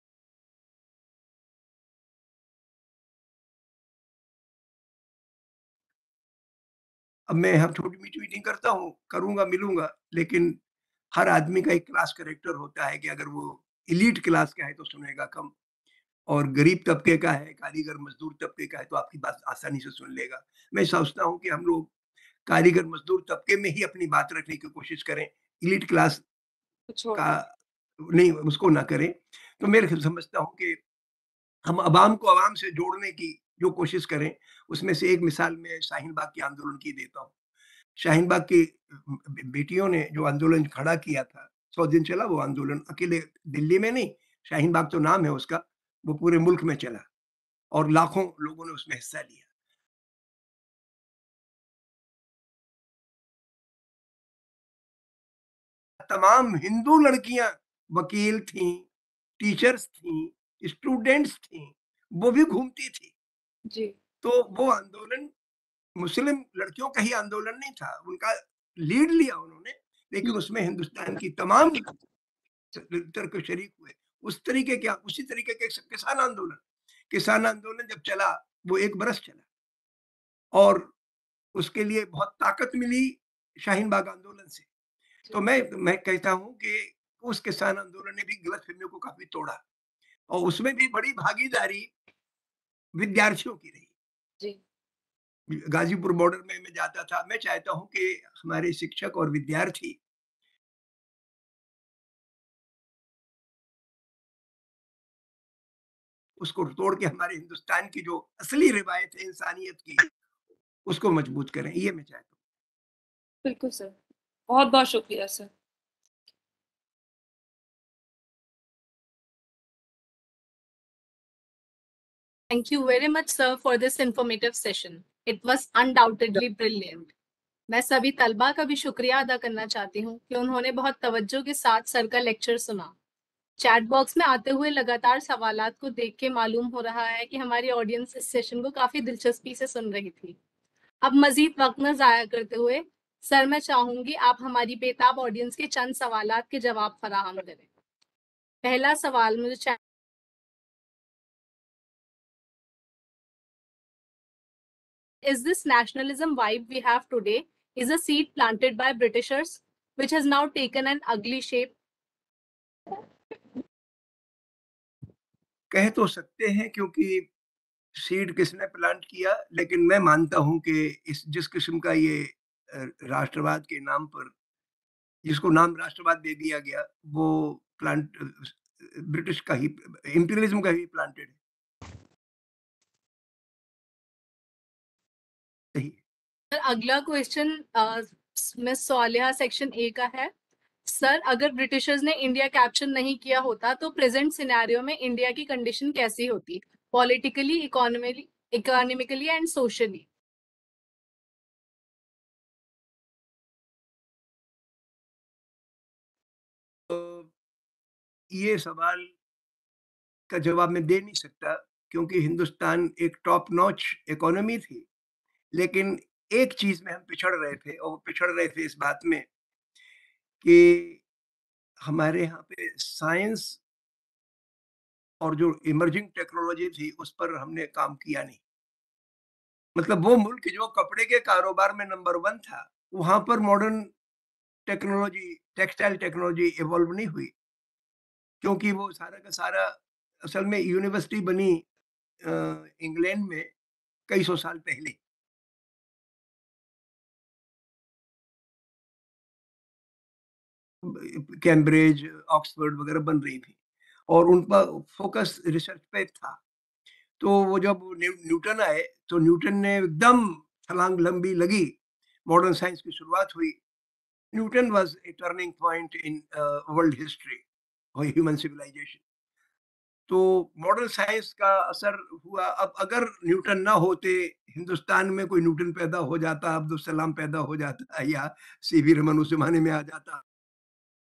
अब मैं यहाँ छोटी-मीठी मीटिंग करता हूँ, करूँगा, मिलूँगा, लेकिन हर आदमी का एक क्लास कैरेक्टर होता है कि अगर वो एलीट क्लास का है तो सुनेगा कम, और गरीब तबके का है, कारीगर मज़दूर तबके का है तो आपकी बात आसानी से सुन लेगा। मैं समझता हूँ कि हम लोग कारीगर मज़दूर तबके में ही अपनी बात रखने की कोशिश करें, एलीट क्लास का नहीं, उसको ना करें। तो मैं समझता हूँ कि हम अवाम को अवाम से जोड़ने की जो कोशिश करें, उसमें से एक मिसाल मैं शाहीन बाग के आंदोलन की देता हूँ। शाहीन बाग की बे बेटियों ने जो आंदोलन खड़ा किया था, सौ दिन चला वो आंदोलन, अकेले दिल्ली में नहीं, शाहीन बाग तो नाम है उसका, वो पूरे मुल्क में चला और लाखों लोगों ने उसमें हिस्सा लिया। तमाम हिंदू लड़कियाँ वकील थीं, टीचर्स थीं, स्टूडेंट्स थीं, वो भी घूमती थी। जी। तो वो आंदोलन मुस्लिम लड़कियों का ही आंदोलन नहीं था, उनका लीड लिया उन्होंने, लेकिन उसमें हिंदुस्तान की तमाम तरफ शरीक हुए। उस तरीके क्या उसी तरीके के किसान आंदोलन किसान आंदोलन जब चला, वो एक बरस चला और उसके लिए बहुत ताकत मिली शाहीन बाग आंदोलन से। तो मैं मैं कहता हूँ कि उस किसान आंदोलन ने भी गलतफहमियों को काफ़ी तोड़ा और उसमें भी बड़ी भागीदारी विद्यार्थियों की रही। जी। गाज़ीपुर बॉर्डर में मैं जाता था, मैं चाहता हूँ कि हमारे शिक्षक और विद्यार्थी उसको तोड़ के हमारे हिंदुस्तान की जो असली रिवायत है इंसानियत की, उसको मजबूत करें, ये मैं चाहता हूँ। बिल्कुल सर, बहुत-बहुत शुक्रिया sir. Thank you very much, sir, for this informative session. It was undoubtedly brilliant. मैं सभी तलबा का भी शुक्रिया अदा करना चाहती हूँ कि उन्होंने बहुत तवज्जो के साथ सर का लेक्चर सुना। चैट बॉक्स में आते हुए लगातार सवालात को देख के मालूम हो रहा है कि हमारी ऑडियंस इस सेशन को काफी दिलचस्पी से सुन रही थी। अब मजीद वक्त न जाया करते हुए सर मैं चाहूंगी आप हमारी बेताब ऑडियंस के चंद सवालात के जवाब फराहम करें। पहला सवाल मुझे chat Is this nationalism vibe we have today is a seed planted by Britishers, which has now taken an ugly shape? कह तो सकते हैं क्योंकि सीड किसने प्लांट किया, लेकिन मैं मानता हूँ कि इस जिस किस्म का ये राष्ट्रवाद के नाम पर जिसको नाम राष्ट्रवाद दे दिया गया, वो प्लांट ब्रिटिश का ही इंपीरियलिज्म का ही प्लांटेड है। सही। सर अगला question miss Soliha section A का है। सर अगर ब्रिटिशर्स ने इंडिया कैप्चर नहीं किया होता तो प्रेजेंट सिनेरियो में इंडिया की कंडीशन कैसी होती, politically, economically economically and socially? तो ये सवाल का जवाब मैं दे नहीं सकता क्योंकि हिंदुस्तान एक टॉप नॉच इकोनॉमी थी, लेकिन एक चीज में हम पिछड़ रहे थे और पिछड़ रहे थे इस बात में कि हमारे यहाँ पे साइंस और जो इमर्जिंग टेक्नोलॉजी थी उस पर हमने काम किया नहीं। मतलब वो मुल्क जो कपड़े के कारोबार में नंबर वन था, वहां पर modern technology textile technology evolve नहीं हुई क्योंकि वो सारा का सारा असल में यूनिवर्सिटी बनी इंग्लैंड में कई सौ साल पहले। कैम्ब्रिज, ऑक्सफोर्ड वगैरह बन रही थी और उन पर फोकस रिसर्च पे था। तो वो जब न्यू, न्यूटन आए तो न्यूटन ने एकदम छलांग लंबी लगी, मॉडर्न साइंस की शुरुआत हुई। Newton was a turning point in world history और ह्यूमन सिविलाइजेशन। तो मॉडर्न साइंस का असर हुआ। अब अगर न्यूटन ना होते, हिंदुस्तान में कोई न्यूटन पैदा हो जाता, अब्दुल सलाम पैदा हो जाता या सी वी रमन उस जमाने में आ जाता,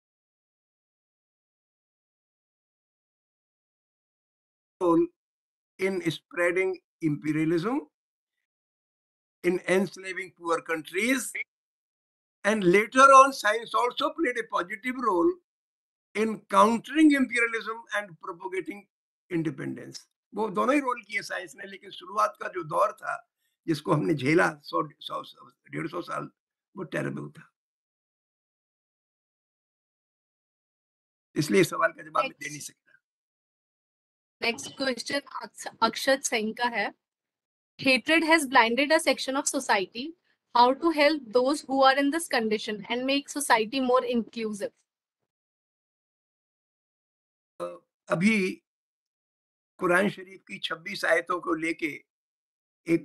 तो in spreading imperialism, in enslaving poor countries, and later on science also played a positive role in countering imperialism and propagating independence. वो दोनों ही रोल किए साइंस ने, लेकिन शुरुआत का जो दौर था जिसको हमने झेला सौ सौ डेढ़ सौ साल, वो टेरेबल था। इसलिए सवाल का जवाब मैं दे नहीं सकता। नेक्स्ट क्वेश्चन अक्षत सिंह का है। Hatred has blinded a section of society. How to help those who are in this condition and make society more inclusive? अभी कुरान शरीफ की छब्बीस आयतों को लेके एक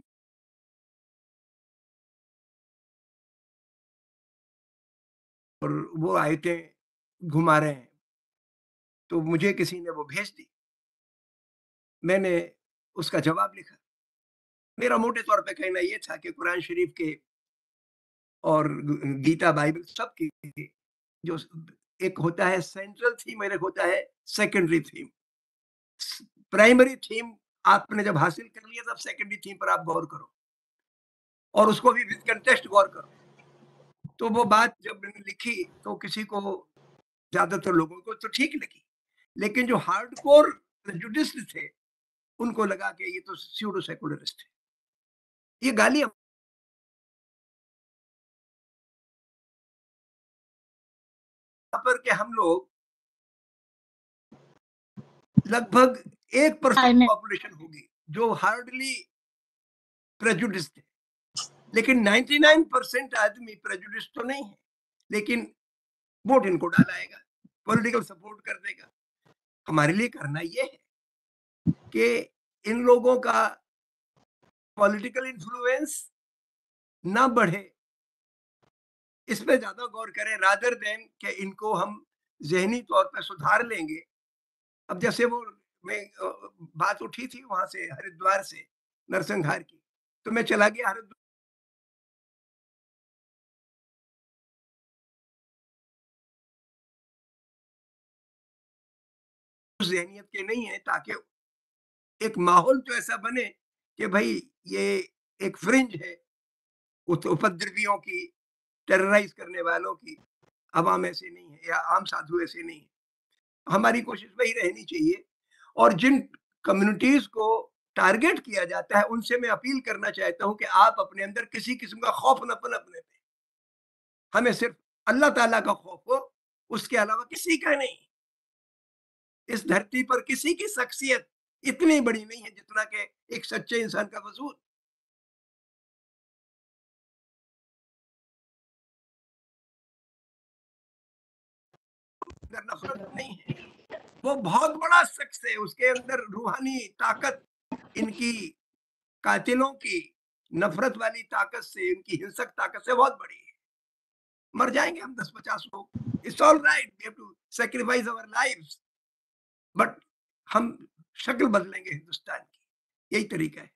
और वो आयतें घुमा रहे हैं, तो मुझे किसी ने वो भेज दी, मैंने उसका जवाब लिखा। मेरा मोटे तौर पे कहना ये था कि कुरान शरीफ के और गीता बाइबल सब की जो एक होता है सेंट्रल थीम और एक होता है सेकेंडरी थीम। प्राइमरी थीम आपने जब हासिल कर लिया तब सेकेंडरी थीम पर आप गौर करो और उसको भी विद कंटेक्स्ट गौर करो। तो वो बात जब मैंने लिखी तो किसी को, ज्यादातर लोगों को तो ठीक लगी, लेकिन जो हार्डकोर प्रेजुडिस्ट थे उनको लगा कि ये तो स्यूडो सेकुलरिस्ट है। ये गालियां पर के हम लोग लगभग एक परसेंट पॉपुलेशन होगी जो हार्डली प्रेजुडिस्ट है, लेकिन निन्यानवे परसेंट आदमी प्रेजुडिस्ट तो नहीं है, लेकिन वोट इनको डालाएगा, पॉलिटिकल सपोर्ट कर देगा। हमारे लिए करना ये है कि इन लोगों का पॉलिटिकल इन्फ्लुएंस ना बढ़े, इस पे ज्यादा गौर करें रादर देन कि इनको हम जहनी तौर पर सुधार लेंगे। अब जैसे वो मैं बात उठी थी वहां से हरिद्वार से नरसंहार की, तो मैं चला गया हरिद्वार, जहनियत के नहीं है, ताकि एक माहौल तो ऐसा बने कि भाई ये एक फ्रिंज है उपद्रवियों की, टेरराइज करने वालों की, अवाम ऐसे नहीं है या आम साधु ऐसे नहीं है। हमारी कोशिश वही रहनी चाहिए। और जिन कम्युनिटीज को टारगेट किया जाता है उनसे मैं अपील करना चाहता हूं कि आप अपने अंदर किसी किस्म का खौफ न पनपने दें। हमें सिर्फ अल्लाह ताला का खौफ हो, उसके अलावा किसी का नहीं। इस धरती पर किसी की शख्सियत इतनी बड़ी नहीं है जितना कि एक सच्चे इंसान का वजूद। नफरत नहीं है, वो बहुत बड़ा शख्स है, उसके अंदर रूहानी ताकत, इनकी कातिलों की नफरत वाली ताकत से, इनकी हिंसक ताकत से बहुत बड़ी है। मर जाएंगे हम दस पचास लोग, it's all right, we have to sacrifice our lives, but हम शक्ल बदलेंगे हिंदुस्तान की, यही तरीका है।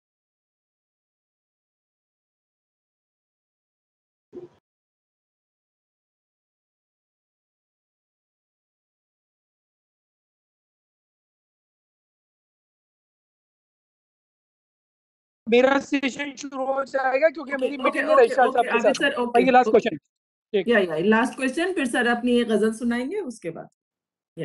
मेरा सेशन शुरू हो जाएगा क्योंकि Okay, मेरी okay, मीटिंग है okay, रजिस्ट्रार okay, साहब के आगे साथ। Sir, okay, last okay. Question. ठीक या या लास्ट क्वेश्चन, फिर सर अपनी एक गजल सुनाएंगे उसके बाद। या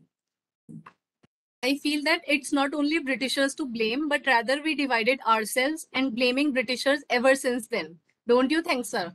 I feel that it's not only Britishers to blame, but rather we divided ourselves and blaming Britishers ever since then. Don't you think, sir?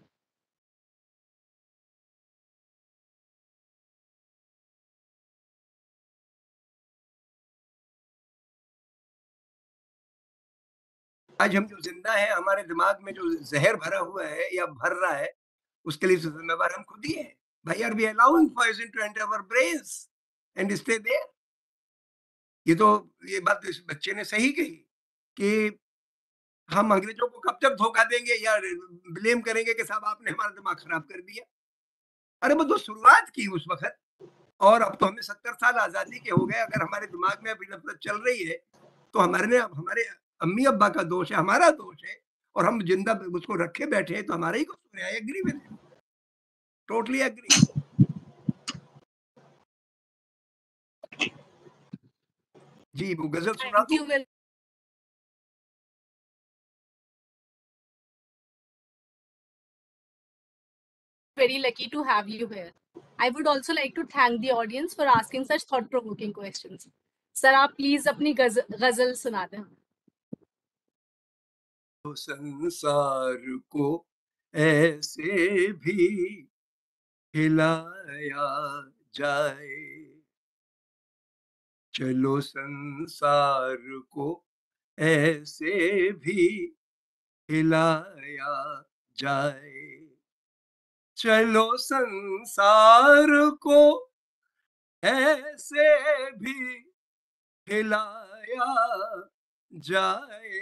आज हम जो जिंदा है, हमारे दिमाग में जो जहर भरा हुआ है या भर रहा है, उसके लिए जिम्मेवार हम खुद ही हैं। भाई, are we allowing poison to enter our brains and stay there? ये तो ये बात तो इस बच्चे ने सही कही कि हम अंग्रेजों को कब तक धोखा देंगे या ब्लेम करेंगे कि साहब आपने हमारा दिमाग खराब कर दिया। अरे वो तो शुरुआत की उस वक्त, और अब तो हमें सत्तर साल आजादी के हो गए। अगर हमारे दिमाग में अभी नफरत चल रही है तो हमारे ने हमारे अम्मी अब्बा का दोष है, हमारा दोष है, और हम जिंदा उसको रखे बैठे हैं तो हमारा ही कसूर है। I agree with him, totally agree. जी, वो गजल सुना दो। very lucky to have you here. I would also like to thank the audience for asking such thought-provoking questions. Sir, आप please अपनी गज- गजल सुना दें. संसार को ऐसे भी हिलाया जाए, चलो संसार को ऐसे भी हिलाया जाए, चलो संसार को ऐसे भी हिलाया जाए,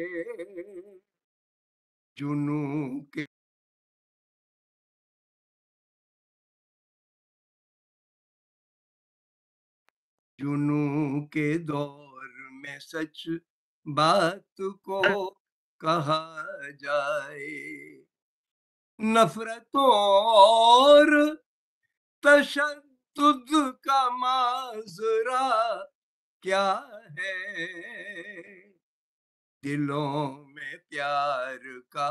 जुनू के जुनू के दौर में सच बात को कहा जाए, नफरतों और तशद्दुद का माजरा क्या है, दिलों में प्यार का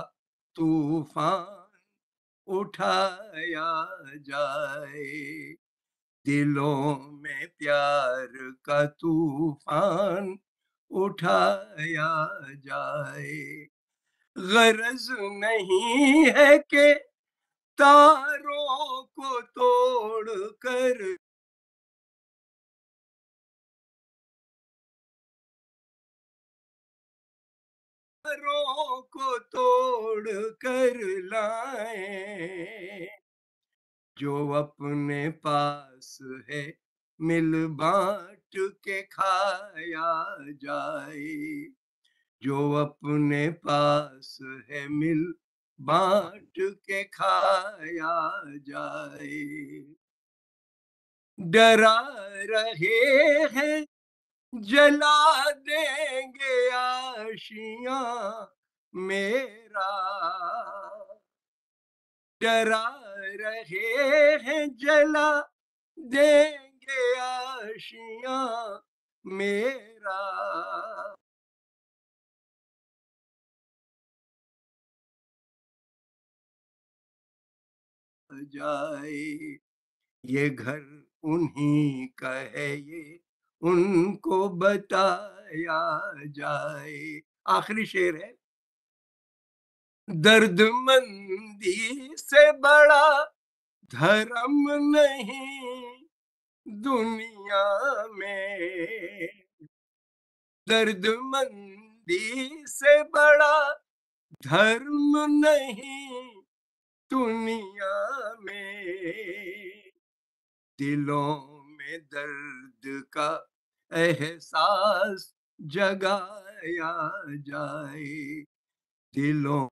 तूफान उठाया जाए, दिलों में प्यार का तूफान उठाया जाए, गरज नहीं है कि तारों को तोड़ कर तारों को तोड़ कर लाए, जो अपने पास है मिल बांट के खाया जाए, जो अपने पास है मिल बांट के खाया जाए, डरा रहे हैं जला देंगे आशियां मेरा, डरा रहे हैं जला देंगे आशियां मेरा, जाए, ये घर उन्हीं का है ये उनको बताया जाए। आखिरी शेर है, दर्दमंदी से बड़ा धर्म नहीं दुनिया में, दर्दमंदी से बड़ा धर्म नहीं दुनिया में, दिलों में दर्द का एहसास जगाया जाए, दिलों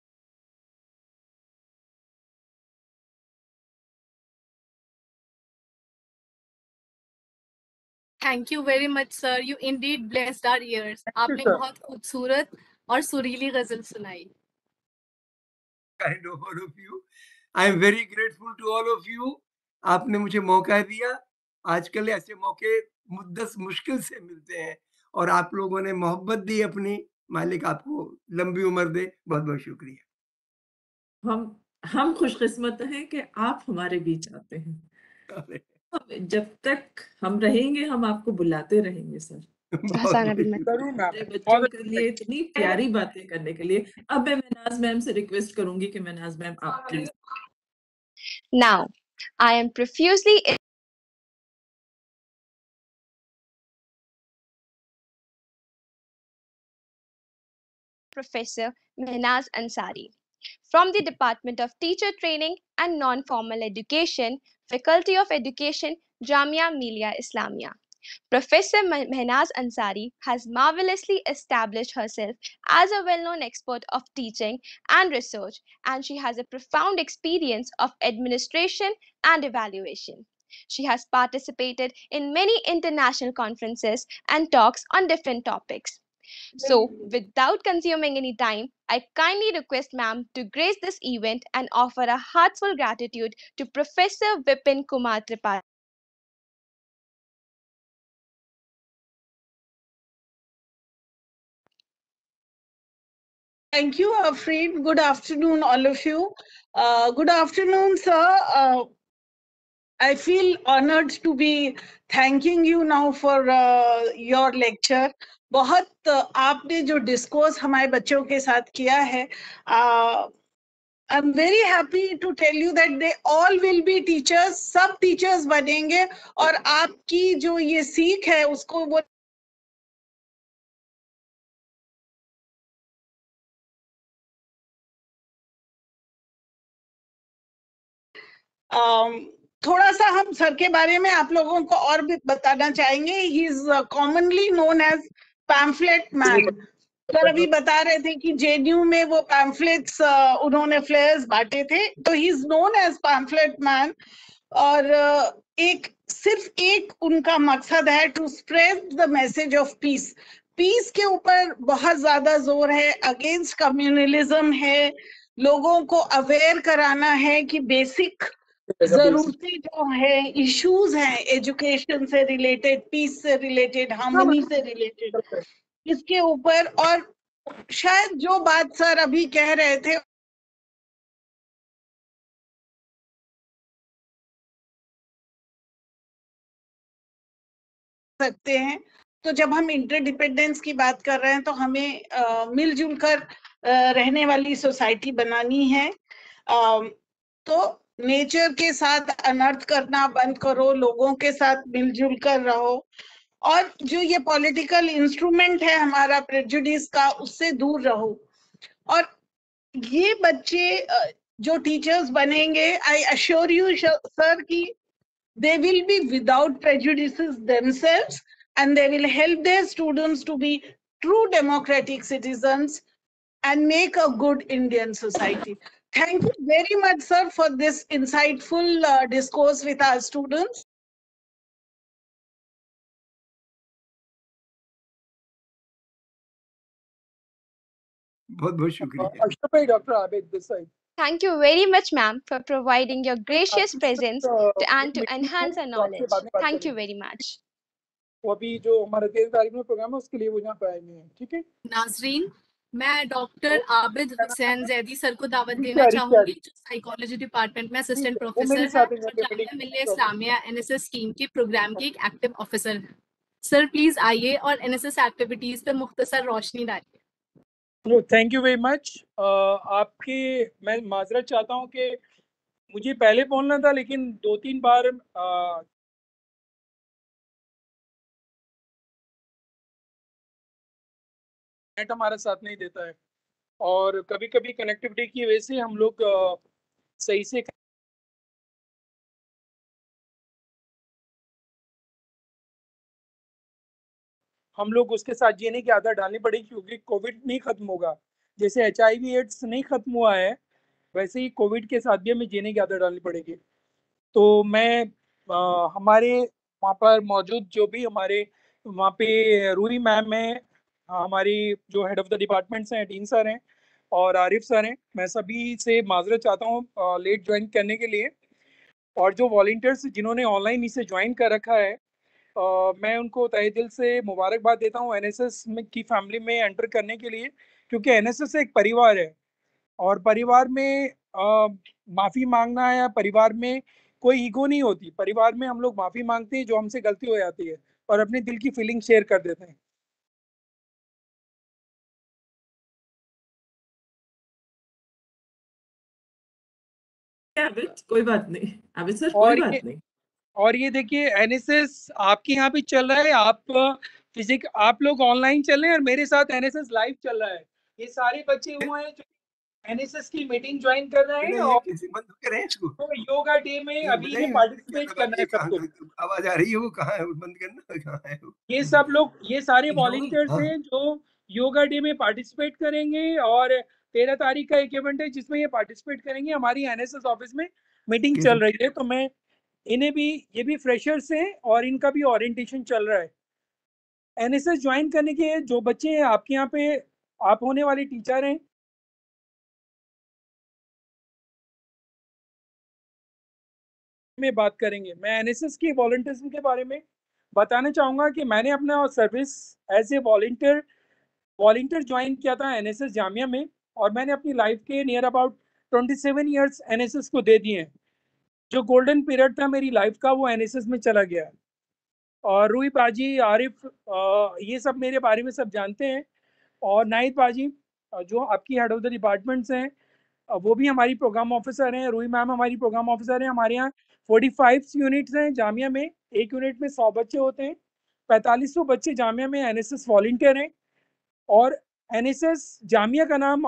Thank you very much, sir. You indeed blessed our ears. आपने sir. बहुत खूबसूरत और सुरीली गजल सुनाई. I know all of you. I am very grateful to all of you. आपने मुझे मौका दिया. आजकल ऐसे मौके मुद्दत मुश्किल से मिलते हैं और आप लोगों ने मोहब्बत दी अपनी. मालिक आपको लंबी उम्र दे. बहुत बहुत शुक्रिया. हम हम खुशकिस्मत हैं कि आप हमारे बीच आते हैं. जब तक हम रहेंगे हम आपको बुलाते रहेंगे सर. मेरे बच्चों के लिए इतनी प्यारी बातें करने के लिए. अब मैं महनाज मैम से रिक्वेस्ट करूंगी कि महनाज मैम आप please. Now, I am profusely Professor Mehnaz Ansari from the Department of Teacher Training and Non-Formal Education, Faculty of Education, Jamia Millia Islamia. Professor Mehnaz Ansari has marvelously established herself as a well-known expert of teaching and research, and she has a profound experience of administration and evaluation. She has participated in many international conferences and talks on different topics. So, without consuming any time, I kindly request ma'am to grace this event and offer a heartfelt gratitude to Professor Vipin Kumar Tripathi. Thank you, Afreen. Good afternoon, all of you. Uh, good afternoon, sir. Uh, I feel honored to be thanking you now for uh, your lecture. बहुत uh, आपने जो discourse हमारे बच्चों के साथ किया है, uh, I'm very happy to tell you that they all will be teachers. सब teachers बनेंगे और आपकी जो ये सीख है उसको वो um, थोड़ा सा हम सर के बारे में आप लोगों को और भी बताना चाहेंगे. He is commonly known as pamphlet man. Sir अभी बता रहे थे कि जेएनयू में वो पैम्फलेट्स uh, उन्होंने फ्लेयर्स बांटे थे, तो he is known as pamphlet man. और uh, एक सिर्फ एक उनका मकसद है to spread the message of peace. Peace के ऊपर बहुत ज्यादा जोर है, अगेंस्ट कम्युनलिज्म है, लोगों को अवेयर कराना है कि बेसिक जरूरतें जो है, इश्यूज हैं एजुकेशन से रिलेटेड, पीस से रिलेटेड, हार्मनी से रिलेटेड, इसके ऊपर. और शायद जो बात सर अभी कह रहे थे सकते हैं, तो जब हम इंटरडिपेंडेंस की बात कर रहे हैं तो हमें uh, मिलजुल कर uh, रहने वाली सोसाइटी बनानी है. uh, तो नेचर के साथ अनर्थ करना बंद करो, लोगों के साथ मिलजुल कर रहो, और जो ये पॉलिटिकल इंस्ट्रूमेंट है हमारा प्रेजुडिस का, उससे दूर रहो. और ये बच्चे जो टीचर्स बनेंगे, आई अश्योर यू सर कि they will be without prejudices themselves, and they will help their students to be true democratic citizens and make a good Indian society. Thank you very much, sir, for this insightful uh, discourse with our students. बहुत बहुत शुक्रिया. Ashraf Doctor Abid this side. Thank you very much, ma'am, for providing your gracious presence to, and to enhance our knowledge. Thank you very much. वो अभी जो हमारा तेरह तारीख में प्रोग्राम है उसके लिए वो यहाँ पे आएंगे हैं, ठीक है. नाजरीन, मैं डॉक्टर आबिद हुसैन जैदी सर को दावत देना चाहूंगी, जो साइकोलॉजी डिपार्टमेंट में असिस्टेंट प्रोफेसर हैं और जामिया मिल्लिया इस्लामिया एनएसएस टीम के प्रोग्राम के एक एक्टिव ऑफिसर हैं. सर प्लीज आइए और एनएसएस एक्टिविटीज पे मुख्तसर रोशनी डालिए. No thank you very much. आपके मैं माजरत चाहता हूँ कि मुझे पहले बोलना था, लेकिन दो तीन बार uh, नेट हमारा साथ नहीं देता है, और कभी कभी कनेक्टिविटी की वजह से हम लोग uh, सही से हम लोग उसके साथ जीने की आदत डालनी पड़ेगी, क्योंकि कोविड नहीं खत्म होगा. जैसे एच आई वी एड्स नहीं खत्म हुआ है, वैसे ही कोविड के साथ भी हमें जीने की आदत डालनी पड़ेगी. तो मैं आ, हमारे वहाँ पर मौजूद जो भी हमारे वहाँ पे रूरी मैम है, हमारी जो हेड ऑफ द डिपार्टमेंट्स हैं, डीन सर हैं और आरिफ सर हैं, मैं सभी से माजरत चाहता हूँ लेट ज्वाइन करने के लिए. और जो वॉलंटियर्स जिन्होंने ऑनलाइन इसे ज्वाइन कर रखा है, Uh, मैं उनको तहे दिल से मुबारकबाद देता हूँ एनएसएस में की फैमिली में एंटर करने के लिए, क्योंकि एनएसएस एक परिवार है, और परिवार में uh, माफ़ी मांगना या परिवार में कोई ईगो नहीं होती. परिवार में हम लोग माफ़ी मांगते हैं जो हमसे गलती हो जाती है और अपने दिल की फीलिंग शेयर कर देते हैं. कोई बात नहीं आबिद सर, और कोई बात ये, नहीं. और ये देखिए एनएसएस आपके यहाँ भी चल रहा है, आप फिजिक आप लोग ऑनलाइन चल रहे हैं और मेरे साथ एनएसएस लाइव चल रहा है. ये सारे बच्चे हुए हैं जो एनएसएस की मीटिंग ज्वाइन कर रहे हैं, और तो योगा डे में अभी ये पार्टिसिपेट करना है सबको. आवाज आ रही है, वो कहाँ है, बंद करना कहाँ है. ये सब लोग, ये सारे वॉलंटियर्स हैं जो योगा डे में पार्टिसिपेट करेंगे, और तेरह तारीख का एक इवेंट है जिसमें ये पार्टिसिपेट करेंगे. हमारी एनएसएस ऑफिस में मीटिंग चल रही है, तो मैं इन्हें भी, ये भी फ्रेशर्स हैं और इनका भी ओरिएंटेशन चल रहा है. एनएसएस ज्वाइन करने के जो बच्चे हैं आपके यहाँ पे, आप होने वाले टीचर हैं, में बात करेंगे. मैं एनएसएस के वॉलंटियर्स के बारे में बताना चाहूँगा कि मैंने अपना service as a volunteer volunteer join किया था एनएसएस जामिया में. और मैंने अपनी लाइफ के near about twenty seven years NSS को दे दिए हैं। जो गोल्डन पीरियड था मेरी लाइफ का वो एनएसएस में चला गया। और रूही बाजी, आरिफ, आ, ये सब मेरे बारे में सब जानते हैं। और नाहिद बाजी जो आपकी हेड ऑफ द डिपार्टमेंट्स हैं, वो भी हमारी प्रोग्राम ऑफिसर हैं। रूही मैम हमारी प्रोग्राम ऑफिसर हैं। हमारे यहाँ पैंतालीस यूनिट्स हैं जामिया में। एक यूनिट में सौ बच्चे होते हैं। पैंतालीस सौ बच्चे जामिया में एनएसएस वॉलंटियर हैं। और एनएसएस जामिया का नाम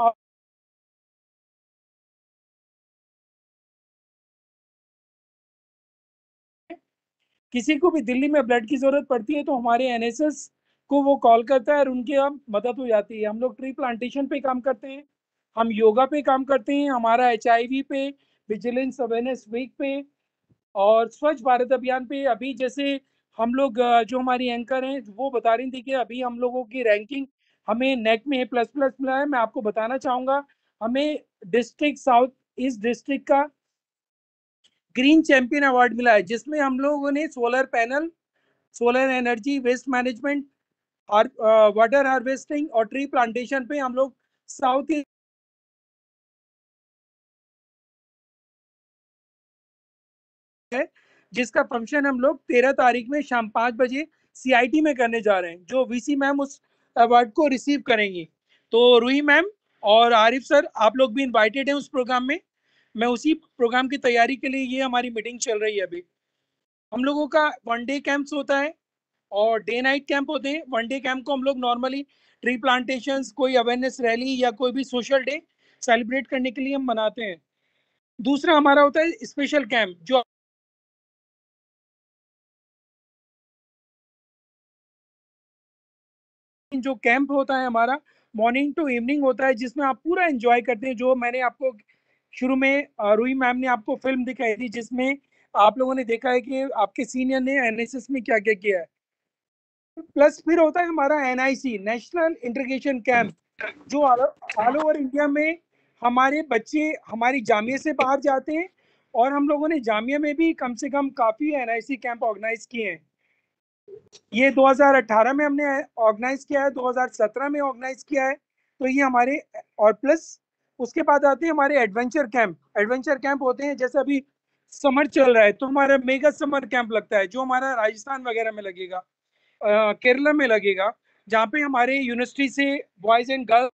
किसी को भी दिल्ली में ब्लड की जरूरत पड़ती है तो हमारे एनएसएस को वो कॉल करता है और उनकी अब मदद हो जाती है। हम लोग ट्री प्लांटेशन पे काम करते हैं, हम योगा पे काम करते हैं, हमारा एचआईवी पे, विजिलेंस अवेयरनेस वीक पे और स्वच्छ भारत अभियान पे। अभी जैसे हम लोग जो हमारी एंकर हैं वो बता रही थी कि अभी हम लोगों की रैंकिंग हमें नेक में प्लस प्लस मिला है। मैं आपको बताना चाहूँगा हमें डिस्ट्रिक्ट साउथ ईस्ट डिस्ट्रिक्ट का ग्रीन चैंपियन अवार्ड मिला है, जिसमें हम लोगों ने solar panel, solar energy, waste management, water harvesting और ट्री प्लांटेशन पे हम लोग साउथ है, जिसका फंक्शन हम लोग तेरह तारीख में शाम पाँच बजे सीआईटी में करने जा रहे हैं, जो वीसी मैम उस अवार्ड को रिसीव करेंगी। तो रूही मैम और आरिफ सर आप लोग भी इनवाइटेड हैं उस प्रोग्राम में। मैं उसी प्रोग्राम की तैयारी के लिए ये हमारी मीटिंग चल रही है। अभी हम लोगों का वन डे कैंप्स होता है और डे नाइट कैंप होते हैं। वन डे कैंप को हम लोग नॉर्मली ट्री प्लांटेशंस, कोई अवेयरनेस रैली या कोई भी सोशल डे सेलिब्रेट करने के लिए हम मनाते हैं। दूसरा हमारा होता है स्पेशल कैंप, जो जो कैंप होता है हमारा मॉर्निंग टू इवनिंग होता है, जिसमें आप पूरा एंजॉय करते हैं। जो मैंने आपको शुरू में रूही मैम ने आपको फिल्म दिखाई थी, जिसमें आप लोगों ने देखा है कि आपके सीनियर ने एनएसएस में क्या क्या किया है। प्लस फिर होता है हमारा एनआईसी, नेशनल इंटीग्रेशन कैंप, जो ऑल ओवर इंडिया में हमारे बच्चे हमारी जामिया से बाहर जाते हैं और हम लोगों ने जामिया में भी कम से कम काफ़ी एनआईसी कैंप ऑर्गेनाइज किए हैं। ये दो हज़ार अठारह में हमने ऑर्गेनाइज किया है, दो हज़ार सत्रह में ऑर्गेनाइज किया है। तो ये हमारे, और प्लस उसके बाद आते हैं हमारे एडवेंचर कैंप। एडवेंचर कैंप होते हैं जैसे अभी समर चल रहा है तो हमारा मेगा समर कैंप लगता है, जो हमारा राजस्थान वगैरह में लगेगा, केरला में लगेगा, जहाँ पे हमारे यूनिवर्सिटी से boys and girls,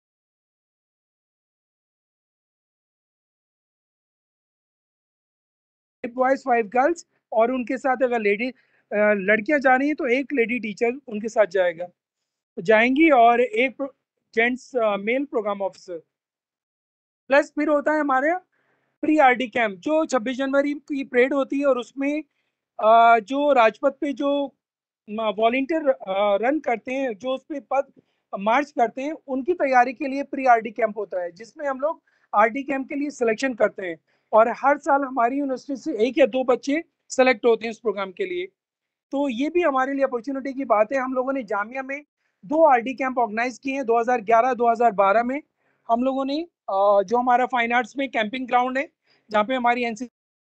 boys five girls, और उनके साथ अगर लेडी लड़कियां जा रही हैं तो एक लेडी टीचर उनके साथ जाएगा जाएंगी और एक gents male programme officer. Plus फिर होता है हमारे प्री आरडी कैंप, जो छब्बीस जनवरी की परेड होती है और उसमें uh, जो राजपथ पे जो वॉलंटियर रन करते हैं, जो उस पर पद मार्च करते हैं, उनकी तैयारी के लिए प्री आरडी कैंप होता है, जिसमें हम लोग आरडी कैंप के लिए सिलेक्शन करते हैं। और हर साल हमारी यूनिवर्सिटी से एक या दो बच्चे सेलेक्ट होते हैं इस प्रोग्राम के लिए। तो ये भी हमारे लिए अपॉर्चुनिटी की बात है। हम लोगों ने जामिया में दो आरडी कैंप ऑर्गेनाइज किए हैं, दो हज़ार ग्यारह दो हज़ार बारह में। हम लोगों ने जो हमारा फाइन आर्ट्स में कैंपिंग ग्राउंड है, जहाँ पे हमारी एनसी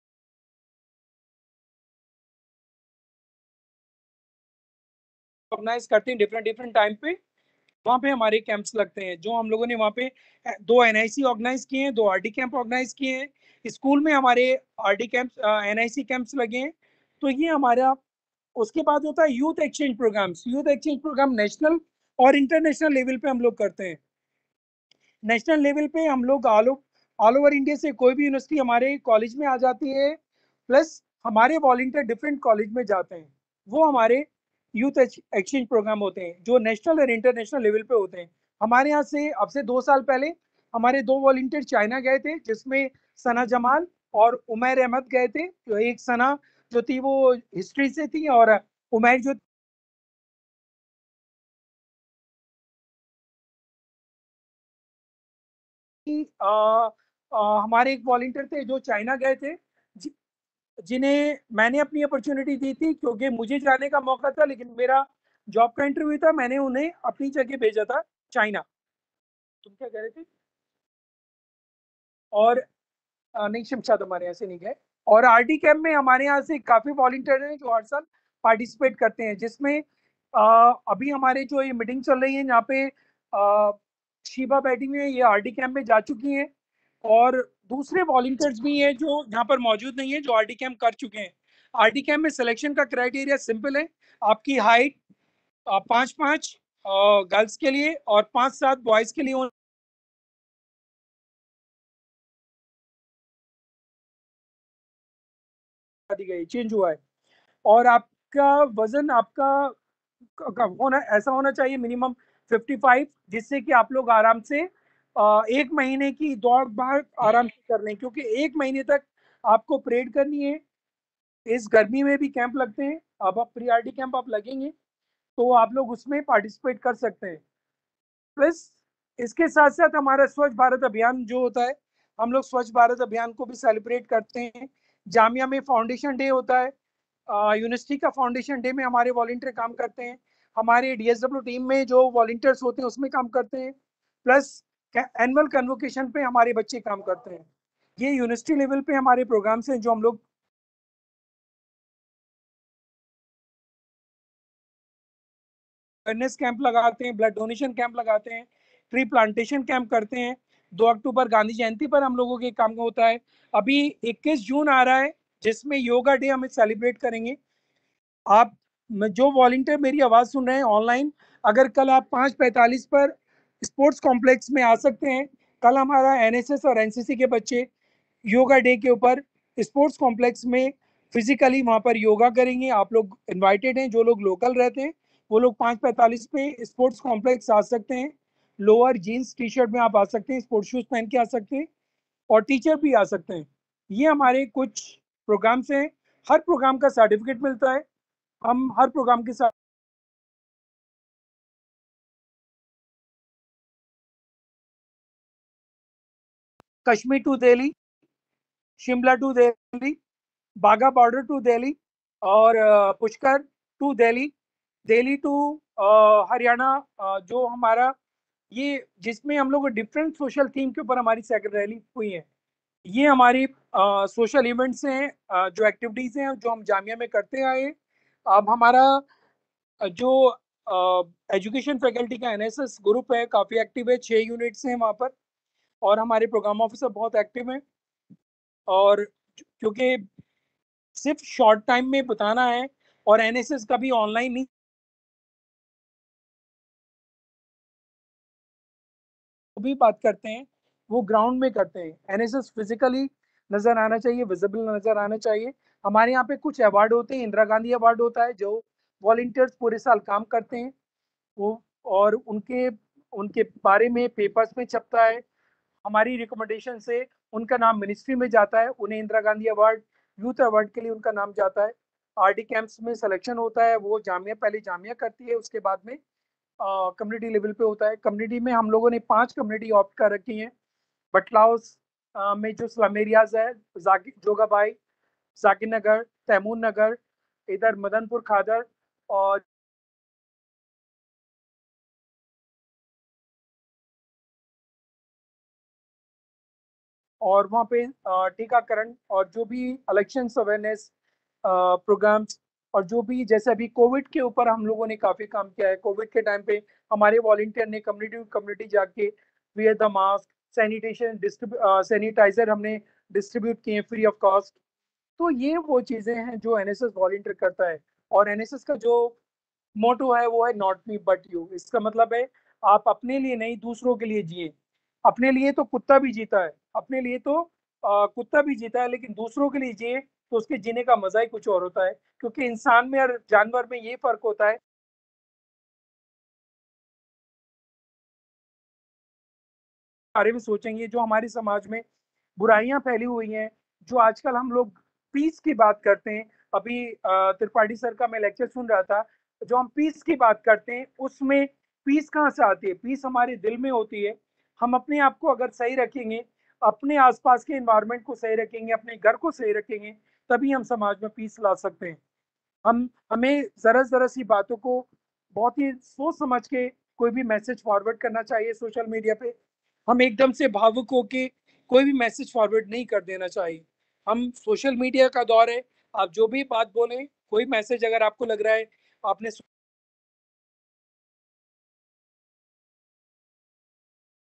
ऑर्गेनाइज करते हैं डिफरेंट डिफरेंट टाइम पे, वहाँ पे हमारे कैंप्स लगते हैं। जो हम लोगों ने वहाँ पे दो एनआईसी ऑर्गेनाइज किए हैं, दो आरडी कैंप ऑर्गेनाइज किए हैं। स्कूल में हमारे आरडी कैंप्स, एनआईसी कैंप्स लगे हैं। तो ये हमारा, उसके बाद होता है youth exchange programmes. Youth exchange programme national और इंटरनेशनल लेवल पे हम लोग करते हैं। नेशनल लेवल पे हम लोग ऑल ऑल ओवर इंडिया से कोई भी यूनिवर्सिटी हमारे कॉलेज में आ जाती है, प्लस हमारे वॉलंटियर डिफरेंट कॉलेज में जाते हैं। वो हमारे यूथ एक्सचेंज प्रोग्राम होते हैं, जो नेशनल और इंटरनेशनल लेवल पे होते हैं। हमारे यहाँ से अब से दो साल पहले हमारे दो वॉलंटियर चाइना गए थे, जिसमें सना जमाल और उमैर अहमद गए थे। तो एक सना जो थी वो हिस्ट्री से थी और उमैर जो आ, आ, हमारे एक वॉलंटियर थे जो चाइना गए थे, जि, जिन्हें मैंने अपनी अपॉर्चुनिटी दी थी, क्योंकि मुझे जाने का मौका था लेकिन मेरा जॉब का इंटरव्यू था। मैंने उन्हें अपनी जगह भेजा था चाइना। तुम क्या कह रहे थे? और आ, नहीं, शमशाद हमारे यहाँ से नहीं गए। और आरडी कैंप में हमारे यहाँ से काफ़ी वॉलंटियर हैं जो हर साल पार्टिसिपेट करते हैं, जिसमें आ, अभी हमारे जो ये मीटिंग चल रही है यहाँ पे आ, शीबा बैठी हुई है, ये आरडी कैंप में जा चुकी हैं, और दूसरे वॉलंटियर्स भी हैं जो यहाँ पर मौजूद नहीं है, जो आरडी कैंप कर चुके हैं। आरडी कैंप में सिलेक्शन का क्राइटेरिया सिंपल है, आपकी हाइट पाँच पाँच गर्ल्स के लिए और पाँच सात बॉयज के लिए दी गई, चेंज हुआ है। और आपका वजन आपका होना ऐसा होना चाहिए मिनिमम पचपन, जिससे कि आप लोग आराम से एक महीने की दौड़ भाग आराम से कर लें, क्योंकि एक महीने तक आपको परेड करनी है। इस गर्मी में भी कैंप लगते हैं, अब आप प्री आरडी कैंप आप लगेंगे तो आप लोग उसमें पार्टिसिपेट कर सकते हैं। प्लस इसके साथ साथ हमारा स्वच्छ भारत अभियान जो होता है, हम लोग स्वच्छ भारत अभियान को भी सेलिब्रेट करते हैं। जामिया में फाउंडेशन डे होता है, यूनिवर्सिटी का फाउंडेशन डे में हमारे वॉलंटियर काम करते हैं, हमारे डीएसडब्ल्यू टीम में जो वॉलंटियर्स होते हैं उसमें काम करते हैं, प्लस एनुअल कन्वोकेशन पे हमारे बच्चे काम करते हैं। ये यूनिवर्सिटी लेवल पे हमारे प्रोग्राम्स हैं जो हम लोग अवेयरनेस कैंप लगाते हैं, ब्लड डोनेशन कैंप लगाते हैं, ट्री प्लांटेशन कैंप करते हैं। दो अक्टूबर गांधी जयंती पर हम लोगों के काम होता है। अभी इक्कीस जून आ रहा है जिसमें योगा डे हम सेलिब्रेट करेंगे। आप जो वॉलंटियर मेरी आवाज़ सुन रहे हैं ऑनलाइन, अगर कल आप पाँच पैंतालीस पर स्पोर्ट्स कॉम्प्लेक्स में आ सकते हैं, कल हमारा एनएसएस और एनसीसी के बच्चे योगा डे के ऊपर स्पोर्ट्स कॉम्प्लेक्स में फिजिकली वहाँ पर योगा करेंगे। आप लोग इनवाइटेड हैं, जो लोग लोकल रहते हैं वो लोग पाँच पैंतालीस पे स्पोर्ट्स कॉम्प्लेक्स आ सकते हैं। लोअर जीन्स टी शर्ट में आप आ सकते हैं, स्पोर्ट्स शूज पहन के आ सकते हैं, और टीचर भी आ सकते हैं। ये हमारे कुछ प्रोग्राम्स हैं, हर प्रोग्राम का सर्टिफिकेट मिलता है, हम हर प्रोग्राम के साथ Kashmir to Delhi, Shimla to Delhi, Wagah border to Delhi, और पुष्कर टू दिल्ली, दिल्ली टू हरियाणा, जो हमारा ये जिसमें हम लोग डिफरेंट सोशल थीम के ऊपर हमारी साइकिल रैली हुई है। ये हमारी सोशल इवेंट्स हैं, uh, जो एक्टिविटीज़ हैं जो हम जामिया में करते आए। अब हमारा जो एजुकेशन फैकल्टी का एनएसएस ग्रुप है काफ़ी एक्टिव है, छः यूनिट्स हैं वहाँ पर, और हमारे प्रोग्राम ऑफिसर बहुत एक्टिव हैं। और क्योंकि सिर्फ शॉर्ट टाइम में बताना है, और एनएसएस कभी ऑनलाइन नहीं, भी बात करते हैं वो ग्राउंड में करते हैं। एनएसएस फिजिकली नजर आना चाहिए, विजिबल नजर आना चाहिए। हमारे यहाँ पे कुछ अवार्ड होते हैं, इंदिरा गांधी अवार्ड होता है जो वॉलंटियर्स पूरे साल काम करते हैं वो, और उनके उनके बारे में पेपर्स में छपता है। हमारी रिकमेंडेशन से उनका नाम मिनिस्ट्री में जाता है, उन्हें Indira Gandhi award, youth award के लिए उनका नाम जाता है। आरडी कैंप्स में सिलेक्शन होता है, वो जामिया पहले जामिया करती है, उसके बाद में कम्युनिटी लेवल पे होता है। कम्युनिटी में हम लोगों ने पांच कम्युनिटी ऑप्ट कर रखी हैं। बटलाउस में जो स्लम एरियाज है, जाकिर जोगाबाई, जाकिर नगर, तैमूर नगर, इधर मदनपुर खादर, और और वहाँ पे टीकाकरण और जो भी इलेक्शंस अवेयरनेस प्रोग्राम्स, और जो भी जैसे अभी कोविड के ऊपर हम लोगों ने काफ़ी काम किया है। कोविड के टाइम पे हमारे वॉलंटियर ने कम्युनिटी कम्युनिटी जाके wear the mask, sanitation distribute sanitiser हमने डिस्ट्रीब्यूट किए फ्री ऑफ कॉस्ट। तो ये वो चीज़ें हैं जो एनएसएस वॉलंटियर करता है। और एनएसएस का जो मोटो है वो है नॉट मी बट यू। इसका मतलब है आप अपने लिए नहीं, दूसरों के लिए जिए। अपने लिए तो कुत्ता भी जीता है, अपने लिए तो आ, कुत्ता भी जीता है, लेकिन दूसरों के लिए जिए तो उसके जीने का मजा ही कुछ और होता है। क्योंकि इंसान में और जानवर में ये फर्क होता है, बारे में सोचेंगे जो हमारे समाज में बुराइयां फैली हुई हैं, जो आजकल हम लोग पीस की बात करते हैं। अभी त्रिपाठी सर का मैं लेक्चर सुन रहा था, जो हम पीस की बात करते हैं उसमें पीस कहाँ से आती है? पीस हमारे दिल में होती है। हम अपने आप को अगर सही रखेंगे, अपने आसपास के एनवायरनमेंट को सही रखेंगे, अपने घर को सही रखेंगे, तभी हम समाज में पीस ला सकते हैं। हम हमें जरा जरा सी बातों को बहुत ही सोच समझ के कोई भी मैसेज फॉरवर्ड करना चाहिए सोशल मीडिया पे। हम एकदम से भावुक होके कोई भी मैसेज फॉरवर्ड नहीं कर देना चाहिए। हम सोशल मीडिया का दौर है, आप जो भी बात बोलें, कोई मैसेज अगर आपको लग रहा है आपने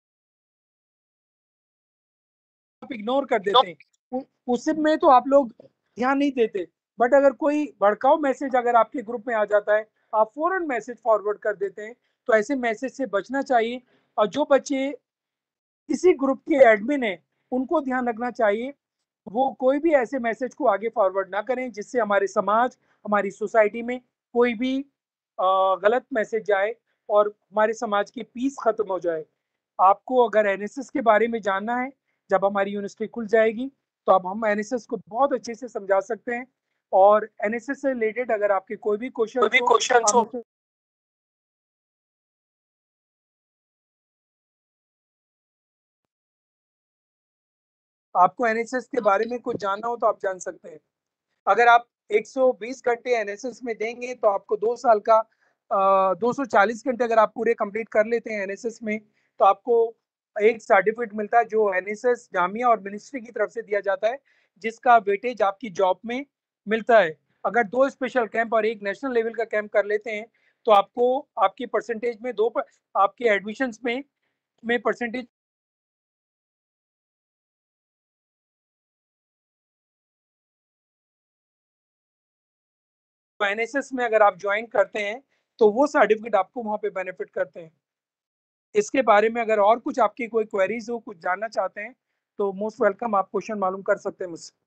आप इग्नोर कर देते हैं, उसमें तो आप लोग ध्यान नहीं देते। बट अगर कोई भड़काऊ मैसेज अगर आपके ग्रुप में आ जाता है, आप फौरन मैसेज फॉरवर्ड कर देते हैं, तो ऐसे मैसेज से बचना चाहिए। और जो बच्चे किसी ग्रुप के एडमिन है, उनको ध्यान रखना चाहिए वो कोई भी ऐसे मैसेज को आगे फॉरवर्ड ना करें जिससे हमारे समाज, हमारी सोसाइटी में कोई भी गलत मैसेज जाए और हमारे समाज की पीस खत्म हो जाए। आपको अगर एनएसएस के बारे में जानना है, जब हमारी यूनिवर्सिटी खुल जाएगी तो अब हम एनएसएस को बहुत अच्छे से समझा सकते हैं। और एनएसएस से रिलेटेड अगर आपके कोई भी क्वेश्चन कोई भी क्वेश्चन हो, आपको एनएसएस के बारे में कुछ जानना हो तो आप जान सकते हैं। अगर आप एक सौ बीस घंटे एनएसएस में देंगे तो आपको दो साल का दो सौ चालीस घंटे अगर आप पूरे कंप्लीट कर लेते हैं एनएसएस में, तो आपको एक सर्टिफिकेट मिलता है जो एनएसएस जामिया और मिनिस्ट्री की तरफ से दिया जाता है, जिसका वेटेज आपकी जॉब में मिलता है। अगर दो स्पेशल कैंप और एक नेशनल लेवल का कैंप कर लेते हैं तो आपको आपकी परसेंटेज में दो पर, आपके एडमिशन्स में में परसेंटेज तो एनएसएस में अगर आप ज्वाइन करते हैं तो वो सर्टिफिकेट आपको वहाँ पे बेनिफिट करते हैं। इसके बारे में अगर और कुछ आपकी कोई क्वेरीज हो, कुछ जानना चाहते हैं तो मोस्ट वेलकम, आप क्वेश्चन मालूम कर सकते हैं मुझसे।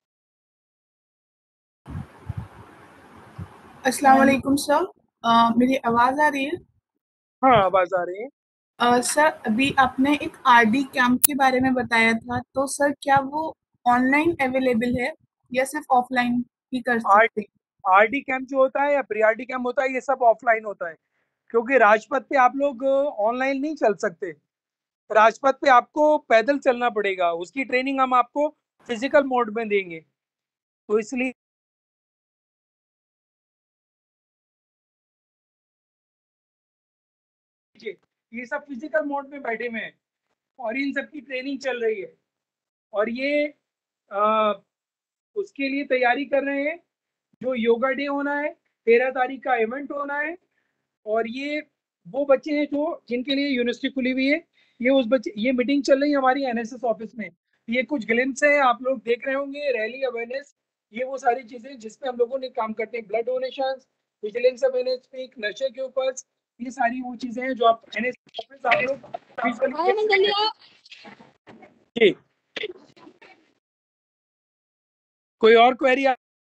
अस्सलाम वालेकुम सर, मेरी आवाज आ रही है? हाँ आवाज आ रही है। uh, सर अभी आपने एक आरडी कैंप के बारे में बताया था, तो सर क्या वो ऑनलाइन अवेलेबल है या सिर्फ ऑफलाइन ही कर सकते हैं? आरडी कैंप जो होता है या प्री आरडी कैंप होता है, ये सब ऑफलाइन होता है, क्योंकि राजपथ पे आप लोग ऑनलाइन नहीं चल सकते। राजपथ पे आपको पैदल चलना पड़ेगा, उसकी ट्रेनिंग हम आपको फिजिकल मोड में देंगे, तो इसलिए ये सब फिजिकल मोड में बैठे हुए हैं और इन सब की ट्रेनिंग चल रही है और ये आ, उसके लिए तैयारी कर रहे हैं। जो योगा डे होना है, तेरह तारीख का इवेंट होना है, और ये वो बच्चे हैं जो जिनके लिए यूनिवर्सिटी खुली हुई है। ये उस बच्चे ये मीटिंग चल रही है हमारी एनएसएस ऑफिस में। ये कुछ ग्लिम्स है, आप लोग देख रहे होंगे, रैली अवेयरनेस, ये वो सारी चीजें जिसपे हम लोगों ने काम करते हैं। ब्लड डोनेशन, विजिलेंस अवेयरनेस, नशे के ऊपर, ये सारी वो चीजें हैं जो आप एनएसएस ऑफिस आप लोग जी। कोई और क्वेरी?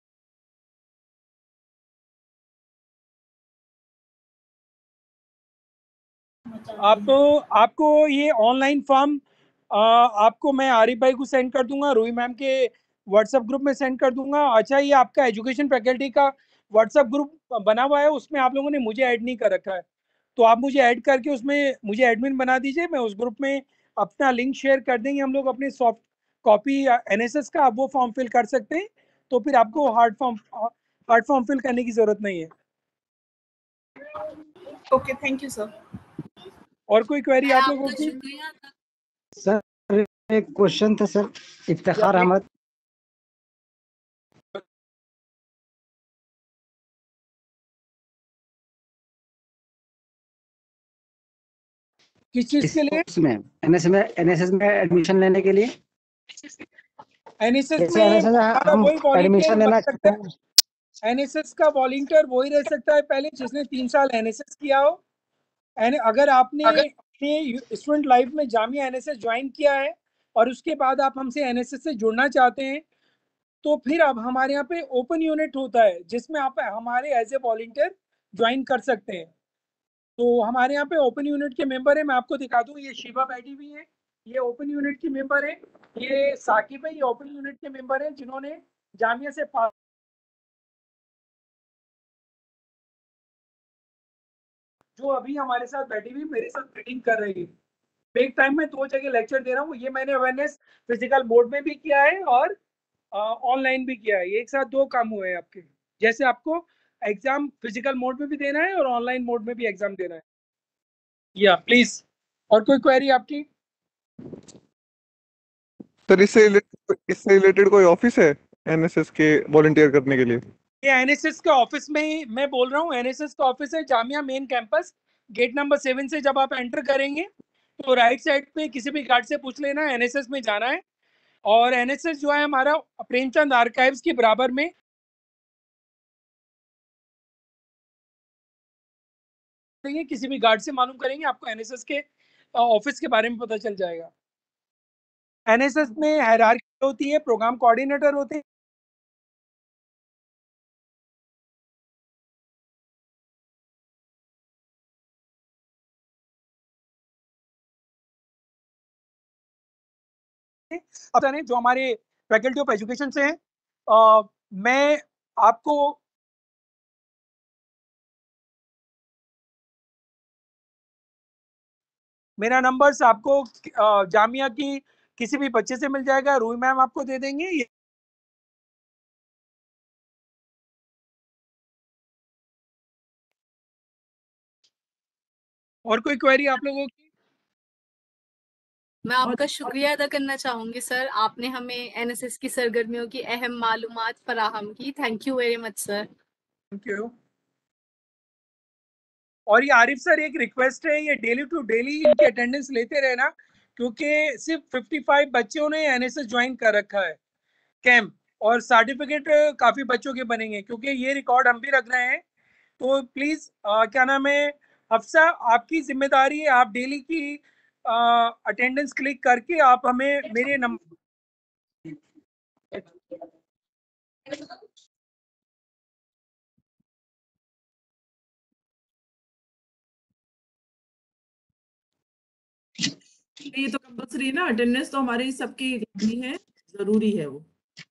आप आपको ये ऑनलाइन फॉर्म आपको मैं आरिफ भाई को सेंड कर दूंगा, रूही मैम के व्हाट्सएप ग्रुप में सेंड कर दूंगा। अच्छा, ये आपका एजुकेशन फैकल्टी का व्हाट्सएप ग्रुप बना हुआ है, उसमें आप लोगों ने मुझे ऐड नहीं कर रखा है, तो आप मुझे ऐड करके उसमें मुझे एडमिन बना दीजिए। मैं उस ग्रुप में अपना लिंक शेयर कर देंगे हम लोग, अपने सॉफ्ट कॉपी एनएसएस का, आप वो फॉर्म फिल कर सकते हैं, तो फिर आपको hard form hard form fill करने की जरूरत नहीं है। Okay, thank you sir. और कोई क्वेरी आप लोगों की? सर एक क्वेश्चन था सर, इफ्तिखार अहमद। किस चीज के लिए? इसमें एनएसएस में एनएसएस में एडमिशन लेने के लिए। एनएसएस में हम एडमिशन लेना चाहते हैं। एनएसएस का वॉलंटियर वही रह सकता है पहले जिसने तीन साल एनएसएस किया हो। एन अगर आपने अपने स्टूडेंट लाइफ में जामिया एनएसएस ज्वाइन किया है और उसके बाद आप हमसे एनएसएस से जुड़ना चाहते हैं, तो फिर अब हमारे यहाँ पे ओपन यूनिट होता है जिसमें आप हमारे एज ए वॉलंटियर ज्वाइन कर सकते हैं। तो हमारे यहाँ पे ओपन यूनिट के मेंबर है, मैं आपको दिखा दूँ, ये शिवा बैठी हुई है, ये ओपन यूनिट की मेंबर है। ये साकिब है, ये ओपन यूनिट के मेंबर है जिन्होंने जामिया से जो अभी हमारे साथ बैठी हुई मेरे साथ मीटिंग कर रही है। एक टाइम में दो जगह लेक्चर दे रहा हूँ, ये मैंने अवेयरनेस फिजिकल मोड में भी किया है और ऑनलाइन भी किया है। एक साथ दो काम हुए हैं आपके, जैसे आपको एग्जाम फिजिकल मोड में भी देना है और ऑनलाइन मोड में भी एग्जाम देना है। या प्लीज, और कोई क्वेरी आपकी? सर इससे इससे रिलेटेड कोई ऑफिस है एनएसएस के वॉलंटियर करने के लिए? ये एनएसएस के ऑफिस में ही मैं बोल रहा हूँ। एनएसएस का ऑफिस है Jamia main campus, gate number seven से जब आप एंटर करेंगे तो राइट साइड पे किसी भी गार्ड से पूछ लेना एनएसएस में जाना है। और एनएसएस जो है हमारा प्रेमचंद आर्काइव्स के बराबर में किसी भी गार्ड से मालूम करेंगे, आपको एनएसएस के ऑफिस के बारे में पता चल जाएगा। एनएसएस में हायरार्की होती है, प्रोग्राम कोऑर्डिनेटर होते हैं, जो हमारे फैकल्टी ऑफ एजुकेशन से हैं। आ, मैं आपको मेरा नंबर आपको आ, जामिया की किसी भी बच्चे से मिल जाएगा, रूही मैम आपको दे देंगे। ये और कोई क्वेरी आप लोगों की? मैं आपका शुक्रिया अदा करना चाहूंगी सर, आपने हमें एनएसएस की सरगर्मियों की अहम मालूमात फराहम की। Thank you very much sir. Thank you. और ये आरिफ सर एक रिक्वेस्ट है, ये डेली टू डेली इनकी अटेंडेंस लेते रहना, क्योंकि सिर्फ पचपन बच्चों ने एनएसएस ज्वाइन कर रखा है कैंप, और सर्टिफिकेट काफी बच्चों के बनेंगे, क्योंकि ये रिकॉर्ड हम भी रख रहे हैं। तो प्लीज क्या नाम है हफ्सा, आपकी जिम्मेदारी है, आप डेली की अटेंडेंस क्लिक करके आप हमें मेरे नंबर ये तो कंपल्सरी ना, अटेंडेंस तो हमारी सबकी लगनी है, जरूरी है वो।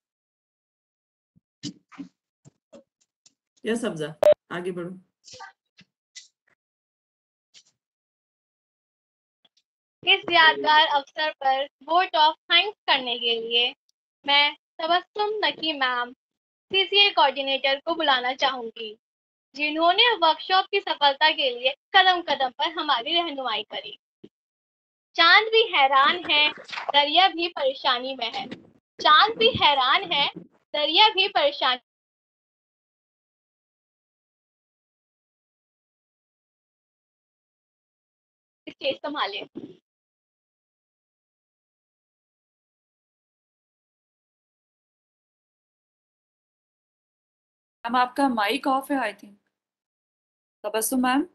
यस सब्जा, आगे बढ़ो। इस यादगार अवसर पर वोट ऑफ थैंक्स करने के लिए मैं तबस्सुम नकी मैम सीसीए कोऑर्डिनेटर को बुलाना चाहूंगी, जिन्होंने वर्कशॉप की सफलता के लिए कदम कदम पर हमारी रहनुमाई करी। चांद भी हैरान है, दरिया भी परेशानी में है। चांद भी हैरान है, दरिया भी परेशानी स्टेज संभाले। मैम आपका माइक ऑफ है आई थिंक। तबस्सुम मैम।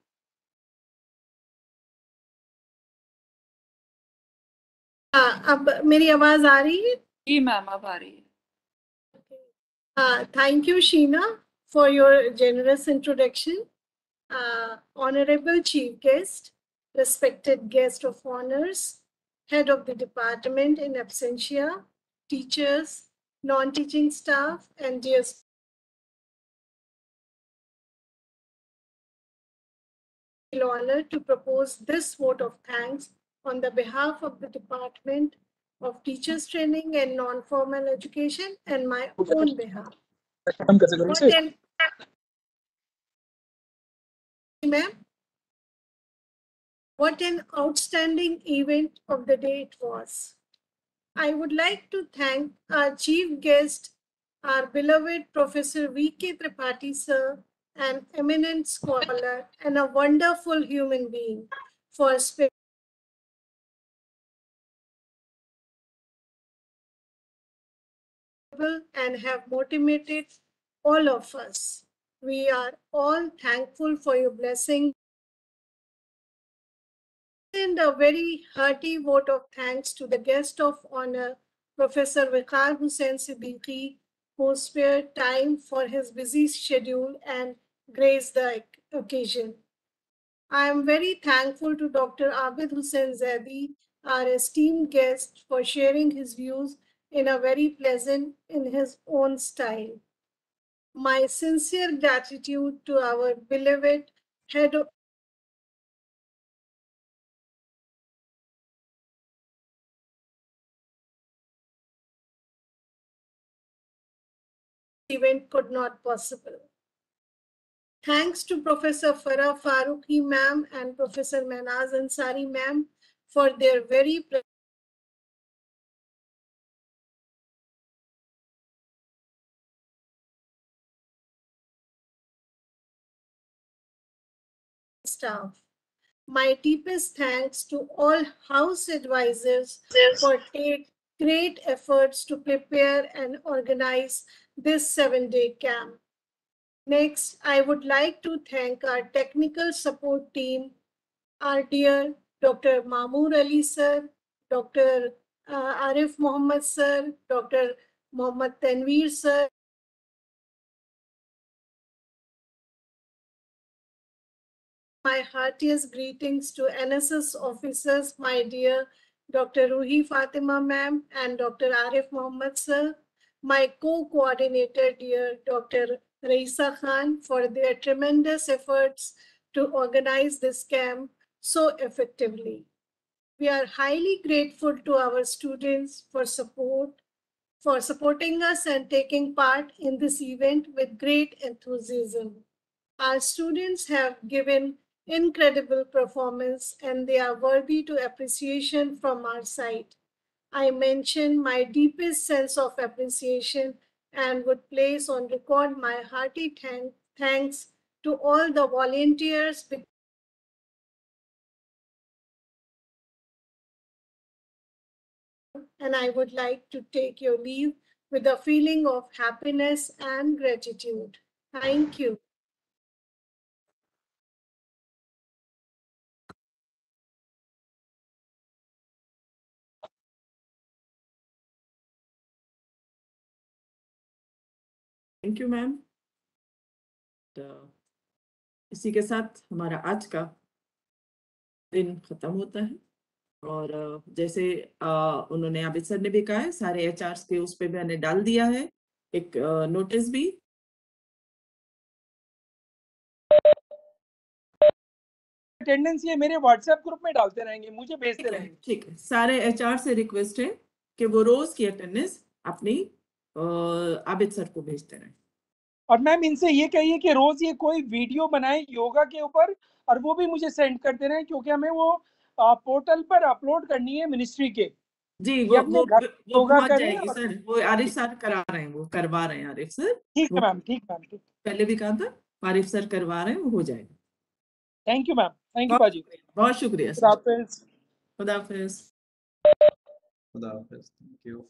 अब मेरी आवाज आ रही है? जी मैम अब आ रही है। Uh, thank you, Sheena, for your generous introduction. Uh, honorable Chief Guest, respected guest of honors, Head of the Department in absentia, teachers, non-teaching staff, and dear honor to propose this vote of thanks on the behalf of the Department of Teachers Training and Non-Formal Education and my own behalf. What an, ma'am, what an outstanding event of the day it was. I would like to thank our chief guest, our beloved Professor V K Tripathi sir, an eminent scholar and a wonderful human being, for spending and have motivated all of us. We are all thankful for your blessing. And a very hearty vote of thanks to the guest of honor, Professor Waqar Hussain Siddiqui, who spared time for his busy schedule and graced the occasion. I am very thankful to Doctor Abid Hussain Zaidi, our esteemed guest, for sharing his views in a very pleasant, in his own style. My sincere gratitude to our beloved head of event could not possible. Thanks to Professor Farah Farooqi ma'am and Professor Manaz Ansari ma'am for their very staff. My deepest thanks to all house advisors for take, great efforts to prepare and organize this seven-day camp. Next, I would like to thank our technical support team, our dear Doctor Mamoor Ali sir, Doctor uh, Arif Mohammed sir, Doctor Mohammad Tanveer sir, my heartiest greetings to N S S officers, my dear Doctor Ruhi Fatima ma'am and Doctor Arif Mohammed sir, my co-coordinator, dear Doctor Raisa Khan, for their tremendous efforts to organize this camp so effectively. We are highly grateful to our students for support, for supporting us and taking part in this event with great enthusiasm. Our students have given incredible performance and they are worthy to appreciation from our side. I mention my deepest sense of appreciation and would place on record my hearty thank thanks to all the volunteers. And I would like to take your leave with a feeling of happiness and gratitude. Thank you. Thank you ma'am. तो इसी के साथ हमारा आज का दिन खत्म होता है और जैसे उन्होंने आबिद सर ने भी कहा है, सारे एच आर के उस पर मैंने डाल दिया है एक नोटिस भी। अटेंडेंस ये मेरे व्हाट्सएप ग्रुप में डालते रहेंगे, मुझे भेजते रहेंगे। ठीक है, सारे एच आर से रिक्वेस्ट है कि वो रोज की अटेंडेंस अपनी आबिद सर को भेजते रहें। और मैम इनसे ये कहिए कि रोज ये कोई वीडियो बनाए योगा के ऊपर और वो भी मुझे सेंड करते रहें, क्योंकि हमें वो पोर्टल पर अपलोड करनी है मिनिस्ट्री के। जी वो वो, वो पहुंच जाएगी सर, वो आरिफ सर करा रहे हैं, वो करवा रहे हैं आरिफ सर। ठीक है मैम, ठीक मैम, ठीक। पहले भी कहा था आरिफ सर करवा रहे हैं, वो हो जाएगा। Thank you ma'am, thank you बाजी, बहुत शुक्रिया सर। खुदा हाफिज। खुदा हाफिज। खुदा हाफिज, thank you.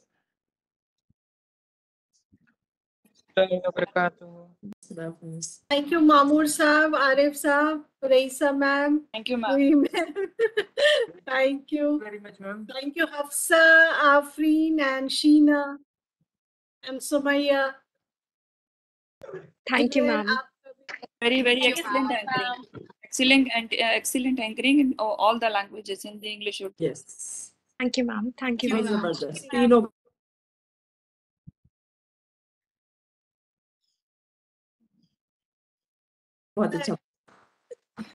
Thank you, Mamoor Saab, Arif Saab, Raisa ma'am. Thank you, ma'am. Thank you very much, ma'am. Thank you, Hafsa, Afreen, and Sheena, and Sumaya. Thank you, ma'am. Very, very Thank you, excellent ma'am. anchoring. Excellent and uh, excellent anchoring in all all the languages in the English. Yes. Thank you, ma'am. Thank you very much. तीनों बहुत अच्छा।